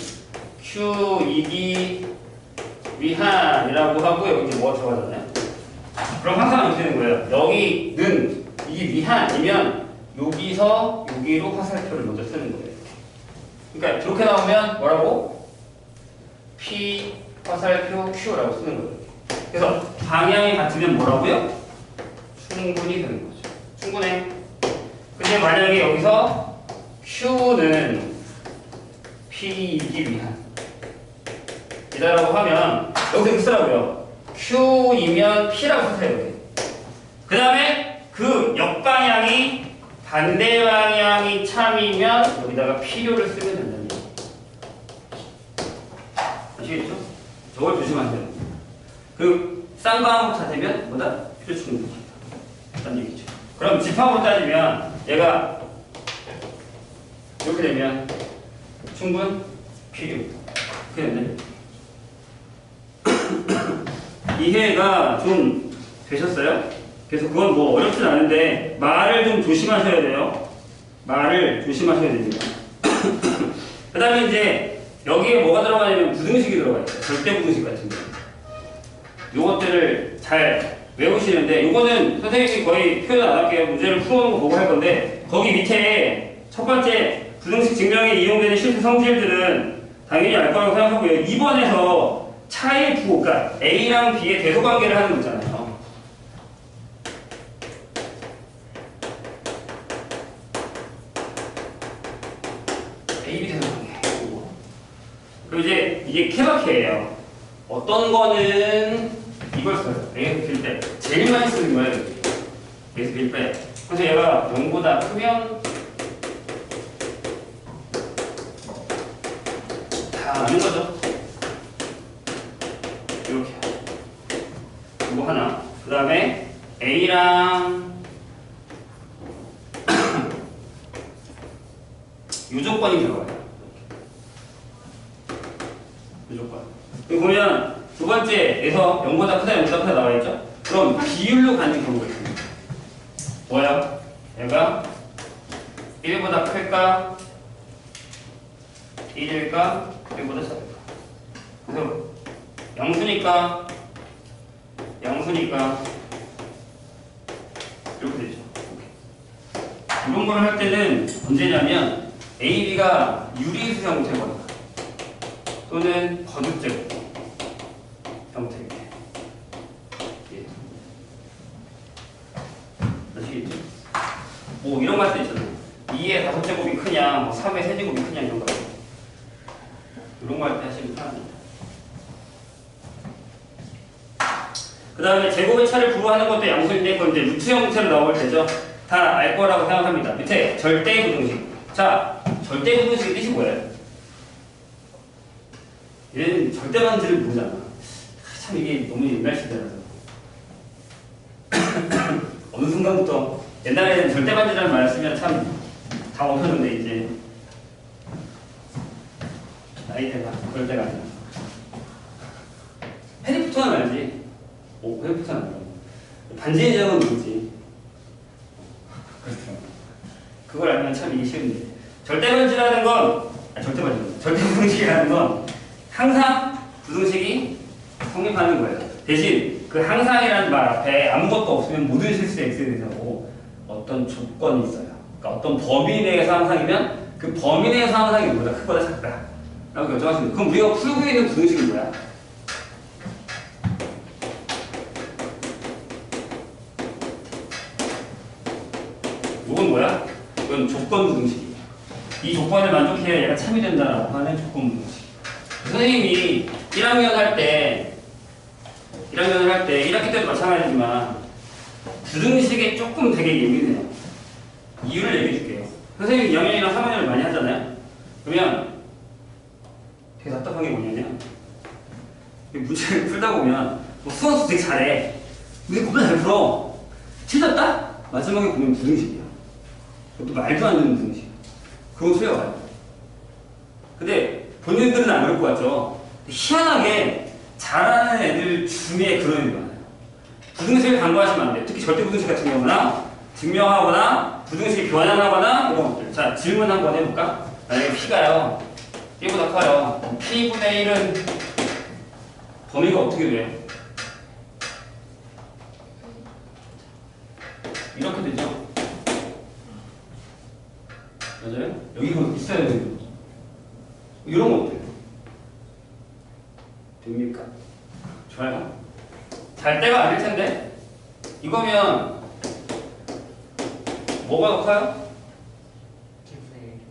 Q이기 위한이라고 하고 여기 이제 뭐가 들어가잖아요. 그럼 항상 이렇게 되는 거예요. 여기는 이게 위한이면 여기서 여기로 화살표를 먼저 쓰는 거예요. 그러니까 이렇게 나오면 뭐라고? P 화살표 Q라고 쓰는 거예요. 그래서 방향이 같으면 뭐라고요? 충분히 되는 거죠. 충분해. 근데 만약에 여기서 Q는 P이기 위한 이다라고 하면 여기서 이렇게 쓰라고요. Q이면 P라고 쓰세요. 여기. 그 다음에 그 역방향이 반대 방향이 참이면 여기다가 필요를 쓰면 된다는 얘기예요. 아시겠죠? 저걸 조심하세요. 그 쌍방으로 찾으면 뭐다? 필요 충분이다. 라는 얘기죠. 그럼 집합으로 따지면 얘가 이렇게 되면 충분 필요. 그렇게 된다. 이해가 좀 되셨어요? 그래서 그건 뭐 어렵진 않은데 말을 좀 조심하셔야 돼요. 말을 조심하셔야 됩니다. 그 다음에 이제 여기에 뭐가 들어가냐면 부등식이 들어가요. 절대 부등식 같은 거. 요것들을 잘 외우시는데 요거는 선생님이 거의 표현 안 할게요. 문제를 풀어오는 거 보고 할 건데 거기 밑에 첫 번째 부등식 증명에 이용되는 실수 성질들은 당연히 알 거라고 생각하고요. 이 번에서 차의 부호, 그러니까 A랑 B의 대소관계를 하는 거잖아요. A, B 대소관계. 그리고 이제 이게 케바케예요. 어떤 거는 이걸 써요. A에서 B일 때 제일 많이 쓰는 거예요. A에서 B일 때. 그래서 얘가 영보다 크면 다 아는 거죠. 이렇게. 이거 하나. 그 다음에 A랑 요 조건이 들어가요. 요 조건. 여기 보면 두 번째에서 영보다 크다, 영보다 크다 나와 있죠? 그럼 비율로 가는 경우가 있습니다. 뭐야? 얘가 일보다 클까? 일일까? 일보다 작을까? 그래서 양수니까 양수니까 이렇게 되죠. 이런 걸 할 때는 언제냐면 A, B가 유리수 형태거나 또는 거듭제곱 형태. 예. 아시겠죠? 뭐 이런 거 할 때 있잖아요. 이의 다섯 제곱이 크냐, 뭐 삼의 세 제곱이 크냐 이런 거. 이런 거 할 때 하시면 편합니다. 그 다음에 제곱의 차를 부호하는 것도 양수인데 그건 이제 루트 형태로 나올 때죠. 다 알 거라고 생각합니다. 밑에 절대 부등식. 자, 절대 부등식의 뜻이 뭐예요? 얘는 절대 반지를 모르잖아. 참 이게 너무 옛날 시대라서. 어느 순간부터 옛날에는 절대 반지라는 말을 쓰면 참 다 없어졌는데 이제 나이대가 그럴 때가 아니라. 해리포터는 알지? 오, 해리포터는 알아. 반지의 제왕은 모르지. 그렇죠. 그걸 알면 참 이게 쉬운데. 절대 반지라는 건, 아, 절대 반지, 절대 부등식이라는 건 항상 부등식이 성립하는 거예요. 대신 그 항상이라는 말 앞에 아무것도 없으면 모든 실수에 x에 대해서 어떤 조건이 있어요. 그러니까 어떤 범위 내에서 항상이면 그 범위 내에서 항상이 뭐보다 크거나 작다 라고 결정하시면 돼요. 그럼 우리가 풀고 있는 부등식이 뭐야? 이건 뭐야? 이건 조건 부등식이에요. 이 조건을 만족해야 얘가 참이 된다라고 하는 조건 부등식. 선생님이 일 학년 할 때 일 학년을 할 때 일 학기 때도 마찬가지지만 부등식에 조금 되게 예민해요. 이유를 얘기해 줄게요. 선생님이 이 학년이랑 삼 학년을 많이 하잖아요. 그러면 되게 답답한 게 뭐냐면 문제를 풀다 보면 뭐 수학도 되게 잘해. 근데 그보다 잘 풀어. 틀렸다? 마지막에 보면 부등식이야. 그것도 말도 안 되는 부등식. 그거 틀려가요. 근데 본인들은 안 그럴 것 같죠? 희한하게 잘하는 애들 중에 그런 애들 많아요. 부등식을 간과하시면 안 돼요. 특히 절대 부등식 같은 경우나 증명하거나 부등식 교환하거나 이런 것들. 자, 질문 한번 해볼까? 만약에 P가요 P보다 커요. P분의 일은 범위가 어떻게 돼요? 이렇게 되죠? 맞아요? 여기가 있어야 돼요. 이런 거 어때요? 됩니까? 좋아요? 잘 때가 아닐 텐데? 이거면 뭐가 더 커요? 기분의 일.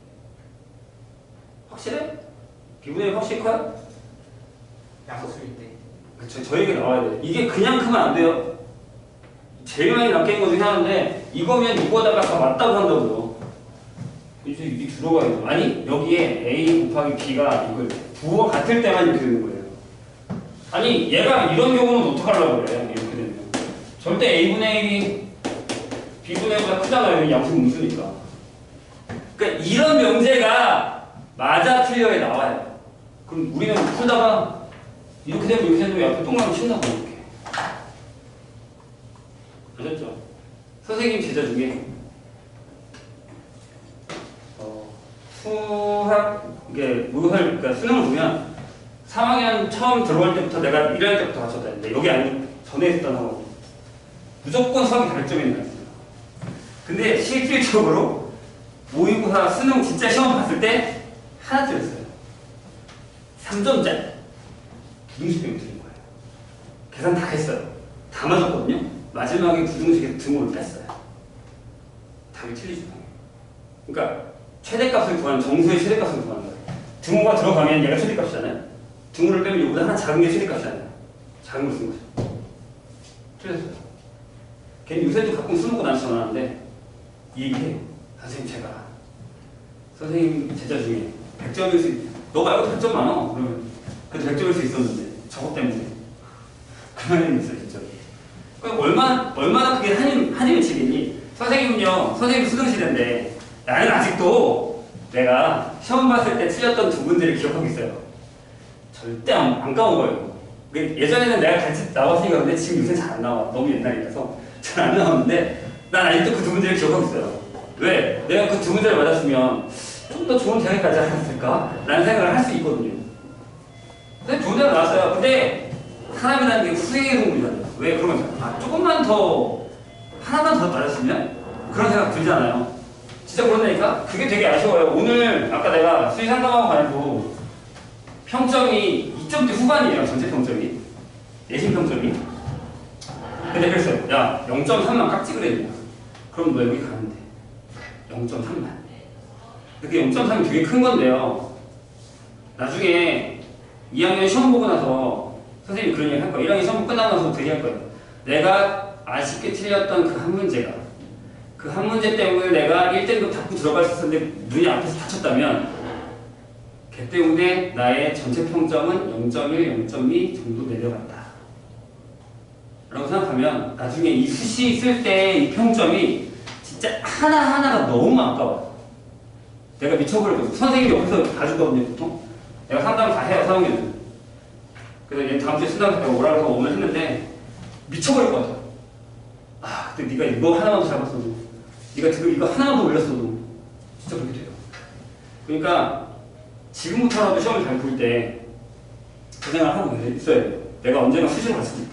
확실해? 비분의 일 확실히 커요? 양수일 때. 그쵸, 저에게 나와야 돼요. 이게 그냥 크면 안 돼요. 제일 많이 낚이는 거 중에 하나인데 이거면 이거다가 다 맞다고 한다고요. 이제 이게 들어가야죠. 아니 여기에 A 곱하기 B가 이걸 부호가 같을 때만 이렇게 되는 거예요. 아니 얘가 이런 경우는 어떡하려고 그래요? 이렇게 되면 절대 A분의 일이 B분의 일보다 크잖아요. 양수 음수니까. 그러니까 이런 명제가 맞아 틀려에 나와요. 그럼 우리는 풀다가 이렇게 되면 이렇게 되면 옆에 동그라미 친다고 이렇게. 아셨죠? 선생님 제자 중에 어, 수학 이게 무할 그러니까 수능을 보면 삼 학년 처음 들어갈 때부터 내가 일 학년 때부터 가르쳤다 했는데 여기 아니 전에 했던 학원 무조건 수학이 다를 점이 있는 거예요. 근데 실질적으로 모의고사 수능 진짜 시험 봤을 때 하나 틀렸어요. 삼 점짜리 부등식 때문에 틀린 거예요. 계산 다 했어요. 다 맞았거든요. 마지막에 부등식에서 등호를 뺐어요. 답이 틀리죠. 그러니까 최대값을 구하는 정수의 최대값을 구하는 거예요. 등호가 들어가면 얘가 최대값이잖아요. 등호를 빼면 이거보다 하나 작은 게 최대값이잖아요. 작은 걸 쓴 거죠. 틀렸어요. 걔는 요새도 가끔 술 먹고 난리 전화하는데 이 얘기해요. 선생님 제가 선생님 제자 중에 백 점일 수 너 말고 백 점 많어. 그러면 그래도 백 점일 수 있었는데 저것 때문에 그만 있어요 진짜. 그러니까 얼마나 얼마나 그게 한임 한임을 치겠니? 선생님은요, 선생님 수능시대인데 나는 아직도 내가 시험 봤을 때 틀렸던 두 문제를 기억하고 있어요. 절대 안, 안 까먹어요. 예전에는 내가 같이 나왔으니까 그런데 지금 요새 잘 안 나와. 너무 옛날이라서 잘 안 나오는데 난 아직도 그 두 문제를 기억하고 있어요. 왜? 내가 그 두 문제를 맞았으면 좀 더 좋은 대학에 가지 않았을까? 라는 생각을 할 수 있거든요. 근데 좋은 대학 나왔어요. 근데 사람이라는 게 후회의 동물이잖아요. 왜? 그런 거죠. 아, 조금만 더, 하나만 더 맞았으면? 그런 생각 들잖아요. 진짜 그런다니까? 그게 되게 아쉬워요. 오늘, 아까 내가 수의 상담하고 가지고 평점이 이 점대 후반이에요. 전체 평점이. 내신 평점이. 근데 그랬어요. 야, 영 점 삼만 깍지 그래야 그럼 너 여기 가는데. 영 점 삼만. 근데 영 점 삼이 되게 큰 건데요. 나중에 이 학년 시험 보고 나서 선생님이 그런 얘기 할 거예요. 일 학년 시험 끝나고 나서 되게 할 거예요. 내가 아쉽게 틀렸던 그 한 문제가 그 한 문제 때문에 내가 일 등급 잡고 들어갈 수 있었는데 눈이 앞에서 다쳤다면 걔 때문에 나의 전체 평점은 영 점 일, 영 점 이 정도 내려간다. 라고 생각하면 나중에 이 수시 쓸 때 이 평점이 진짜 하나하나가 너무 아까워요. 내가 미쳐버릴 거예요. 선생님이 옆에서 봐주거든요, 보통. 내가 상담을 다 해요, 삼 학년은. 그래서 얘 다음 주에 순담 내가 오라고 해서 오늘 했는데 미쳐버릴 것 같아요. 아, 그때 네가 이거 하나만 더 잡았어도, 네가 지금 이거 하나만 더 올렸어도 진짜 그렇게 돼요. 그러니까 지금부터라도 시험을 잘 볼 때 그 생각을 하고 있어야 돼요. 내가 언젠가 수시로 갈 수도 있다.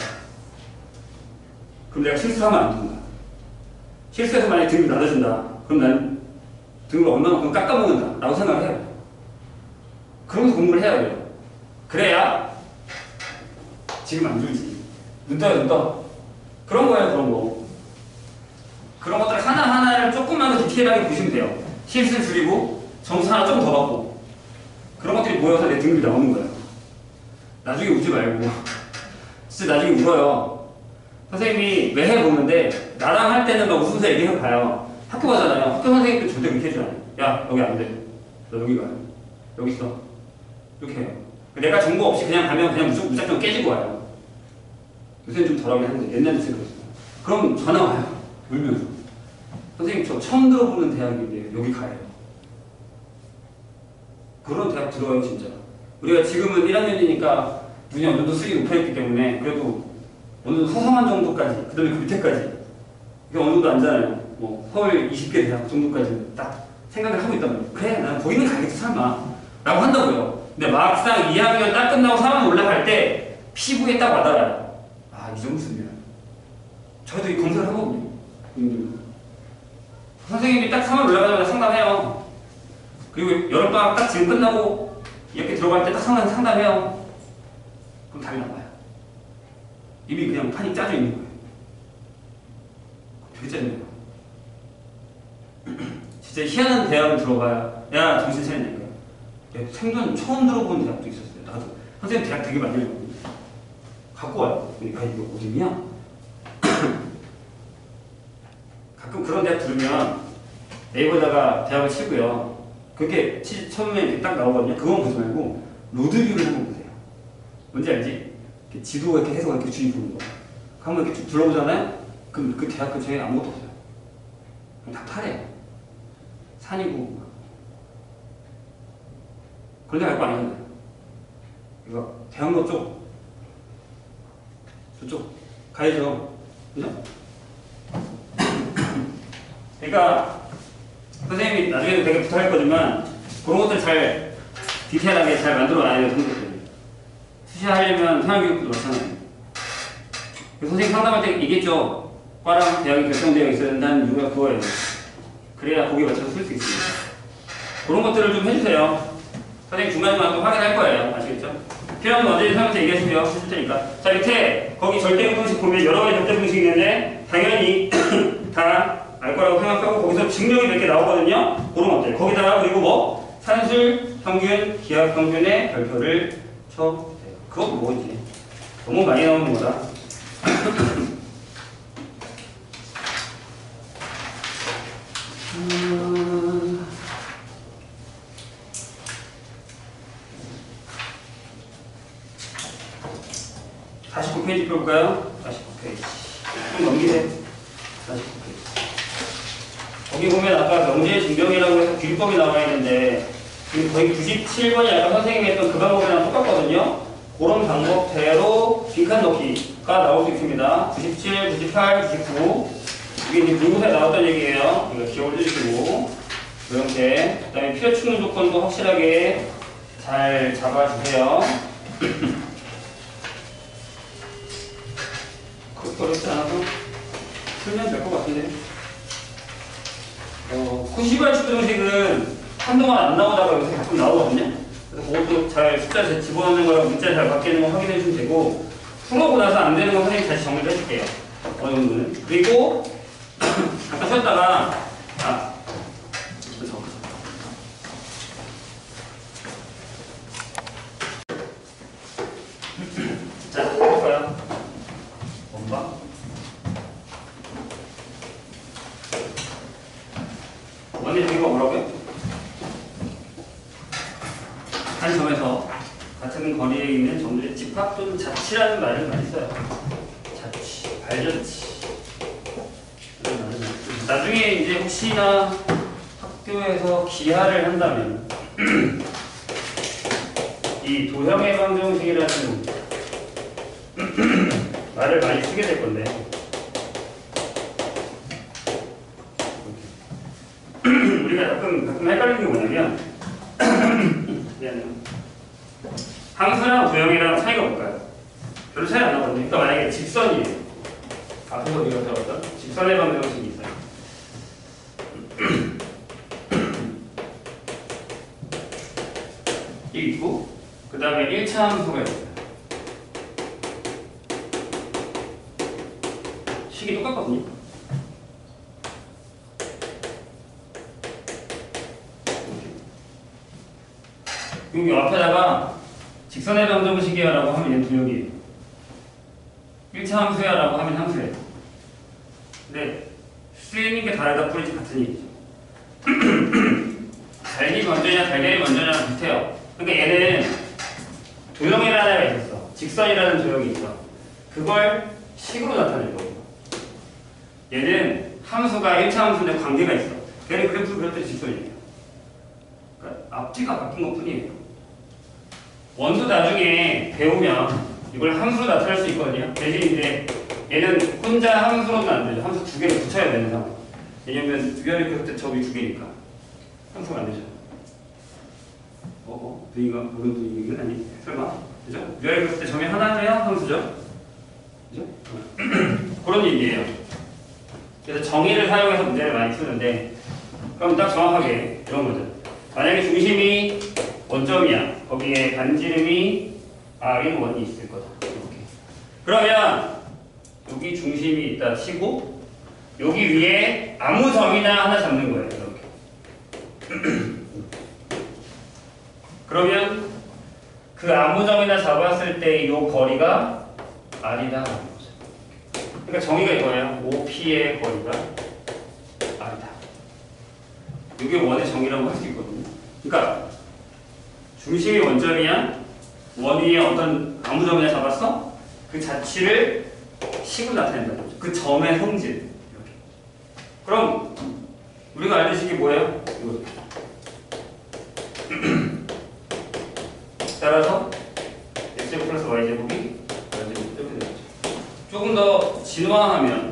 그럼 내가 실수를 하면 안 된다. 실수해서 만약에 등급이 낮아진다. 그럼 난 등급을 얼마만큼 깎아먹는다. 라고 생각을 해요. 그러면서 공부를 해야 돼요. 그래야 지금 안 줄지. 눈 떠요, 눈 떠. 그런 거예요, 그런 거. 그런 것들 하나하나를 조금만 더 디테일하게 보시면 돼요. 실수를 줄이고 점수 하나 좀 더 받고 그런 것들이 모여서 내 등급이 나오는 거예요. 나중에 우지 말고 진짜 나중에 울어요. 선생님이 매해 보는데 나랑 할 때는 막 웃으면서 얘기해 봐요. 학교 가잖아요. 학교 선생님도 절대 그렇게 해주지 않아요. 야, 여기 안 돼. 너 여기 가. 여기 있어. 이렇게 해요. 내가 정보 없이 그냥 가면 그냥 무조건 무작정 깨지고 와요. 요새는 좀 덜하긴 하는데 옛날에 진짜 그랬어요. 그럼 전화 와요. 울면서. 선생님 저 처음 들어보는 대학인데 여기 가요. 그런 대학 들어요 진짜. 우리가 지금은 일 학년이니까 눈이 어느 정도 수익이 높아있기 때문에 그래도 어느 정도 소성한 정도까지 그 다음에 그 밑에까지 이게 어느 정도 안잖아요. 뭐 서울 이십 개 대학 정도까지 딱 생각을 하고 있단 말이에요. 그래 난 거기는 가겠지 설마 라고 한다고요. 근데 막상 이 학년 딱 끝나고 삼 학년 올라갈 때 피부에 딱 와닿아요. 아 이 정도 쓰면 저희도 이 검색을 하거든요. 음. 선생님이 딱 삼 학년 올라가자마자 상담해요. 그리고 여름방학 딱 지금 끝나고 이렇게 들어갈 때 딱 상담, 상담해요. 그럼 답이 나와요. 이미 그냥 판이 짜져 있는 거예요. 되게 짜증나요. 진짜 희한한 대학을 들어가야 야 정신 차리니까. 생전 처음 들어본 대학도 있었어요. 나도 선생님 대학 되게 많이 읽었거든요. 갖고 와요. 그러니까 이거 어디냐? 가끔 그런 대학 들으면 네이버에다가 대학을 치고요. 그렇게 치, 처음에 이렇게 딱 나오거든요. 그건 보지 말고 로드뷰를 한번 보세요. 뭔지 알지? 이렇게 지도 이렇게 해서 이렇게 주위 보는 거. 한번 이렇게 쭉 둘러보잖아요. 그럼 그 대학 근처에 아무것도 없어요. 그냥 다 파래요. 산이고. 그런 데 갈 거 아니잖아요. 이거 대학로 쪽 저쪽 가야죠. 그죠? 그러니까 선생님이 나중에도 되게 부탁할 거지만 그런 것들 잘 디테일하게 잘 만들어 놔야 돼요. 성적들이. 수시하려면 생활교육도 마찬가지예요. 선생님 상담할 때 얘기했죠. 과랑 대학이 결정되어 있어야 된다는 이유가 그거예요. 그래야 거기에 맞춰서 쓸 수 있습니다. 그런 것들을 좀 해주세요. 선생님 중간중간 또 확인할 거예요. 아시겠죠? 필요하면 언제든 선생님한테 얘기하시고요. 해줄 테니까. 자, 밑에 거기 절대분식 보면 여러 가지 절대분식이 있는데 당연히 다 알 거라고 생각하고 거기서 증명이 몇 개 나오거든요. 그런 것들. 거기다가 그리고 뭐 산술, 평균, 기하 평균의 별표를 쳐주세요. 그것도 뭐 이제 너무 많이 나오는 거다. 음... 사십구 페이지 볼까요? 사십구 페이지. 좀 넘기세요. 사십구 페이지. 거기 보면 아까 명제 증명이라고 해서 기법이 나와 있는데 지금 거의 구십칠 번이 아까 선생님이 했던 그 방법이랑 똑같거든요. 그런 방법대로 빈칸 넣기가 나올 수 있습니다. 구십칠, 구십팔, 구십구. 이게 이제 문구사에 나왔던 얘기예요. 이거 기억을 해주시고. 그 형태. 그 다음에 필요 충분 조건도 확실하게 잘 잡아주세요. 그렇게 어렵지 않아서 풀면 될 것 같은데. 어, 구십일 추정식은 한동안 안 나오다가 요새 가끔 나오거든요. 그래서 그것도 잘 숫자 잘 집어넣는 거랑 문자 잘 바뀌는 거 확인해 주면 되고, 풀어보고 나서 안 되는 거 선생님 다시 정리를 해줄게요. 어느 정도는. 그리고 잠깐 쉬었다가 아 그쵸 그쵸 자 해볼까요? 원바 원의 정의가 뭐라고요? 한 점에서 같은 거리에 있는 점들의 집합 또는 자치라는 말을 많이 써요. 자치, 발자치. 나중에 이제 혹시나 학교에서 기하를 한다면 이 도형의 방정식이라는 말을 많이 쓰게 될 건데 우리가 가끔 가끔 헷갈리는 게 뭐냐면 미안해요. 항수랑 도형이랑 차이가 뭘까요? 별로 차이 안 나거든요. 그러니까 만약에 직선이에요. 앞에서 우리가 배웠던 직선의 방정식이 있어요. 이 있고 그 다음에 일 차 함수가 있어요. 식이 똑같거든요. 여기 앞에다가 직선의 방정식이야 라고 하면 얘는 도형이에요. 일 차 함수야 라고 하면 함수예요. 근데 쓰이는 게 다르다 뿐이지 같은 얘기죠. 달기 먼저냐 달걀이 먼저냐랑 비슷해요. 그러니까 얘는 도형이라는 애가 있었어. 직선이라는 도형이 있어. 그걸 식으로 나타낼 거예요. 얘는 함수가 일 차 함수인데 관계가 있어. 얘는 그래프를 그렸더니 직선이에요. 그러니까 앞뒤가 바뀐 것 뿐이에요. 원도 나중에 배우면 이걸 함수로 나타낼 수 있거든요. 대신 이제 얘는 혼자 함수로는 안 되죠. 함수 두 개를 붙여야 되는 상황. 왜냐면 위아래 그릴 때 저기 두 개니까 함수가 안 되죠. 어? 어? 분위기가 모르는 분위기는 아니? 설마? 그죠? 위아래 그릴 때 점이 하나면 함수죠? 그죠? 그런 얘기예요. 그래서 정의를 사용해서 문제를 많이 푸는데 그럼 딱 정확하게 이런 거죠. 만약에 중심이 원점이야. 거기에 반지름이 R인 원이 있을 거다. 이렇게. 그러면 여기 중심이 있다 치고 여기 위에 아무 점이나 하나 잡는 거예요. 이렇게. 그러면 그 아무 점이나 잡았을 때 이 거리가 R이다. 그러니까 정의가 이거예요. 오피의 거리가 R이다. 이게 원의 정의라고 할 수 있거든요. 그러니까 중심이 원점이야. 원 위에 어떤 아무 점이나 잡았어? 그 자취를 식으로 나타낸다는 거죠. 그 점의 성질. 이렇게. 그럼 우리가 알는 식이 뭐예요? 이거. 따라서 x제곱 플러스 y제곱이 y제곱 이렇게 되는 거죠. 조금 더 진화하면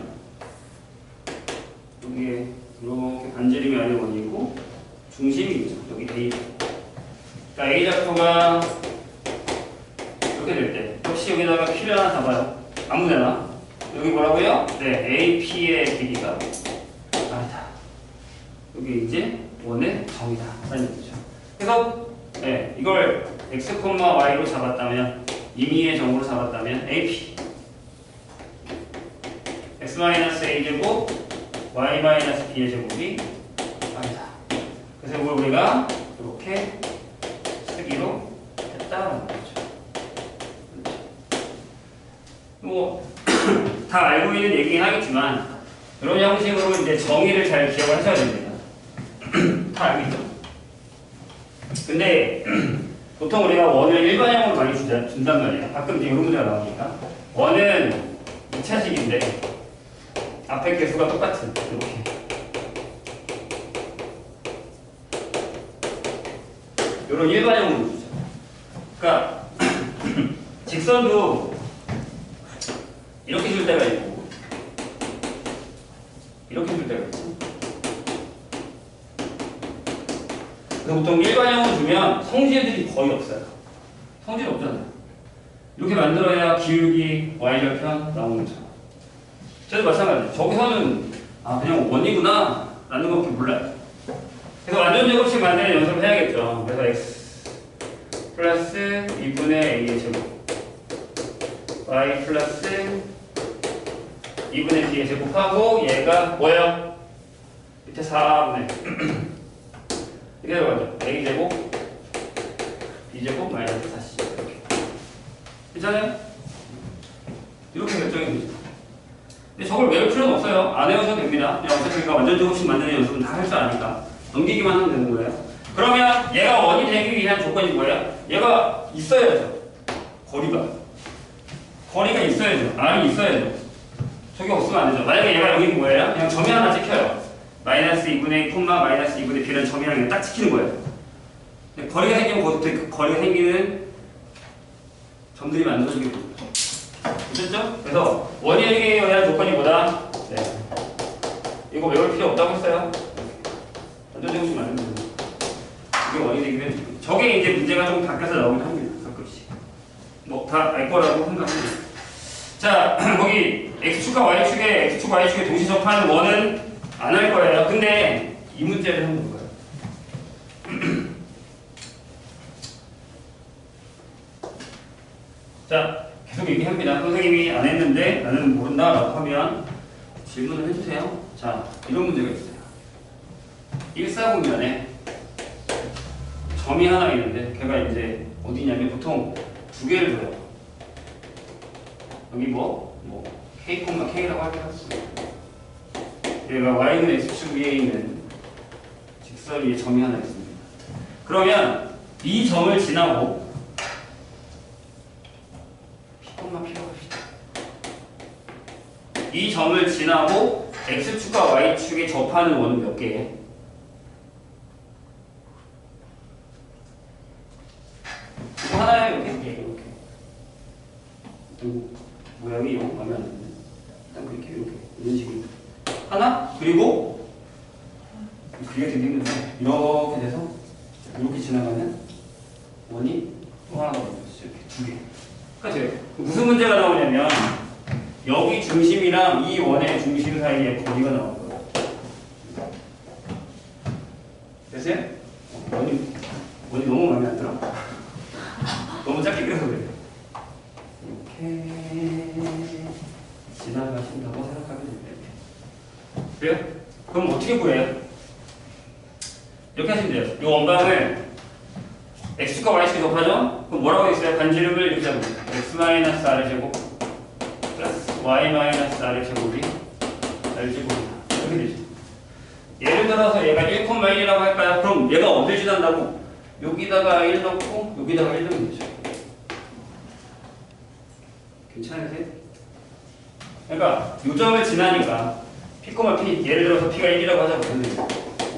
여기에 이렇게 반지름이 아닌 원이고 중심이 있죠. 여기 A. 그러니까 A 좌표가 이렇게 될 때 역시 여기다가 Q를 하나 잡아요. 아무데나. 여기 뭐라고요? 네, 에이피의 길이가 R이다. 여기 이제 원의 정이다. 라는 거죠. 그래서 네, 이걸 x, y로 잡았다면 임의의 정으로 잡았다면 에이피 x-a 제곱 y-b의 제곱이 R이다. 그래서 이걸 우리가 이렇게 쓰기로 했다라는 거죠. 뭐 다 알고 있는 얘기긴 하겠지만 이런 형식으로 이제 정의를 잘 기억을 하셔야 됩니다. 다 알겠죠? 근데 보통 우리가 원을 일반형으로 많이 주자, 준단 말이야. 가끔 이제 이런 문제가 나오니까. 원은 이 차식인데 앞에 개수가 똑같은 이렇게. 이런 일반형으로 주죠. 그러니까 직선도 이렇게 줄 때가 있고 이렇게 줄 때가 있고. 그래서 보통 일반형으로 주면 성질들이 거의 없어요. 성질 없잖아요. 이렇게 만들어야 기울기 y절편 나오는 거죠. 저도 마찬가지예요. 저기서는 아 그냥 원이구나 라는 것밖에 몰라요. 그래서 완전 제곱식 만드는 연습을 해야겠죠. 그래서 x 플러스 이분의 a의 제곱 y 플러스 이분의 b의 제곱하고 얘가 뭐예요? 밑에 사분의 이렇게 들어가죠. a제곱 b제곱 마이너스 사 씨 이렇게 괜찮아요? 이렇게 결정이 됩니다. 근데 저걸 외울 필요는 없어요. 안 외우셔도 됩니다. 그냥 어차피 우리가 완전 제곱식 만드는 연습은 다 할 줄 아니까 넘기기만 하면 되는 거예요. 그러면 얘가 원이 되기 위한 조건이 뭐예요? 얘가 있어야죠. 거리가 거리가 있어야죠. r이 있어야죠. 저게 없으면 안 되죠. 만약에 얘가 여기 뭐예요? 그냥 점이 하나 찍혀요. 마이너스 이분의 콤마 마이너스 이분의 b라는 점이랑 그냥 딱 찍히는 거예요. 근데 거리가 생기면 그것부터 그 거리가 생기는 점들이 만들어지게 됩니다. 됐죠? 그래서 원이 되기 위한 조건이 뭐다? 네. 이거 외울 필요 없다고 했어요. 완전 제곱식 만들면 됩니다. 이게 원이 되기 위한 조건. 저게 이제 문제가 좀 바뀌어서 나오긴 합니다. 가끔씩. 뭐 다 알 거라고 생각합니다. 자, 거기 x축과 y축에 x축, y축에 동시 접하는 원은 안 할 거예요. 근데 이 문제를 한번 볼까요? 자, 계속 얘기합니다. 선생님이 안 했는데 나는 모른다 라고 하면 질문을 해주세요. 자, 이런 문제가 있어요. 일사분면에 점이 하나 있는데 걔가 이제 어디냐면 보통 두 개를 줘요. 여기 뭐, 뭐 k, k라고 할게요. 얘가 y는 x축 위에 있는 직선 위에 점이 하나 있습니다. 그러면 이 점을 지나고 P콤마 P라고 합시다. 이 점을 지나고 x축과 y축에 접하는 원은 몇 개예요? 이거 하나에 이렇게 이렇게 이렇게 모양이 이거 마음에 안 드는데 일단 그렇게 이렇게 이런 식으로 하나 그리고 그게 되게 힘든데 이렇게 돼서 이렇게 지나가면 원이 또 하나 더 있어요. 이렇게 두 개. 그러니까 무슨 문제가 나오냐면 여기 중심이랑 이 원의 중심 사이에 거리가 나온 거예요. 됐어요? 원이 원이 너무 마음에 안 들어? 너무 짧게 그려서 그래요. 이렇게 지나가신다고 생각하면 됩니다. 그래요? 그럼 어떻게 구해요? 이렇게 하시면 돼요. 이 원방을 x축과 y축에 접하죠? 그럼 뭐라고 있어요? 반지름을 이렇게 잡으면 x-r 제곱 플러스 y-r 제곱이 r 제곱이다. 이렇게 되죠. 예를 들어서 얘가 일, 일이라고 할까요? 그럼 얘가 어딜 지난다고? 여기다가 일 넣고 여기다가 일 넣으면 되죠. 괜찮으세요? 그러니까 요점을 지나니까 P, P 예를 들어서 P가 일이라고 하자고 선생님.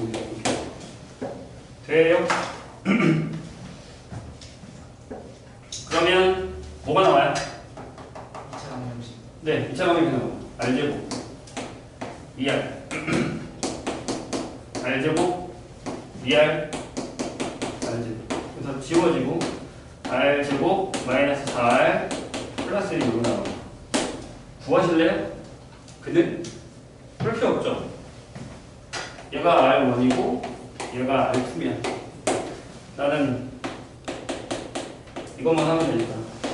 돼요? 그러면 뭐가 나와요? 이 차 방정식. 네, 이 차 방정식 나와요. R제곱 이알 R제곱 이알 R제곱 그래서 지워지고 R제곱 마이너스 사 알 플러스 일이 나와요. 구하실래요? 근데 그럴 필요 없죠. 얘가 알 원이고 얘가 알 투면 나는 이것만 하면 되니까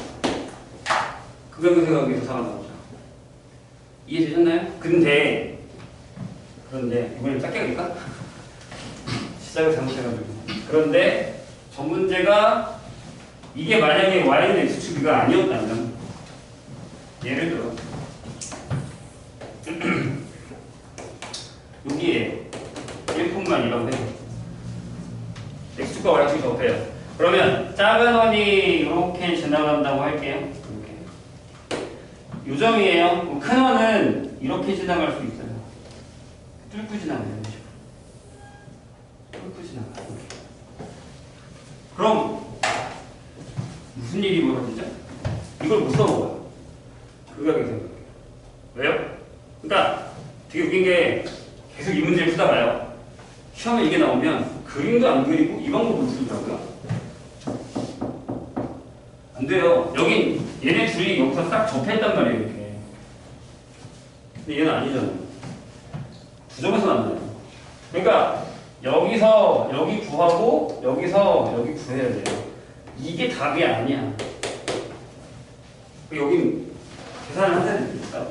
극연극색하고 계산사가 나오죠. 이해되셨나요? 근데 그런데 이번엔 짧게 갈까? 시작을 잘못해가지고 그런데 전 문제가 이게 만약에 y는 x축이가 아니었다면 예를 들어 여기에 일 이라고 해요. x축과 y축이 접해요. 그러면 작은 원이 이렇게 지나간다고 할게요. 이렇게. 요점이에요. 큰 원은 이렇게 지나갈 수 있어요. 뚫고 지나가요. 이런 식으로. 뚫고 지나가요. 이렇게. 그럼 무슨 일이 벌어지죠? 이걸 못 써먹어요. 그게 생각해요. 왜요? 그러니까 되게 웃긴 게 계속 이 문제를 풀다가요. 시험에 이게 나오면 그림도 안 그리고 이 방법을 쓰더라고요. 안 돼요. 여긴 얘네 둘이 여기서 딱 접했단 말이에요. 이렇게. 근데 얘는 아니잖아요. 두 점에서 만나요. 그러니까 여기서 여기 구하고 여기서 여기 구해야 돼요. 이게 답이 아니야. 여긴 계산을 하셔야 됩니까?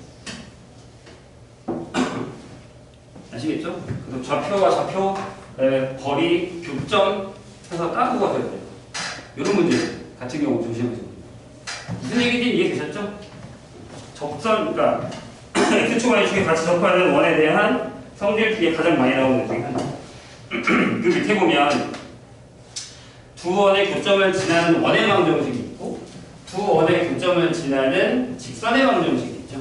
아시겠죠? 그래서 좌표와 좌표, 에, 거리, 교점 해서 따고 가셔야 돼요. 이런 문제 같은 경우 조심하셔야 돼요. 무슨 얘기인지 이해되셨죠? 접선, 그러니까 x축과 y축이 같이 접하는 원에 대한 성질 중에 가장 많이 나오는 중에 하나. 그 밑에 보면 두 원의 교점을 지나는 원의 방정식이 있고 두 원의 교점을 지나는 직선의 방정식이 있죠.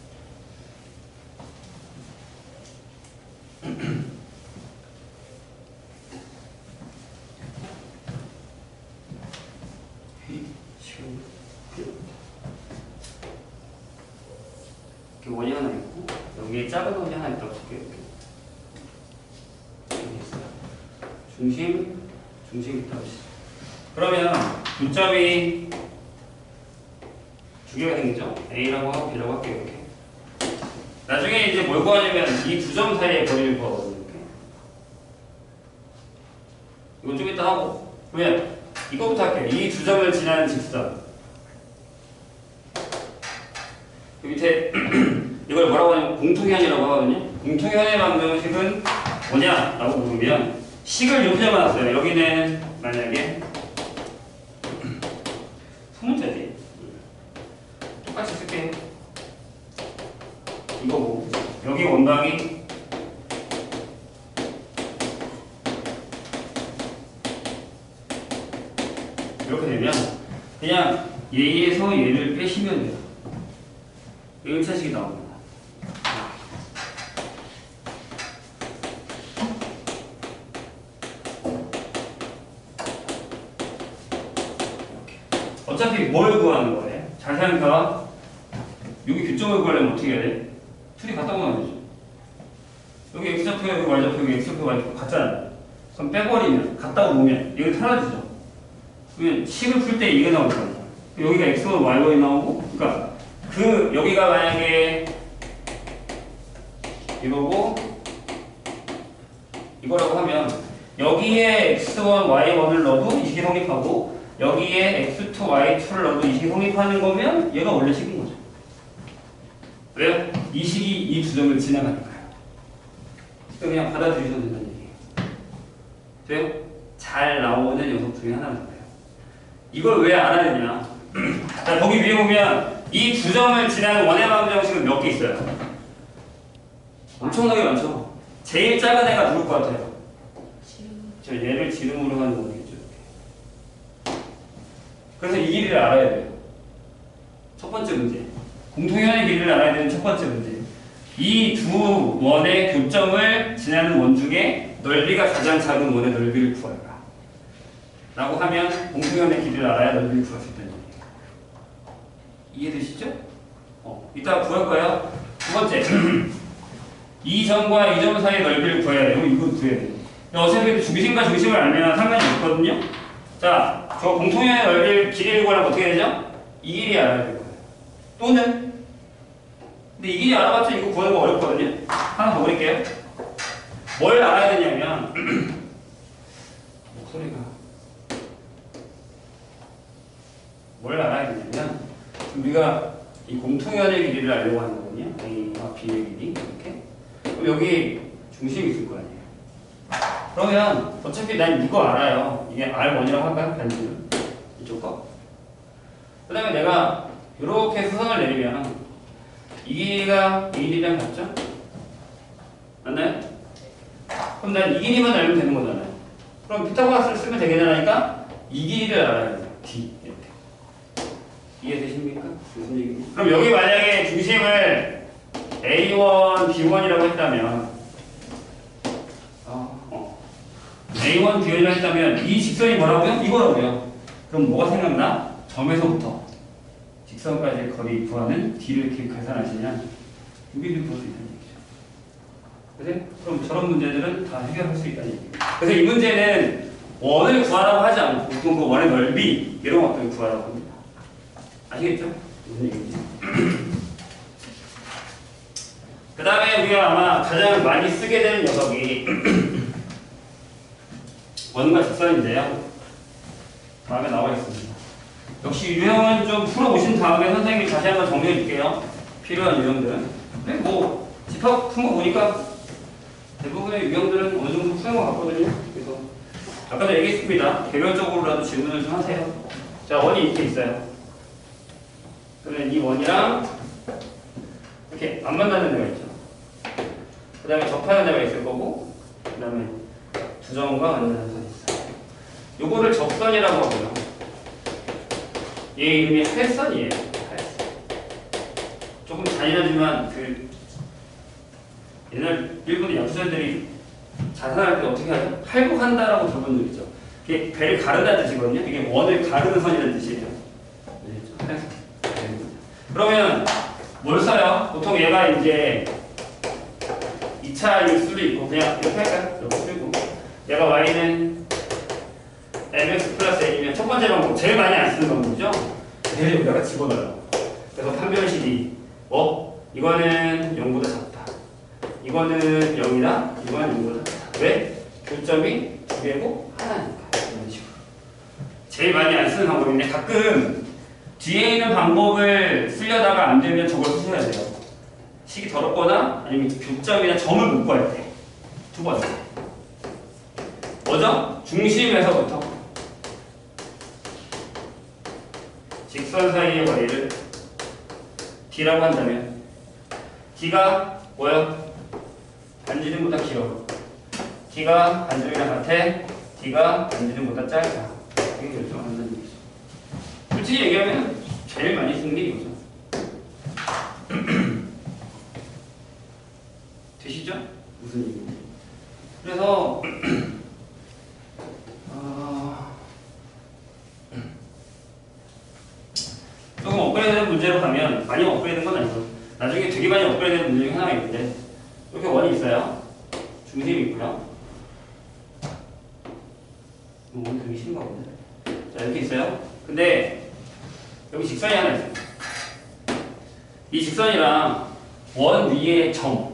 이렇게 원이 하나 있고 여기에 작은 원이 하나 있다고 칠게요. 여기 있어요. 중심, 중심 있다고 칠게요. 그러면 교점이 두 개가 생기죠? A라고 하고 B라고 할게요. 이렇게. 나중에 이제 뭘 구하냐면 이 두 점 사이의 거리를 구하거든요. 이렇게. 이건 좀 이따 하고. 그러면 이거부터 할게요. 이 두 점을 지나는 직선. 그 밑에 이걸 뭐라고 하냐면 공통현이라고 하거든요. 공통현의 방정식은 뭐냐라고 물으면 식을 이렇게 잡아놨어요. 여기는 만약에 소문자지. 똑같이 쓸게요. 이거고 여기 원방이 이렇게 되면 그냥 얘에서 얘를 빼시면 돼요. 일 차식이 나옵니다. 어차피 뭘 구하는 거예요? 잘 생각해봐. 여기 교점을 구하려면 어떻게 해야 돼? 둘이 갖다 보면 되죠. 여기 x좌표, 여기 y좌표, 여기 x좌표, y좌표 같잖아요. 그럼 빼버리면, 갖다 놓으면 이거 사라지죠. 그러면 식을 풀 때 이게 나올 거예요. 여기가 x원, y원이 나오고, 그러니까 그 여기가 만약에 이거고 이거라고 하면 여기에 엑스원, 와이원을 넣어도 이 식이 성립하고 여기에 엑스 투, 와이 투를 넣어도 이 식이 성립하는 거면 얘가 원래 식인 거죠. 왜요? 이 식이 이 두 점을 지나가니까요. 그냥 받아들이셔도 된다는 얘기예요. 돼요? 잘 나오는 녀석 중에 하나는 거예요. 이걸 왜 알아야 되냐? 자, 거기 위에 보면 이 두 점을 지나는 원의 방정식은 몇 개 있어요? 엄청나게 많죠? 제일 작은 애가 누굴 것 같아요? 저 얘를 지름으로 하는 원이겠죠. 그래서 이 길이를 알아야 돼요. 첫 번째 문제. 공통현의 길이를 알아야 되는 첫 번째 문제. 이 두 원의 교점을 지나는 원 중에 넓이가 가장 작은 원의 넓이를 구하라. 라고 하면 공통현의 길이를 알아야 넓이를 구할 수 있다는 얘기예요. 이해되시죠? 어, 이따 구할 거예요. 두 번째. 이 점과 이 점 사이의 넓이를 구해야 돼요. 이거 구해야 돼요. 어차피 중심과 중심을 알면 상관이 없거든요. 자, 저 공통현의 넓이를 길이를 구하려면 어떻게 되죠? 이 길이 알아야 될 거예요. 또는 근데 이 길이 알아봤자 이거 구하는 거 어렵거든요. 하나 더 그릴게요. 뭘 알아야 되냐면 목소리가 뭘 알아야 되냐면 우리가 이 공통현의 길이를 알려고 하는 거거든요. A와 B의 길이 이렇게. 그럼 여기 중심이 있을 거 아니에요. 그러면 어차피 난 이거 알아요. 이게 알 원이라고 할까요? 반지는 이쪽 거. 그 다음에 내가 이렇게 수선을 내리면 이 길이가 이 길이랑 같죠? 맞나요? 그럼 난 이 길이만 알면 되는 거잖아요. 그럼 피타고라스를 쓰면 되게 되니까 이 길이를 알아야 돼요. D 이렇게. 이해되십니까? 무슨 얘기인지. 그럼 여기 만약에 중심을 에이 원, 비 원이라고 했다면 어, 어. 에이 원, 비 원이라고 했다면 이 직선이 뭐라고요? 이거라고요. 그럼 뭐가 생각나? 점에서부터 직선까지의 거리 구하는 D를 이렇게 계산하시면 여기를 구할 수 있다는 얘기죠. 그래? 그럼 저런 문제들은 다 해결할 수 있다는 얘기예요. 그래서 이 문제는 원을 구하라고 하지 않고 보통 그 원의 넓이 이런 것들을 구하라고 합니다. 아시겠죠? 무슨 얘기인지. 그 다음에 우리가 아마 가장 많이 쓰게 되는 녀석이 원과 직선인데요. 다음에 나와 있습니다. 역시 유형은 좀 풀어보신 다음에 선생님이 다시 한번 정리해 줄게요. 필요한 유형들은. 네, 뭐 집합 푼 거 보니까 대부분의 유형들은 어느 정도 푸는 것 같거든요. 그래서 아까도 얘기했습니다. 개별적으로라도 질문을 좀 하세요. 자, 원이 이렇게 있어요. 그러면 이 원이랑 이렇게 안 만나는 데가 있죠. 그 다음에 접하는 데가 있을 거고, 그 다음에 두 점과 만나는 선이 있어요. 요거를 접선이라고 하고요. 얘 이름이 할선이에요. 할선. 조금 잔인하지만 그 옛날 일본 약수들이 자살할 때 어떻게 하죠? 할복한다라고 들어본 적 있죠. 이게 배를 가르다는 뜻이거든요. 이게 원을 가르는 선이라는 뜻이에요. 할선. 그러면 뭘 써요? 보통 얘가 이제 이 차일 수도 있고 그냥 이렇게 할까요? 이렇게 쓰고 얘가 y는 mx 플러스 n이면 첫 번째 방법 제일 많이 안 쓰는 방법이죠? 그대로 여기다가 집어넣어요. 그래서 판별식이 뭐? 이거는 영보다 작다. 이거는 영이다. 이거는 영보다 작다. 왜? 교점이 두 개고 하나니까. 이런 식으로. 제일 많이 안 쓰는 방법인데 가끔 뒤에 있는 방법을 쓰려다가 안 되면 저걸 쓰셔야 돼요. 식이 더럽거나 아니면 교점이나 점을 못 구할 때. 두 번째. 뭐죠? 중심에서부터 직선 사이의 거리를 D라고 한다면 D가 뭐요? 반지름보다 길어. D가 반지름이랑 같아. D가 반지름보다 짧아. 이게 결정한다는 얘기죠. 솔직히 얘기하면 제일 많이 쓰는 게 이거죠. 되시죠? 무슨 얘기인지. 그래서 어... 조금 업그레이드된 문제로 가면 많이 업그레이드된 건 아니고 나중에 되게 많이 업그레이드된 문제 중에 하나가 있는데 이렇게 원이 있어요. 중심이 있고요. 원이 되게 싫은가 본데. 자, 이렇게 있어요. 근데 여기 직선이 하나 있어요. 이 직선이랑 원 위에 점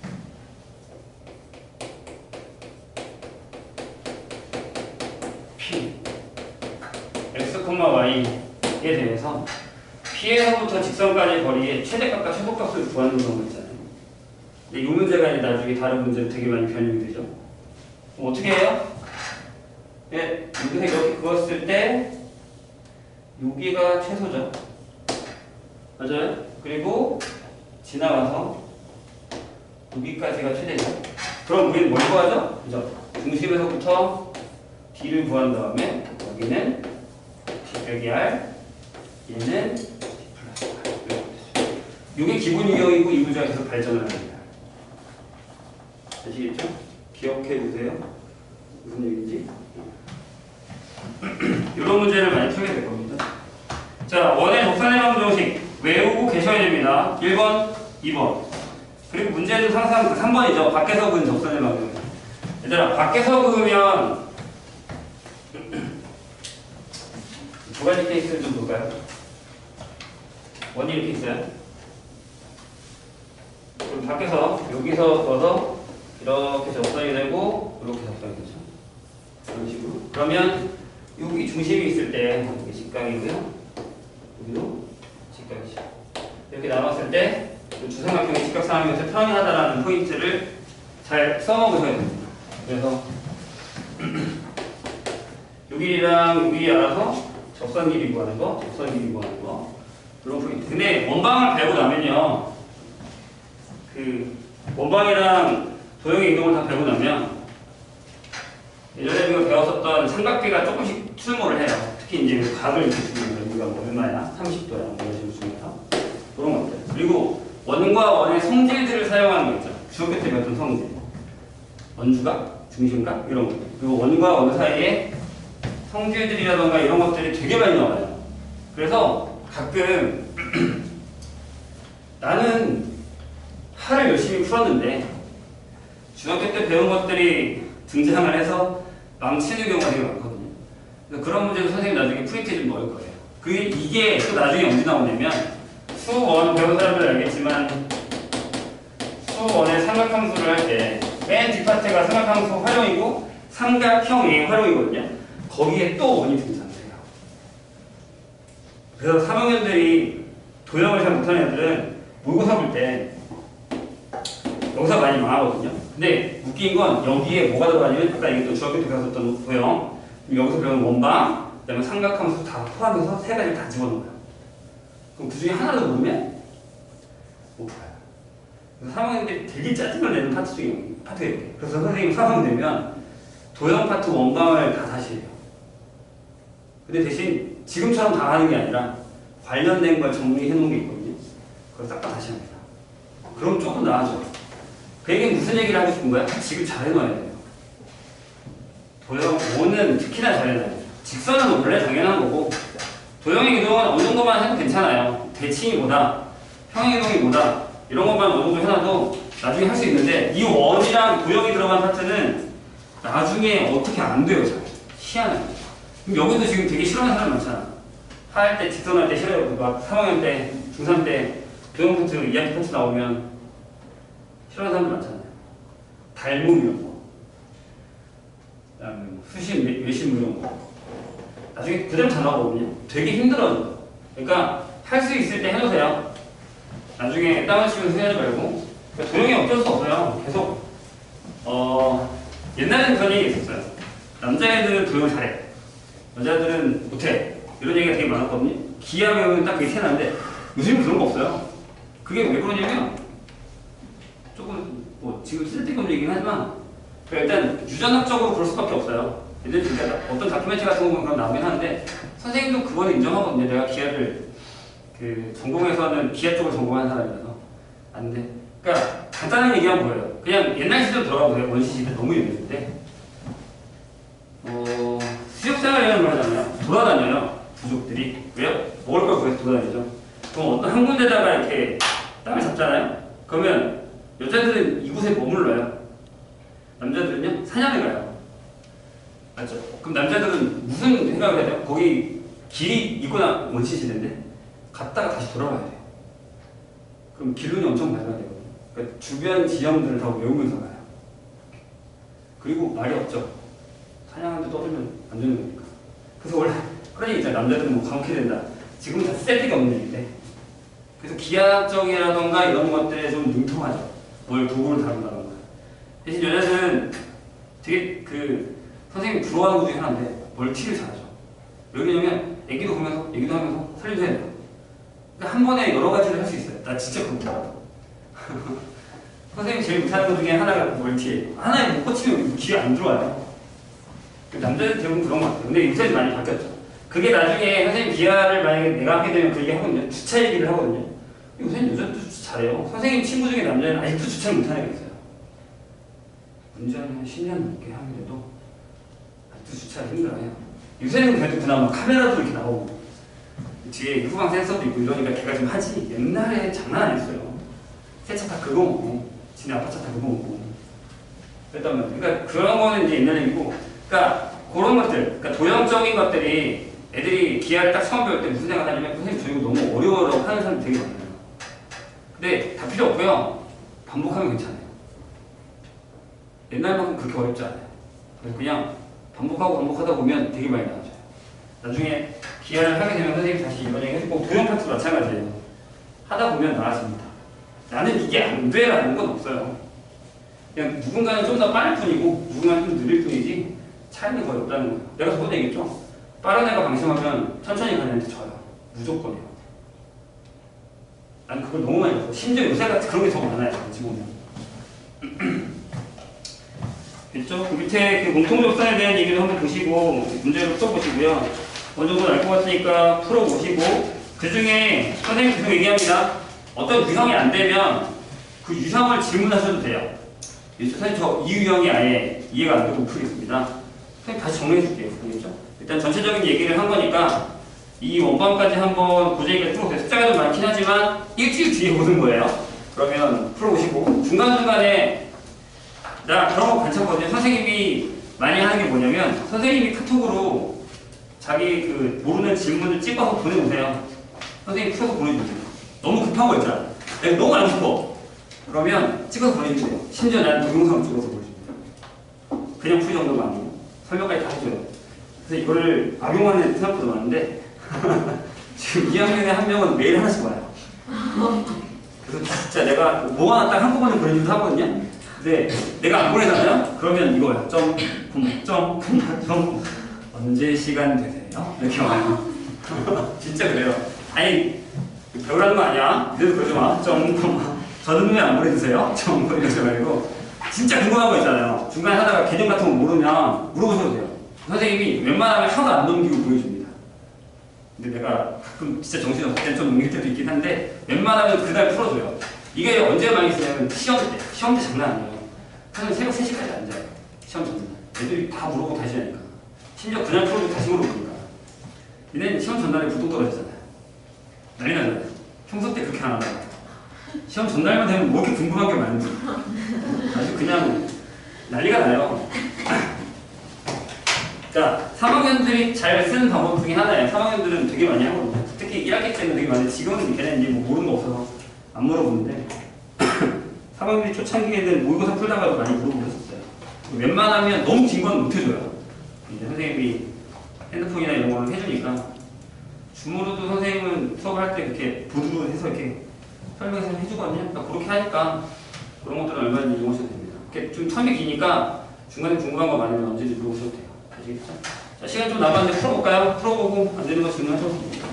P x, y에 대해서 P에서부터 직선까지의 거리의 최대값과 최소값을 구하는 경우가 있잖아요. 근데 이 문제가 이제 나중에 다른 문제로 되게 많이 변형이 되죠. 그럼 어떻게 해요? 예, 여기서 이렇게 그었을 때 여기가 최소죠. 맞아요? 그리고 지나가서 여기까지가 최대죠. 그럼 우리는 뭘 구하죠? 그죠? 중심에서부터 D를 구한 다음에 여기는 D 빼기 R, 얘는 D 플러스 R. 이게 기본 유형이고 이 문제가 계속 발전을 합니다. 아시겠죠? 기억해 주세요. 무슨 얘기인지. 이런 문제를 많이 풀게 될 겁니다. 자, 원의 적선의 방정식 외우고 계셔야 됩니다. 일 번, 이 번. 그리고 문제는 항상 삼 번이죠. 밖에서 그은 적선의 방정식. 얘들아, 밖에서 그으면 두 가지 케이스를 좀 볼까요? 원이 이렇게 있어요. 그럼 밖에서 여기서 그어서 이렇게 접선이 되고 이렇게 접선이 되죠. 이런 식으로. 그러면 여기 중심이 있을 때 여기 직각이고요. 여기도 직각이죠. 이렇게 나눴을 때 주삼각형의 직각삼각형에서 평행하다라는 포인트를 잘 써먹으셔야 됩니다. 그래서 여기랑 여기 알아서 접선 길이 구하는 거, 접선 길이 구하는 거 그런 포인트. 근데 원방을 배우고 나면요, 그 원방이랑 도형의 이동을 다 배우고 나면 예전에 우리가 배웠었던 삼각대가 조금씩 출몰을 해요. 특히 이제 각을 이렇게 주면서 우리가 뭐 얼마야? 삼십 도야. 뭐 이런 식으로 주면서 그런 것들. 그리고 원과 원의 성질들을 사용하는 거 있죠. 중학교 때 배웠던 성질. 원주각, 중심각 이런 것들. 그리고 원과 원 사이에 성질들이라던가 이런 것들이 되게 많이 나와요. 그래서 가끔 나는 하를 열심히 풀었는데 중학교 때 배운 것들이 등장을 해서 망치는 경우가 되게 많거든요. 그래서 그런 문제도 선생님 나중에 프린트 좀 넣을 거예요. 그게 이게 또 나중에 언제 나오냐면 수원 배운 사람들 알겠지만 수원의 삼각함수를 할 때 맨 뒷파트가 삼각함수 활용이고 삼각형의 활용이거든요. 거기에 또 원이 등장해요. 그래서 삼 학년들이 도형을 잘 못하는 애들은 모의고사 볼 때 여기서 많이 망하거든요. 근데 웃긴 건 여기에 뭐가 들어가냐면 아까 얘기했던 중학교 때 배웠던 도형, 여기서 배운 원방, 그 다음에 삼각함수 다 포함해서 세 가지를 다 집어넣어요. 그럼 그 중에 하나도 모르면 못 풀어요. 그래서 삼 학년들이 되게 짜증을 내는 파트 중에 파트예요. 그래서 선생님 삼 학년 되면 도형 파트 원방을 다 다시 해요. 근데 대신 지금처럼 다 하는 게 아니라 관련된 걸 정리해 놓은 게 있거든요. 그걸 싹 다 다시 합니다. 그럼 조금 나아져요. 그 얘기는 무슨 얘기를 하고 싶은 거야? 지금 잘 해놔야 돼요. 도형 오는 특히나 잘 해놔야 돼요. 직선은 원래 당연한 거고 도형의 이동은 어느 정도만 해도 괜찮아요. 대칭이 뭐다, 평행 이동이 뭐다 이런 것만 어느 정도 해놔도 나중에 할 수 있는데 이 원이랑 도형이 들어간 파트는 나중에 어떻게 안 돼요. 잘. 희한해요. 그럼 여기도 지금 되게 싫어하는 사람 많잖아. 하 할 때, 직선할 때 싫어요. 막 삼 학년 때, 중삼 때 도형 파트, 이야기 파트 나오면 싫어하는 사람들 많잖아요. 닮음 이런 거. 그다음에 뭐 수심, 외심 이런 거. 나중에 그대로 잘 나오거든요. 되게 힘들어요. 그러니까 할 수 있을 때 해놓으세요. 나중에 땀을 치면서 해야지 말고. 그러니까 도형이 어쩔 수 없어요. 계속 어 옛날에는 그런 얘기 있었어요. 남자애들은 도형을 잘해. 여자들은 못해. 이런 얘기가 되게 많았거든요. 기하 배우면 딱 그게 태어나는데 요즘은 그런 거 없어요. 그게 왜 그러냐면 조금 뭐 지금 쓸데없는 얘기긴 하지만 그러니까 일단 유전학적으로 그럴 수밖에 없어요. 예를 들면 어떤 다큐멘터리 같은 거 보면 나오긴 하는데 선생님도 그거는 인정하거든요. 내가 기하를 그 전공에서는 기하 쪽을 전공하는 사람이라서 안 돼. 그러니까 간단한 얘기하면 뭐예요? 그냥 옛날 시대로 돌아가 보세요. 원시 시대 너무 유명했는데 어 수역생활이라는 걸 하잖아요. 돌아다녀요. 부족들이. 왜요? 먹을 걸 구해서 돌아다니죠. 그럼 어떤 한 군데다가 이렇게 땅을 잡잖아요. 그러면 여자들은 이곳에 머물러요. 남자들은요 사냥을 가요. 맞죠? 그럼 남자들은 무슨 생각을 해야 돼요? 거기 길이 있거나 원시 시대인데 갔다가 다시 돌아와야 돼요. 그럼 기운이 엄청 밝아야 되거든요. 그러니까 주변 지형들을 다 외우면서 가요. 그리고 말이 없죠. 사냥하는데 떠들면 안 되는 거니까. 그래서 원래 그런 얘기 있잖아요. 남자들은 뭐 감옥이 된다. 지금은 다 쓸데가 없는 얘기인데. 그래서 기하학적이라던가 이런 것들에 좀 능통하죠. 뭘 도구를 다룬다던가. 대신 여자들은 되게 그 선생님이 부러워하는 것 중에 하나인데 멀티를 잘하죠. 왜 그러냐면 애기도 보면서 얘기도 하면서 살림도 해야 돼요. 그러니까 한 번에 여러 가지를 할 수 있어요. 나 진짜 그거 못하거든. 선생님이 제일 못하는 것 중에 하나가 멀티예요. 하나에 못 꽂히면 귀에 안 들어와요. 남자들 대부분 그런 것 같아요. 근데 요새는 많이 바뀌었죠. 그게 나중에 선생님 기하를 만약에 내가 하게 되면 그 얘기 하거든요. 주차 얘기를 하거든요. 요새는 여자들도 주차 잘해요. 선생님 친구 중에 남자는 아직도 주차를 못하는 애가 있어요. 운전을 한 십 년 넘게 하는데도 아직도 주차를 힘들어해요. 요새는 그래도 그나마 카메라도 이렇게 나오고 뒤에 후방 센서도 있고 이러니까 걔가 좀 하지. 옛날에 장난 아니었어요. 새 차 다 그거 먹고 지네 아빠 차 다 그거 먹고 그랬단 말이에요. 그러니까 그런 거는 이제 옛날 얘기고 그러니까 그런 것들, 그러니까 도형적인 것들이 애들이 기하를 딱 처음 배울 때 무슨 생각 하냐면 선생님 저 이거 너무 어려워라고 하는 사람이 되게 많아요. 근데 다 필요 없고요. 반복하면 괜찮아요. 옛날만큼 그렇게 어렵지 않아요. 그래서 그냥 반복하고 반복하다 보면 되게 많이 나아져요. 나중에 기하를 하게 되면 선생님이 다시 이런 얘기 해주고 도형 파트도 마찬가지예요. 하다 보면 나아집니다. 나는 이게 안 돼라는 건 없어요. 그냥 누군가는 좀 더 빠를 뿐이고 누군가는 좀 느릴 뿐이지 차이는 거의 없다는 거예요. 내가 저번에 얘기했죠? 빠른 애가 방심하면 천천히 가는 애한테 져요. 무조건이에요. 난 그걸 너무 많이 봤어. 심지어 요새 같이 그런 게 더 많아요. 같이 보면. 됐죠? 그 밑에 그 공통접선에 대한 얘기를 한번 보시고 문제를 풀어보시고요. 어느 정도 알 것 같으니까 풀어보시고 그 중에 선생님 계속 얘기합니다. 어떤 유형이 안 되면 그 유형을 질문하셔도 돼요. 사실 저 이 유형이 아예 이해가 안 되고 풀겠습니다. 선생님 다시 정리해 줄게요. 알겠죠? 일단 전체적인 얘기를 한 거니까 이 원반까지 한번 고재기가 풀어보세요. 숫자가 좀 많긴 하지만 일주일 뒤에 보는 거예요. 그러면 풀어보시고 중간중간에 나 그런 거 괜찮거든요. 선생님이 많이 하는 게 뭐냐면 선생님이 카톡으로 자기 그 모르는 질문을 찍어서 보내보세요. 선생님이 풀어서 보내주세요. 너무 급한 거 있잖아. 내가 너무 안 싶어. 그러면 찍어서 보내주세요. 심지어 난 동영상을 찍어서 보여줍니다. 그냥 풀이 정도가 아니고 설명까지 다 해줘요. 그래서 이거를 악용하는 생각보다 많은데 지금 이 학년에 한 명은 매일 하나씩 와요. 그래서 진짜 내가 뭐 하나 딱 한꺼번에 보내주기도 하거든요. 근데 내가 안 보내잖아요? 그러면 이거예요. 점, 금, 점, 금, 점. 언제 시간 되세요? 이렇게 와요. 진짜 그래요. 아니, 배우라는 거 아니야? 그래도 그러지 마. 점, 금, 저는 왜 안 보내주세요? 점, 이러지 말고. 진짜 궁금한 거 있잖아요. 중간에 하다가 개념 같은 거 모르면 물어보셔도 돼요. 선생님이 웬만하면 하나도 안 넘기고 보여줍니다. 근데 내가 가끔 진짜 정신없을 땐 좀 넘길 때도 있긴 한데 웬만하면 그날 풀어줘요. 이게 언제 많이 쓰냐면 시험 때. 시험 때 장난 아니에요. 하루는 새벽 세 시까지 앉아요. 시험 전날. 애들이 다 물어보고 다시 하니까. 심지어 그날 풀어도 다시 물어보니까. 얘네는 시험 전날에 부동 떨어지잖아요. 난리 나잖아요. 평소 때 그렇게 안 하다가. 시험 전날만 되면 뭐 이렇게 궁금한 게 많은지. 아주 그냥 난리가 나요. 자, 삼 학년들이 잘 쓰는 방법 중에 하나예요. 삼 학년들은 되게 많이 하거든요. 특히 일 학기 때는 되게 많이, 지금은 걔네는 이제 뭐 모르는 거 없어서 안 물어보는데 삼 학년들이 초창기에는 모의고사 풀다가도 많이 물어보고 했었어요. 웬만하면 너무 긴 건 못 해줘요. 이제 선생님이 핸드폰이나 이런 걸 해주니까 줌으로도 선생님은 수업을 할 때 그렇게 보드로 해서 이렇게 설명해서 해주거든요. 그러니까 그렇게 하니까 그런 것들은 얼마든지 이용하셔도 됩니다. 이렇게 좀 텀이 기니까 중간에 궁금한 거 많으면 언제든지 물어보셔도 돼요. 아시겠죠? 자, 시간 좀 남았는데 풀어볼까요? 풀어보고 안 되는 거 질문하셔도 됩니다.